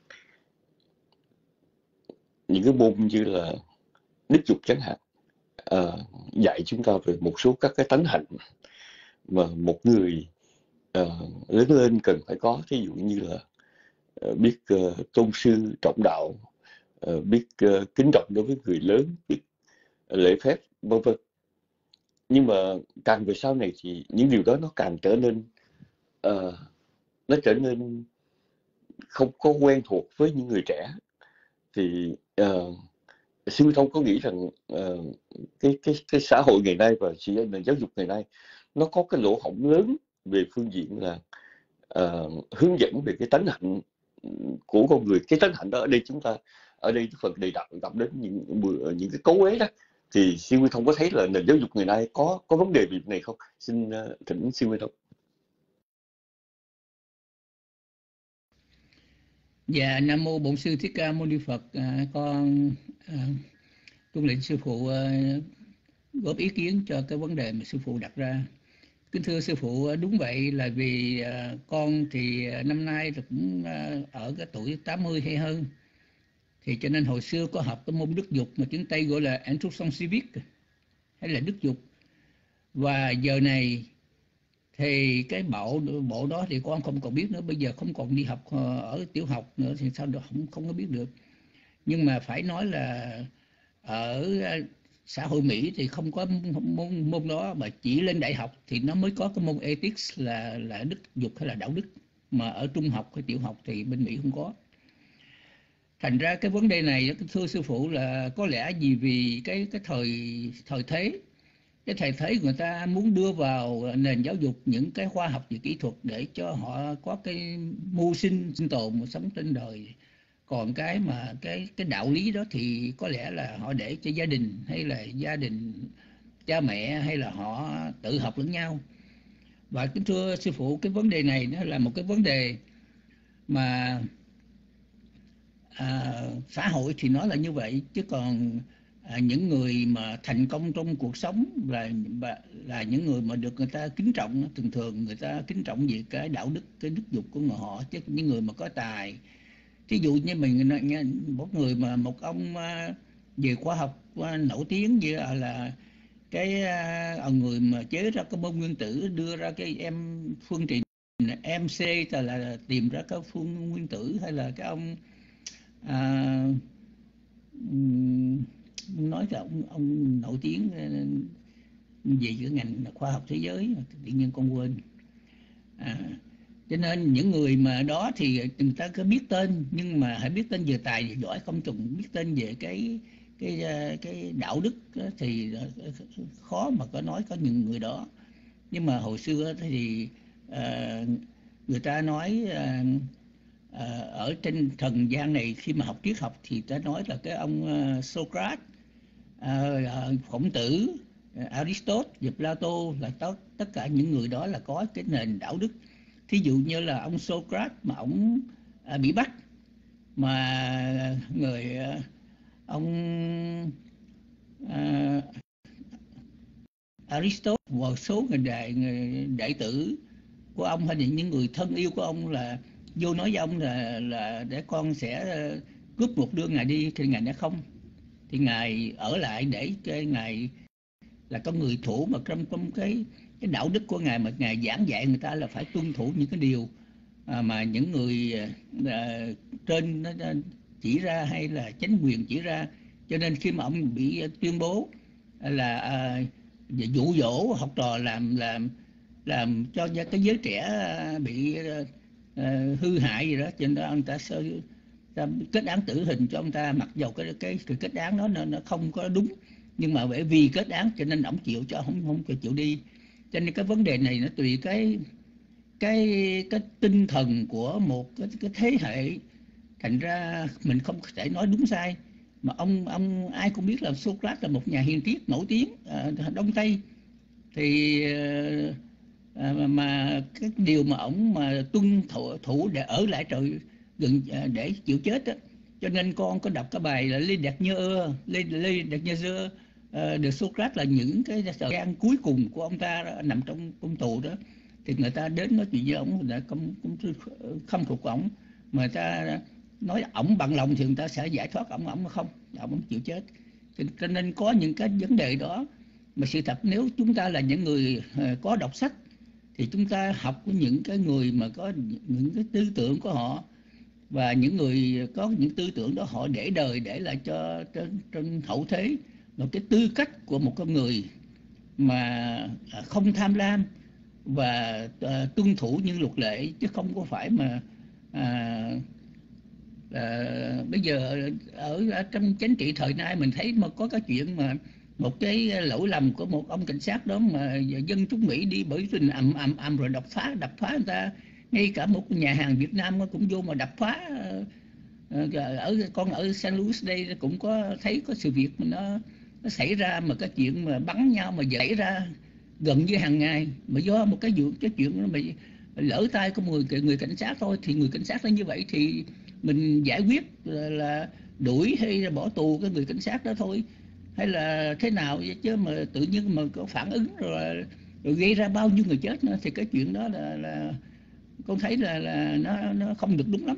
những cái môn như là đức dục chẳng hạn, uh, dạy chúng ta về một số các cái tánh hạnh mà một người uh, lớn lên cần phải có. Thí dụ như là uh, biết uh, tôn sư trọng đạo, uh, biết uh, kính trọng đối với người lớn, biết uh, lễ phép vân vân. Nhưng mà càng về sau này thì những điều đó nó càng trở nên uh, nó trở nên không có quen thuộc với những người trẻ. Thì uh, sư Nguyên Thông có nghĩ rằng uh, cái cái cái xã hội ngày nay và nền giáo dục ngày nay nó có cái lỗ hổng lớn về phương diện là uh, hướng dẫn về cái tánh hạnh của con người. Cái tánh hạnh đó ở đây chúng ta ở đây Phật đề đạo gặp đến những những cái cấu ế đó, thì sư Nguyên Thông có thấy là nền giáo dục ngày nay có có vấn đề việc này không? Xin uh, thỉnh sư Nguyên Thông. Dạ, Nam mô Bổn Sư Thích Ca Mâu Ni Phật. À, con à, tuân lệnh sư phụ à, góp ý kiến cho cái vấn đề mà sư phụ đặt ra. Kính thưa sư phụ, đúng vậy, là vì à, con thì năm nay cũng à, ở cái tuổi tám mươi hay hơn, thì cho nên hồi xưa có học cái môn đức dục mà tiếng Tây gọi là Instruction Civic hay là đức dục. Và giờ này thì cái bộ bộ đó thì con không còn biết nữa, bây giờ không còn đi học ở tiểu học nữa thì sao được, không không có biết được. Nhưng mà phải nói là ở xã hội Mỹ thì không có môn, môn đó, mà chỉ lên đại học thì nó mới có cái môn ethics là là đức dục hay là đạo đức, mà ở trung học hay tiểu học thì bên Mỹ không có. Thành ra cái vấn đề này thưa sư phụ là có lẽ vì vì cái cái thời thời thế cái thầy thấy người ta muốn đưa vào nền giáo dục những cái khoa học và kỹ thuật để cho họ có cái mưu sinh sinh tồn mà sống trên đời. Còn cái mà cái cái đạo lý đó thì có lẽ là họ để cho gia đình, hay là gia đình cha mẹ, hay là họ tự học lẫn nhau. Và kính thưa sư phụ, cái vấn đề này nó là một cái vấn đề mà à, xã hội thì nó là như vậy, chứ còn à, những người mà thành công trong cuộc sống là là những người mà được người ta kính trọng. Thường thường người ta kính trọng về cái đạo đức, cái đức dục của họ, chứ những người mà có tài, thí dụ như mình một người mà một ông về khoa học nổi tiếng như là cái người mà chế ra cái bom nguyên tử, đưa ra cái em phương trình em xê là, là tìm ra cái phương nguyên tử, hay là cái ông à, nói là ông, ông nổi tiếng về cái ngành khoa học thế giới, tự nhiên con quên. À, cho nên những người mà đó thì người ta có biết tên, nhưng mà hãy biết tên về tài về giỏi, không trùng biết tên về cái cái cái đạo đức thì khó mà có nói có những người đó. Nhưng mà hồi xưa thì uh, người ta nói uh, uh, ở trên trần gian này khi mà học triết học thì ta nói là cái ông uh, Socrates, uh, Khổng Tử, uh, Aristotle và Plato là tất tất cả những người đó là có cái nền đạo đức. Thí dụ như là ông Socrates mà ông à, bị bắt, mà người à, ông à, Aristotle và số người đại người đại tử của ông hay là những người thân yêu của ông là vô nói với ông là là để con sẽ cướp một đứa ngài đi, thì ngài đã không, thì ngài ở lại để cái ngài là có người thủ mà trong trong cái cái đạo đức của ngài, mà ngài giảng dạy người ta là phải tuân thủ những cái điều à, mà những người à, trên nó chỉ ra, hay là chánh quyền chỉ ra. Cho nên khi mà ông bị tuyên bố là à, dụ dỗ học trò làm làm làm cho cái giới trẻ bị à, hư hại gì đó, cho nên đó ông ta sơ ta kết án tử hình cho ông ta, mặc dầu cái cái, cái kết án đó nó, nó không có đúng, nhưng mà bởi vì kết án cho nên ông chịu, cho không không chịu đi. Cho nên cái vấn đề này nó tùy cái cái cái tinh thần của một cái, cái thế hệ. Thành ra mình không thể nói đúng sai. Mà ông ông ai cũng biết là Socrates là một nhà hiền triết nổi tiếng à, Đông Tây, thì à, mà cái điều mà ông mà tuân thủ, thủ để ở lại trời gần để chịu chết á. Cho nên con có đọc cái bài là Lê Đạt Nhơ Lê Lê Đạt Nhơ được Socrates là những cái thời gian cuối cùng của ông ta đó, nằm trong cung tù đó, thì người ta đến nói chuyện với ông đã không không phục ông, mà người ta nói ổng bằng lòng thì người ta sẽ giải thoát ổng, ổng không, ổng chịu chết. Cho nên có những cái vấn đề đó mà sự thật nếu chúng ta là những người có đọc sách thì chúng ta học của những cái người mà có những cái tư tưởng của họ, và những người có những tư tưởng đó họ để đời để lại cho trên, trên hậu thế một cái tư cách của một con người mà không tham lam và uh, tuân thủ những luật lệ, chứ không có phải mà uh, uh, bây giờ ở, ở trong chính trị thời nay mình thấy mà có cái chuyện mà một cái lỗi lầm của một ông cảnh sát đó mà dân chúng Mỹ đi bởi rình ầm ầm ầm rồi đập phá đập phá người ta, ngay cả một nhà hàng Việt Nam cũng vô mà đập phá. Ở con ở Saint Louis đây cũng có thấy có sự việc mà nó nó xảy ra, mà cái chuyện mà bắn nhau mà xảy ra gần như hàng ngày, mà do một cái vụ cái chuyện nó bị lỡ tay của người người cảnh sát thôi, thì người cảnh sát nó như vậy thì mình giải quyết là, là đuổi hay là bỏ tù cái người cảnh sát đó thôi, hay là thế nào vậy, chứ mà tự nhiên mà có phản ứng rồi, rồi gây ra bao nhiêu người chết nữa, thì cái chuyện đó là, là con thấy là là nó nó không được đúng lắm.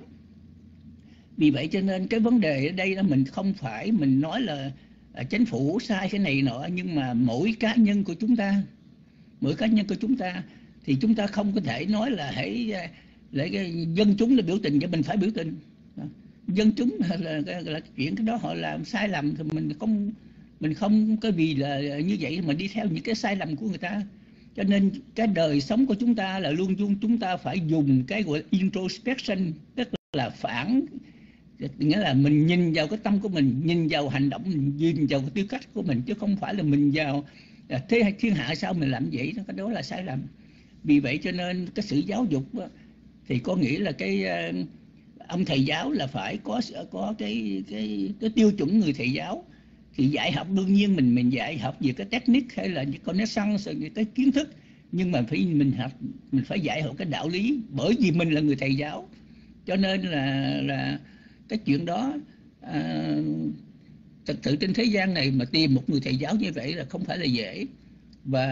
Vì vậy cho nên cái vấn đề ở đây là mình không phải mình nói là à, chính phủ sai cái này nọ, nhưng mà mỗi cá nhân của chúng ta mỗi cá nhân của chúng ta thì chúng ta không có thể nói là hãy lấy cái dân chúng là biểu tình cho mình phải biểu tình. Dân chúng là, là, là, là chuyện cái đó họ làm sai lầm thì mình không mình không có vì là như vậy mà đi theo những cái sai lầm của người ta. Cho nên cái đời sống của chúng ta là luôn luôn chúng ta phải dùng cái gọi là introspection, tức là phản, nghĩa là mình nhìn vào cái tâm của mình, nhìn vào hành động, nhìn vào cái tư cách của mình, chứ không phải là mình vào thế thiên hạ sao mình làm vậy, cái đó là sai lầm. Vì vậy cho nên cái sự giáo dục thì có nghĩa là cái ông thầy giáo là phải có có cái cái cái tiêu chuẩn người thầy giáo. Thì dạy học đương nhiên mình mình dạy học về cái technique hay là những connaissance, cái kiến thức, nhưng mà phải mình học mình phải dạy họ cái đạo lý, bởi vì mình là người thầy giáo. Cho nên là là cái chuyện đó à, thật sự trên thế gian này mà tìm một người thầy giáo như vậy là không phải là dễ. Và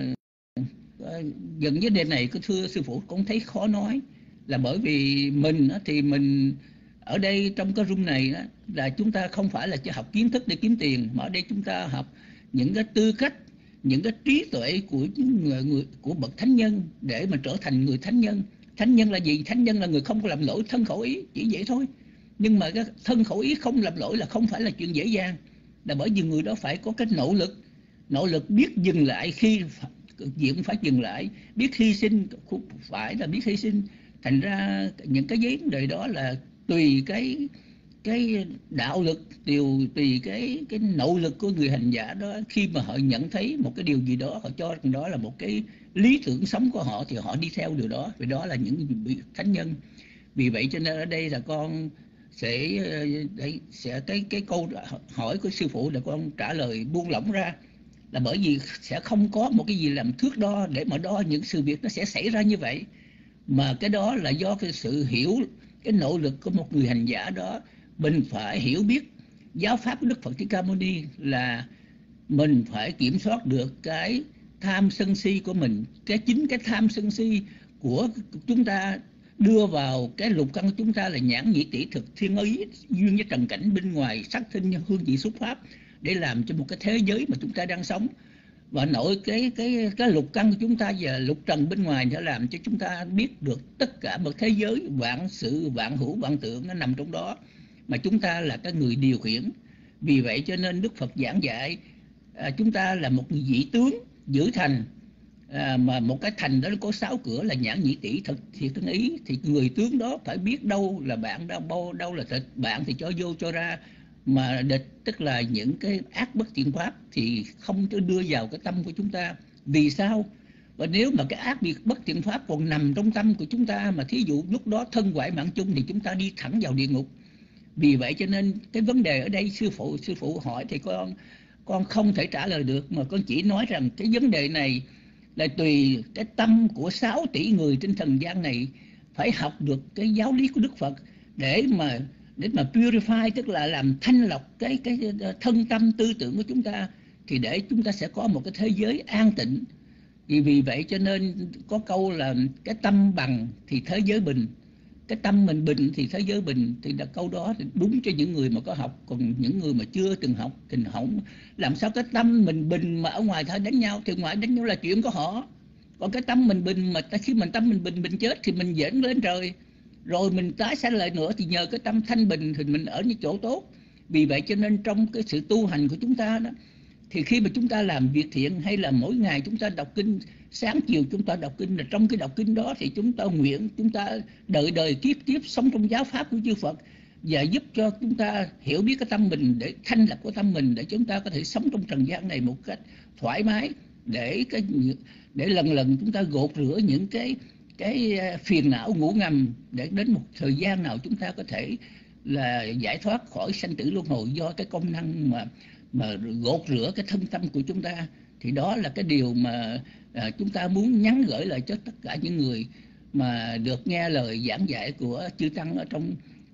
à, gần vấn đề này cái thưa sư phụ cũng thấy khó nói, là bởi vì mình thì mình ở đây trong cái room này đó, là chúng ta không phải là chỉ học kiến thức để kiếm tiền, mà ở đây chúng ta học những cái tư cách, những cái trí tuệ của những người, người của bậc thánh nhân để mà trở thành người thánh nhân. Thánh nhân là gì? Thánh nhân là người không có làm lỗi thân khẩu ý, chỉ vậy thôi. Nhưng mà cái thân khẩu ý không làm lỗi là không phải là chuyện dễ dàng, là bởi vì người đó phải có cái nỗ lực, nỗ lực biết dừng lại khi việc phải dừng lại, biết hy sinh phải là biết hy sinh. Thành ra những cái vấn đề đó là tùy cái cái đạo lực, điều tùy cái cái nỗ lực của người hành giả đó. Khi mà họ nhận thấy một cái điều gì đó, họ cho rằng đó là một cái lý tưởng sống của họ thì họ đi theo điều đó, vì đó là những vị thánh nhân. Vì vậy cho nên ở đây là con sẽ đấy, sẽ cái cái câu hỏi của sư phụ là con trả lời buông lỏng ra, là bởi vì sẽ không có một cái gì làm thước đo để mà đo những sự việc nó sẽ xảy ra như vậy, mà cái đó là do cái sự hiểu, cái nỗ lực của một người hành giả đó. Mình phải hiểu biết giáo pháp của Đức Phật Thích Ca Mâu Ni là mình phải kiểm soát được cái tham sân si của mình. Cái chính cái tham sân si của chúng ta đưa vào cái lục căn của chúng ta là nhãn nhĩ tỷ thực thiên ý duyên với trần cảnh bên ngoài, sắc thinh hương vị xúc pháp, để làm cho một cái thế giới mà chúng ta đang sống. Và nội cái cái cái lục căn của chúng ta và lục trần bên ngoài sẽ làm cho chúng ta biết được tất cả một thế giới vạn sự vạn hữu vạn tượng nó nằm trong đó, mà chúng ta là cái người điều khiển. Vì vậy cho nên Đức Phật giảng dạy à, chúng ta là một người vị tướng giữ thành, à, mà một cái thành đó nó có sáu cửa là nhãn nhĩ tỷ thực thiệt thân ý, thì người tướng đó phải biết đâu là bạn, đâu đâu là thịt. Bạn thì cho vô cho ra, mà địch tức là những cái ác bất thiện pháp thì không cho đưa vào cái tâm của chúng ta. Vì sao? Và nếu mà cái ác biệt bất thiện pháp còn nằm trong tâm của chúng ta, mà thí dụ lúc đó thân hoại mạng chung thì chúng ta đi thẳng vào địa ngục. Vì vậy cho nên cái vấn đề ở đây sư phụ sư phụ hỏi thì con con không thể trả lời được, mà con chỉ nói rằng cái vấn đề này là tùy cái tâm của sáu tỷ người trên thần gian này phải học được cái giáo lý của Đức Phật để mà để mà purify, tức là làm thanh lọc cái cái thân tâm tư tưởng của chúng ta, thì để chúng ta sẽ có một cái thế giới an tịnh. Vì vì vậy cho nên có câu là cái tâm bằng thì thế giới bình, cái tâm mình bình thì thế giới bình. Thì là câu đó thì đúng cho những người mà có học, còn những người mà chưa từng học thì không. Làm sao cái tâm mình bình mà ở ngoài thôi đánh nhau, thì ngoài đánh nhau là chuyện của họ. Còn cái tâm mình bình mà khi mình tâm mình bình mình chết thì mình dẫn lên trời, rồi mình tái sanh lại nữa, thì nhờ cái tâm thanh bình thì mình ở những chỗ tốt. Vì vậy cho nên trong cái sự tu hành của chúng ta đó, thì khi mà chúng ta làm việc thiện, hay là mỗi ngày chúng ta đọc kinh, sáng chiều chúng ta đọc kinh, là trong cái đọc kinh đó thì chúng ta nguyện chúng ta đời đời kiếp kiếp sống trong giáo pháp của chư Phật, và giúp cho chúng ta hiểu biết cái tâm mình, để thanh lọc của tâm mình, để chúng ta có thể sống trong trần gian này một cách thoải mái, để cái để lần lần chúng ta gột rửa những cái cái phiền não ngủ ngầm, để đến một thời gian nào chúng ta có thể là giải thoát khỏi sanh tử luân hồi do cái công năng mà mà gột rửa cái thân tâm của chúng ta. Thì đó là cái điều mà à, chúng ta muốn nhắn gửi lại cho tất cả những người mà được nghe lời giảng dạy của chư tăng ở trong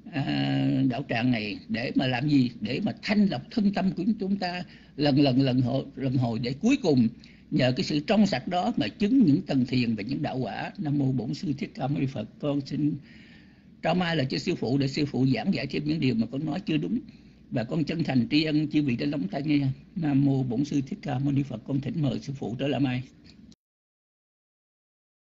à, đạo tràng này, để mà làm gì? Để mà thanh lọc thân tâm của chúng ta lần lần lần hồi, lần hồi để cuối cùng nhờ cái sự trong sạch đó mà chứng những tầng thiền và những đạo quả. Nam mô Bổn Sư Thích Ca Mâu Ni Phật. Con xin trao mai là cho sư phụ, để sư phụ giảng dạy thêm những điều mà con nói chưa đúng, và con chân thành tri ân chư vị đã lắng tai nghe. Nam mô Bổn Sư Thích Ca Mâu Ni Phật. Con thỉnh mời sư phụ trở lại mai.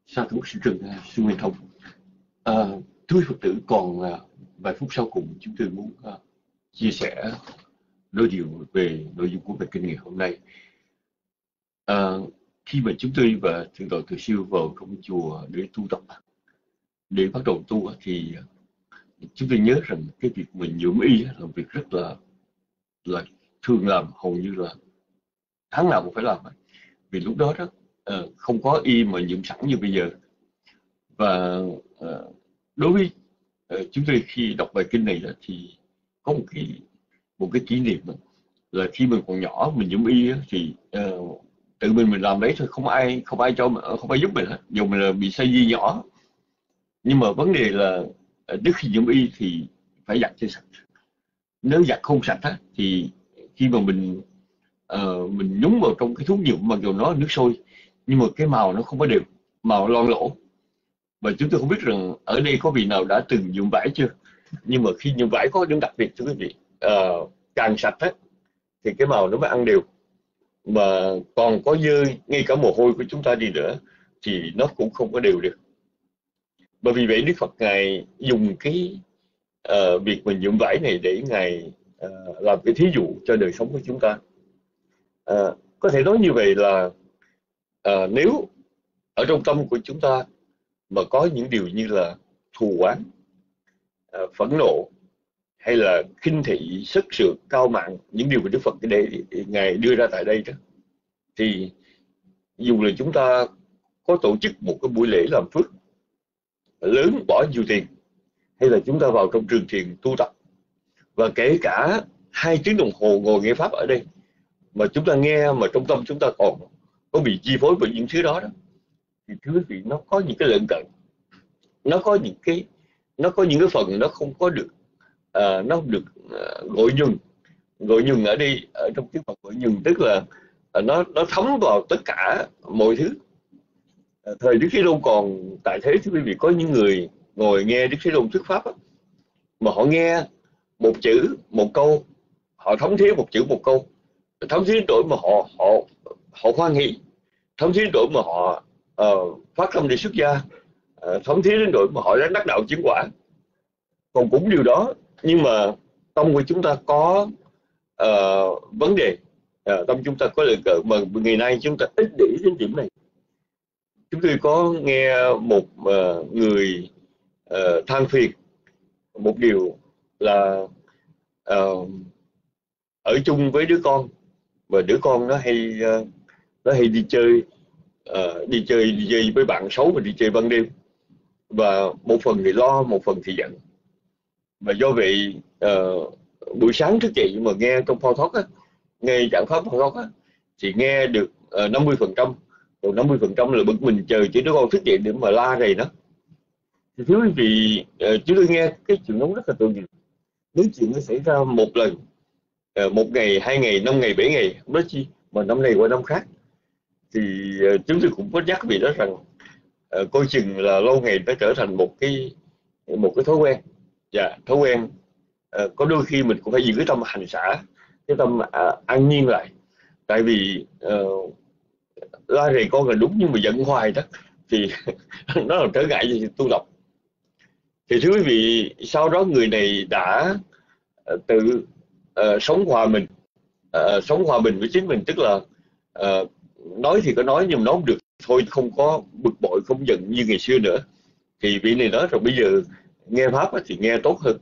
Sa thú sư Trừng, sư Nguyên Thông. À, thưa quý Phật tử, còn à, vài phút sau cùng chúng tôi muốn à, chia sẻ đôi điều về nội dung của bài kinh ngày hôm nay. À, khi mà chúng tôi và thượng tọa Từ Siêu vào trong chùa để tu tập, để bắt đầu tu, thì chúng tôi nhớ rằng cái việc mình nhuộm y là việc rất là là thường làm, hầu như là tháng nào cũng phải làm. Vì lúc đó đó uh, không có y mà nhuộm sẵn như bây giờ. Và uh, đối với uh, chúng tôi khi đọc bài kinh này đó, thì có một cái một cái kỷ niệm là khi mình còn nhỏ mình nhuộm y đó, thì uh, tự mình mình làm đấy thôi, không ai không ai cho không ai giúp mình hết, dù mình là bị say di nhỏ. Nhưng mà vấn đề là trước khi nhuộm y thì phải giặt cho sạch. Nếu giặt không sạch á, thì khi mà mình uh, mình nhúng vào trong cái thuốc nhuộm, mặc dù nó nước sôi nhưng mà cái màu nó không có đều, màu loang lỗ. Và chúng tôi không biết rằng ở đây có vị nào đã từng nhuộm vải chưa, nhưng mà khi nhuộm vải có điểm đặc biệt thưa quý vị, uh, càng sạch á thì cái màu nó mới ăn đều, mà còn có dơ, ngay cả mồ hôi của chúng ta đi nữa thì nó cũng không có đều được. Bởi vì vậy Đức Phật Ngài dùng cái uh, việc mình nhuộm vải này để Ngài uh, làm cái thí dụ cho đời sống của chúng ta. Uh, có thể nói như vậy là uh, nếu ở trong tâm của chúng ta mà có những điều như là thù oán, uh, phẫn nộ, hay là khinh thị, sất sượt, cao mạn, những điều mà Đức Phật để Ngài đưa ra tại đây đó, thì dù là chúng ta có tổ chức một cái buổi lễ làm phước lớn, bỏ nhiều tiền, hay là chúng ta vào trong trường thiền tu tập, và kể cả hai tiếng đồng hồ ngồi nghe pháp ở đây, mà chúng ta nghe mà trong tâm chúng ta còn có bị chi phối bởi những thứ đó, đó thì thưa quý vị, nó có những cái lợn cận, nó có những cái nó có những cái phần nó không có được uh, nó được uh, gọi nhường. Gọi nhường ở đây, ở trong tiếng Phật gọi nhường tức là uh, nó nó thấm vào tất cả mọi thứ. Uh, thời Đức Thế Tôn còn tại thế, thưa quý vị, có những người ngồi nghe Đức Thế Tôn thuyết pháp đó, mà họ nghe một chữ một câu, họ thấm thía một chữ một câu, thấm thía đến nỗi mà họ họ họ hoan hỷ, thấm thía đến nỗi mà họ uh, phát tâm để xuất gia, uh, thấm thía đến nỗi mà họ đã đắc đạo chứng quả. Còn cũng điều đó, nhưng mà tâm của chúng ta có uh, vấn đề, uh, tâm chúng ta có lợi cờ, mà ngày nay chúng ta ít để ý đến điểm này. Chúng tôi có nghe một uh, người uh, than phiền một điều là uh, ở chung với đứa con, và đứa con nó hay uh, nó hay đi chơi uh, đi chơi đi chơi với bạn xấu, và đi chơi ban đêm, và một phần thì lo, một phần thì giận. Và do vậy uh, buổi sáng thức dậy mà nghe trong phao thoát á, nghe giảng pháp phao thoát á, thì nghe được uh, năm mươi phần trăm, còn năm mươi phần trăm là bực mình chờ chỉ đứa con thức dậy để mà la rầy nó. Thì thưa quý vị, uh, chúng tôi nghe cái chuyện đó rất là tội nghiệp. Nếu chuyện nó xảy ra một lần, uh, một ngày, hai ngày, năm ngày, bảy ngày, không nói chi mà năm này qua năm khác, thì uh, chúng tôi cũng có nhắc vì đó rằng uh, coi chừng là lâu ngày nó trở thành một cái một cái thói quen. Dạ, thói quen. Uh, có đôi khi mình cũng phải giữ cái tâm hành xả, cái tâm uh, an nhiên lại. Tại vì uh, la rầy con là đúng, nhưng mà giận hoài đó thì nó là trở ngại gì tu tập. Thì thưa quý vị, sau đó người này đã uh, tự uh, sống hòa mình, uh, sống hòa bình với chính mình, tức là uh, nói thì có nói nhưng mà nói không được thôi, không có bực bội, không giận như ngày xưa nữa. Thì vị này nói rồi, bây giờ nghe pháp thì nghe tốt hơn.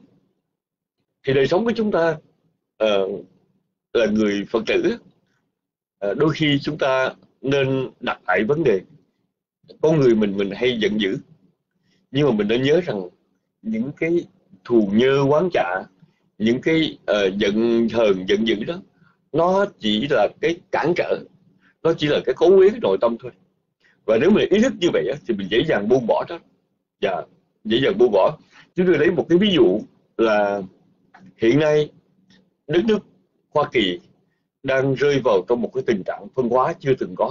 Thì đời sống của chúng ta uh, là người Phật tử, uh, đôi khi chúng ta nên đặt lại vấn đề. Con người mình mình hay giận dữ, nhưng mà mình nên nhớ rằng những cái thù nhơ oán chạ, những cái uh, giận hờn giận dữ đó, nó chỉ là cái cản trở, nó chỉ là cái cố uế nội tâm thôi. Và nếu mình ý thức như vậy thì mình dễ dàng buông bỏ đó. Dạ, dễ dàng buông bỏ. Chúng tôi lấy một cái ví dụ là hiện nay đất nước Hoa Kỳ đang rơi vào trong một cái tình trạng phân hóa chưa từng có.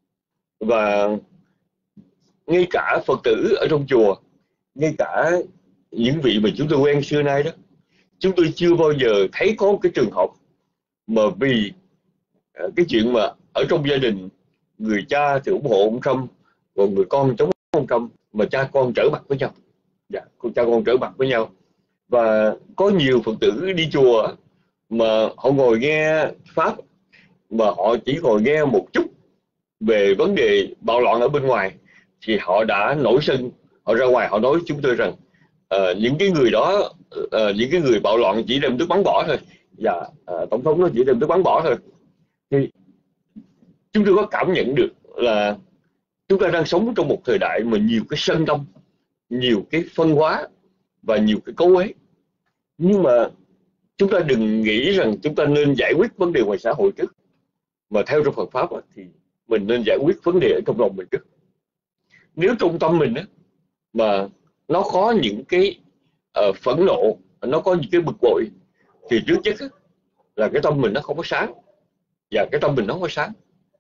Và ngay cả Phật tử ở trong chùa, ngay cả những vị mà chúng tôi quen xưa nay đó, chúng tôi chưa bao giờ thấy có một cái trường hợp mà vì cái chuyện mà ở trong gia đình người cha thì ủng hộ ông Trump, còn người con chống ông không trăm mà cha con trở mặt với nhau. Dạ, cha con trở mặt với nhau. Và có nhiều Phật tử đi chùa mà họ ngồi nghe Pháp, mà họ chỉ ngồi nghe một chút về vấn đề bạo loạn ở bên ngoài, thì họ đã nổi sân, họ ra ngoài họ nói chúng tôi rằng uh, những cái người đó, uh, những cái người bạo loạn chỉ đem tới bắn bỏ thôi. Dạ, uh, Tổng thống nó chỉ đem tới bắn bỏ thôi. Thì chúng tôi có cảm nhận được là chúng ta đang sống trong một thời đại mà nhiều cái sân đông, nhiều cái phân hóa và nhiều cái cấu uế. Nhưng mà chúng ta đừng nghĩ rằng chúng ta nên giải quyết vấn đề ngoài xã hội trước, mà theo trong Phật Pháp thì mình nên giải quyết vấn đề ở trong lòng mình trước. Nếu trong tâm mình á, mà nó có những cái uh, phẫn nộ, nó có những cái bực bội, thì trước nhất á, là cái tâm mình nó không có sáng, và cái tâm mình nó không có sáng.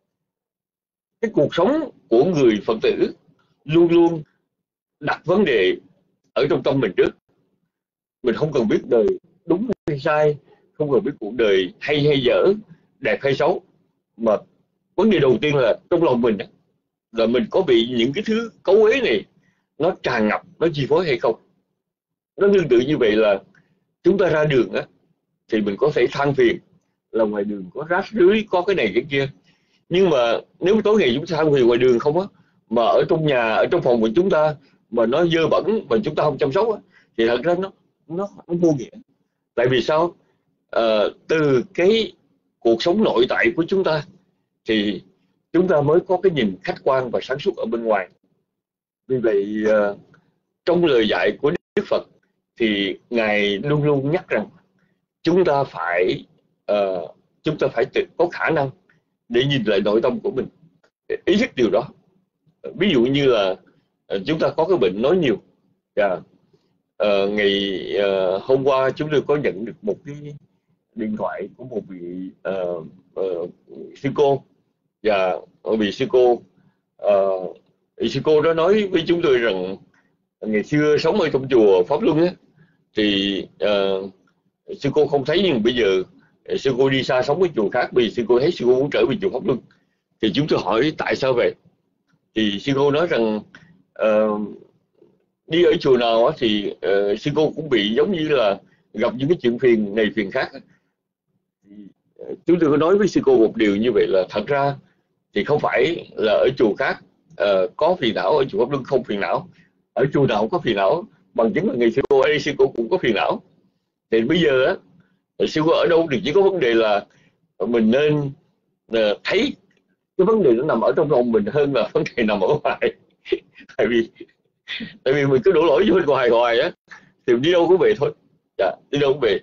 Cái cuộc sống của người Phật tử luôn luôn đặt vấn đề ở trong tâm mình trước. Mình không cần biết đời đúng hay sai, không cần biết cuộc đời hay hay dở, đẹp hay xấu, mà vấn đề đầu tiên là trong lòng mình là mình có bị những cái thứ cấu uế này nó tràn ngập, nó chi phối hay không. Nó tương tự như vậy là chúng ta ra đường á, thì mình có thể than phiền là ngoài đường có rác rưới, có cái này cái kia. Nhưng mà nếu tối ngày chúng ta than phiền ngoài đường không á, mà ở trong nhà, ở trong phòng của chúng ta mà nó dơ bẩn mà chúng ta không chăm sóc á, thì thật ra nó nó, nó vô nghĩa. Tại vì sao? À, từ cái cuộc sống nội tại của chúng ta thì chúng ta mới có cái nhìn khách quan và sáng suốt ở bên ngoài. Vì vậy uh, trong lời dạy của Đức Phật thì Ngài luôn luôn nhắc rằng chúng ta phải uh, chúng ta phải tự có khả năng để nhìn lại nội tâm của mình, để ý thức điều đó. Ví dụ như là uh, chúng ta có cái bệnh nói nhiều. Yeah. Uh, ngày uh, hôm qua chúng tôi có nhận được một cái điện thoại của một vị uh, uh, sư cô, và vị sư cô uh, vị sư cô đó nói với chúng tôi rằng ngày xưa sống ở trong chùa Pháp Luân á, thì uh, sư cô không thấy, nhưng bây giờ sư cô đi xa sống với chùa khác, vì sư cô thấy sư cô muốn trở về chùa Pháp Luân. Thì chúng tôi hỏi tại sao vậy, thì sư cô nói rằng uh, đi ở chùa nào á, thì uh, sư cô cũng bị giống như là gặp những cái chuyện phiền này phiền khác. Chúng tôi có nói với sư cô một điều như vậy là thật ra thì không phải là ở chùa khác uh, có phiền não, ở chùa Pháp Luân không phiền não. Ở chùa nào cũng có phiền não, bằng chứng là ngày sư cô ở đây sư cô cũng có phiền não. Thì bây giờ á, sư cô ở đâu thì chỉ có vấn đề là mình nên uh, thấy cái vấn đề nó nằm ở trong lòng mình hơn là vấn đề nằm ở ngoài. tại vì tại vì mình cứ đổ lỗi vô bên ngoài hoài á, thì đi đâu cũng về thôi. Dạ, đi đâu cũng về.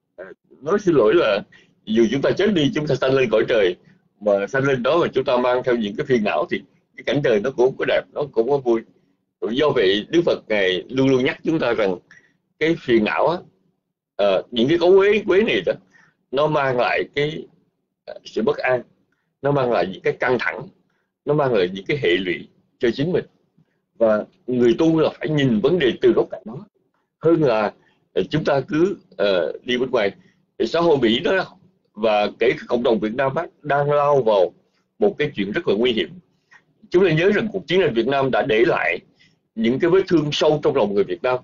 Nói xin lỗi là dù chúng ta chết đi, chúng ta sanh lên cõi trời, mà sanh lên đó mà chúng ta mang theo những cái phiền não thì cái cảnh trời nó cũng không có đẹp, nó cũng có vui. Do vậy Đức Phật Ngài luôn luôn nhắc chúng ta rằng cái phiền não á, uh, những cái cấu uế quế này đó, nó mang lại cái uh, sự bất an, nó mang lại những cái căng thẳng, nó mang lại những cái hệ lụy cho chính mình. Và người tu là phải nhìn vấn đề từ góc cạnh đó, hơn là uh, chúng ta cứ uh, đi bên ngoài. Thì xã hội Mỹ đó và kể cả cộng đồng Việt Nam đang lao vào một cái chuyện rất là nguy hiểm. Chúng ta nhớ rằng cuộc chiến tranh Việt Nam đã để lại những cái vết thương sâu trong lòng người Việt Nam,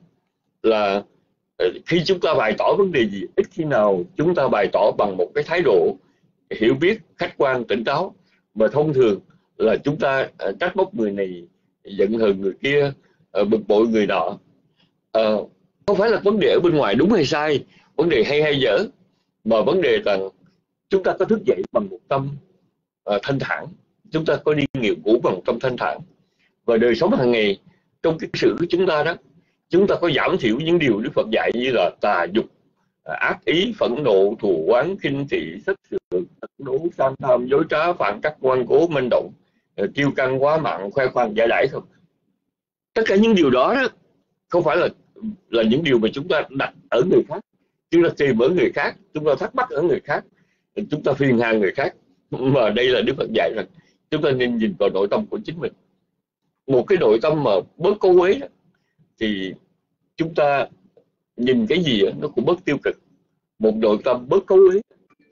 là khi chúng ta bày tỏ vấn đề gì, ít khi nào chúng ta bày tỏ bằng một cái thái độ hiểu biết, khách quan, tỉnh táo, mà thông thường là chúng ta trách móc người này, giận hờn người kia, bực bội người nọ. À, không phải là vấn đề ở bên ngoài đúng hay sai, vấn đề hay hay dở, mà vấn đề rằng chúng ta có thức dậy bằng một tâm uh, thanh thản, chúng ta có đi nghiệp ngủ bằng một tâm thanh thản, và đời sống hàng ngày trong cái sự của chúng ta đó, chúng ta có giảm thiểu những điều Đức Phật dạy như là tà dục, uh, ác ý, phẫn nộ, thù oán, khinh thị, sắc sược, đố, sang tham, dối trá, phản trắc, ngoan cố, manh động, uh, kiêu căng, quá mạn, khoe khoang, giả đãi không. Tất cả những điều đó, đó không phải là là những điều mà chúng ta đặt ở người khác, chúng ta tìm ở người khác, chúng ta thắc mắc ở người khác, chúng ta phiền hà người khác, mà đây là Đức Phật dạy rằng chúng ta nên nhìn vào nội tâm của chính mình. Một cái nội tâm mà bớt cấu uế thì chúng ta nhìn cái gì nó cũng bớt tiêu cực. Một nội tâm bớt cấu uế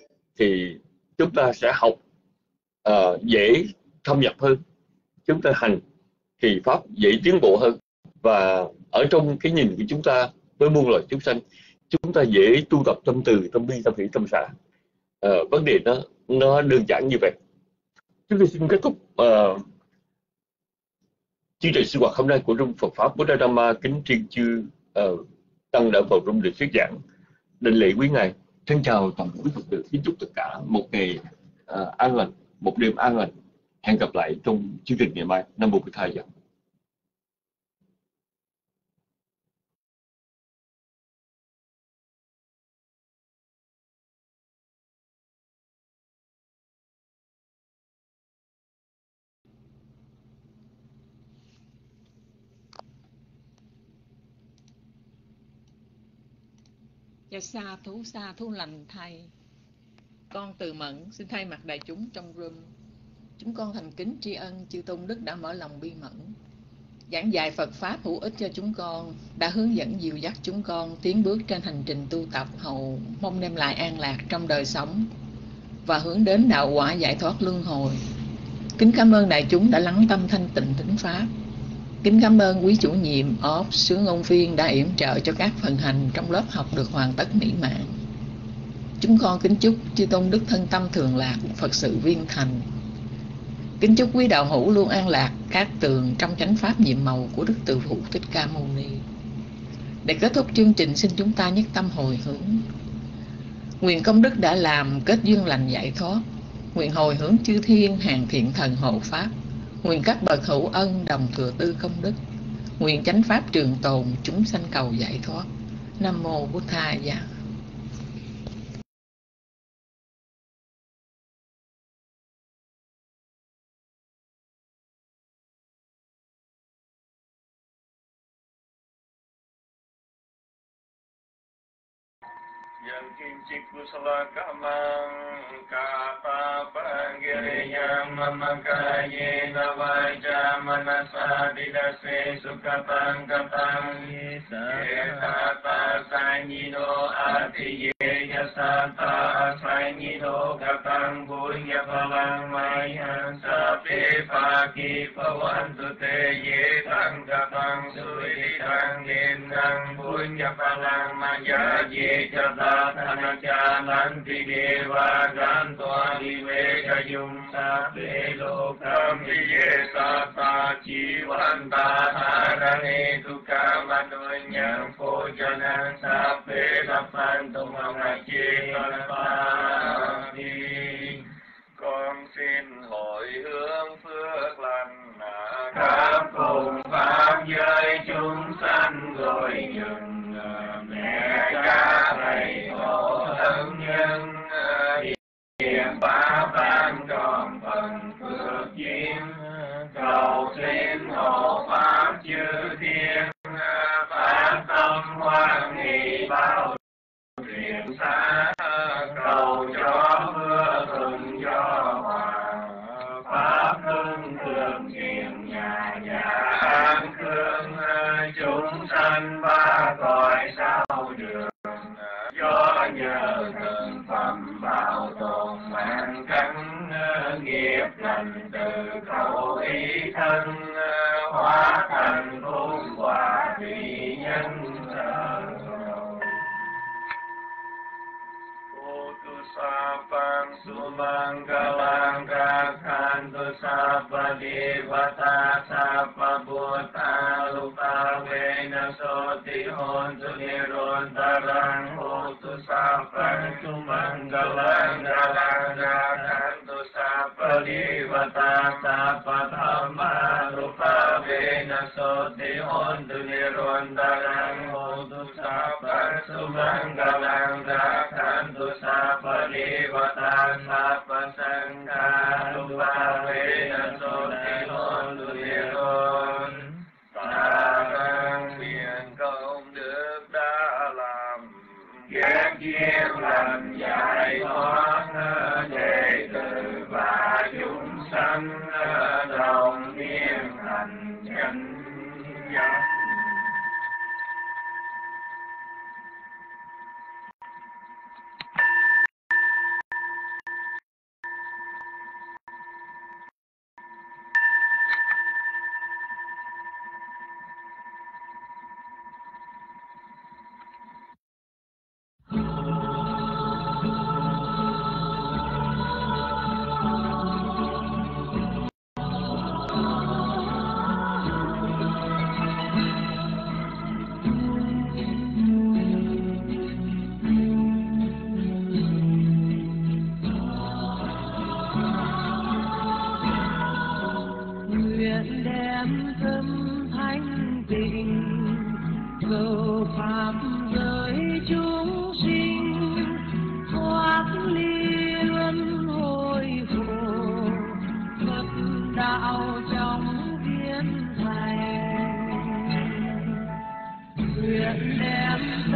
thì chúng ta sẽ học uh, dễ thâm nhập hơn, chúng ta hành thì pháp dễ tiến bộ hơn. Và ở trong cái nhìn của chúng ta với muôn loài chúng sanh, chúng ta dễ tu tập tâm từ, tâm bi, tâm hỷ, tâm xả. Ờ, vấn đề nó nó đơn giản như vậy. Chúng tôi xin kết thúc uh, chương trình sinh hoạt hôm nay của Rung Phật Pháp Buddha Dhamma. Kính tri chư uh, tăng đã vào Rung để thuyết giảng. Đảnh lễ quý ngài. Thân chào toàn thể quý Phật tử. Kính chúc tất cả một ngày uh, an lành, một đêm an lành. Hẹn gặp lại trong chương trình ngày mai. Nam mô Bổn Thầy. Dạ sa thú sa thú lành thầy. Con Từ Mẫn xin thay mặt đại chúng trong room, chúng con thành kính tri ân chư tôn đức đã mở lòng bi mẫn, giảng dạy Phật pháp hữu ích cho chúng con, đã hướng dẫn dìu dắt chúng con tiến bước trên hành trình tu tập hầu mong đem lại an lạc trong đời sống và hướng đến đạo quả giải thoát luân hồi. Kính cảm ơn đại chúng đã lắng tâm thanh tịnh thính pháp. Kính cảm ơn quý chủ nhiệm ốp sứ ngôn viên đã yểm trợ cho các phần hành trong lớp học được hoàn tất mỹ mãn. Chúng con kính chúc chư tôn đức thân tâm thường lạc, Phật sự viên thành. Kính chúc quý đạo hữu luôn an lạc, cát tường trong chánh pháp nhiệm màu của Đức Từ Phụ Thích Ca Mâu Ni. Để kết thúc chương trình, xin chúng ta nhất tâm hồi hướng. Nguyện công đức đã làm kết duyên lành giải thoát. Nguyện hồi hướng chư thiên hàng thiện thần hộ pháp. Nguyện các bậc hữu ân đồng thừa tư công đức. Nguyện chánh pháp trường tồn, chúng sanh cầu giải thoát. Nam mô Bổn Thầy. Yang kincik kusala kamang kapa panggiriyam mamakaye navaja manasa didase sukatang katang yetata sanyido atiye yasata sanyido katang bunya palang mayan sape paki pawantu te yetang katang suidang gendang bunya palang maya ye jata Tanajananti deva gantoa diveka yung sape lokam diye sata jivanta harane duka manunyang pojanang sape lapanto mamachi palapati. Con xin hồi hướng phước lành khắp cùng pháp giới chúng sanh rồi dừng mẹ cha thầy tổ thân nhân hiện pháp ban tròn phần phước duyên cầu xin hộ pháp chư thiên phát tâm hoan hỷ bao truyền xa cầu cho mưa thuận gió hòa pháp hưng thường hiện nhà nhà an khương chúng sanh ba cõi sao đường do nhờ thần phẩm bảo tồn mạng căn nghiệp lành từ khẩu ý thân hóa thành phúc quả vị nhân trời. Sapang sumanggalang kakhantu sapa devata sapa bhuta lupa vena soti hontu nirontarang hotu sapang sumanggalang kakhantu sapa devata sapa dhamma lupa vena soti hontu nirontarang hotu sapang sumanggalang kakhantu sapa Devata Sapa Sangha Lupa Vena Soti Hontu Niron. Ta nguyện công đức đã làm ghét duyên lành giải thoát đệ tử và chúng sanh đồng niên hành chánh giác. đạo trong thiên thành, nguyện đem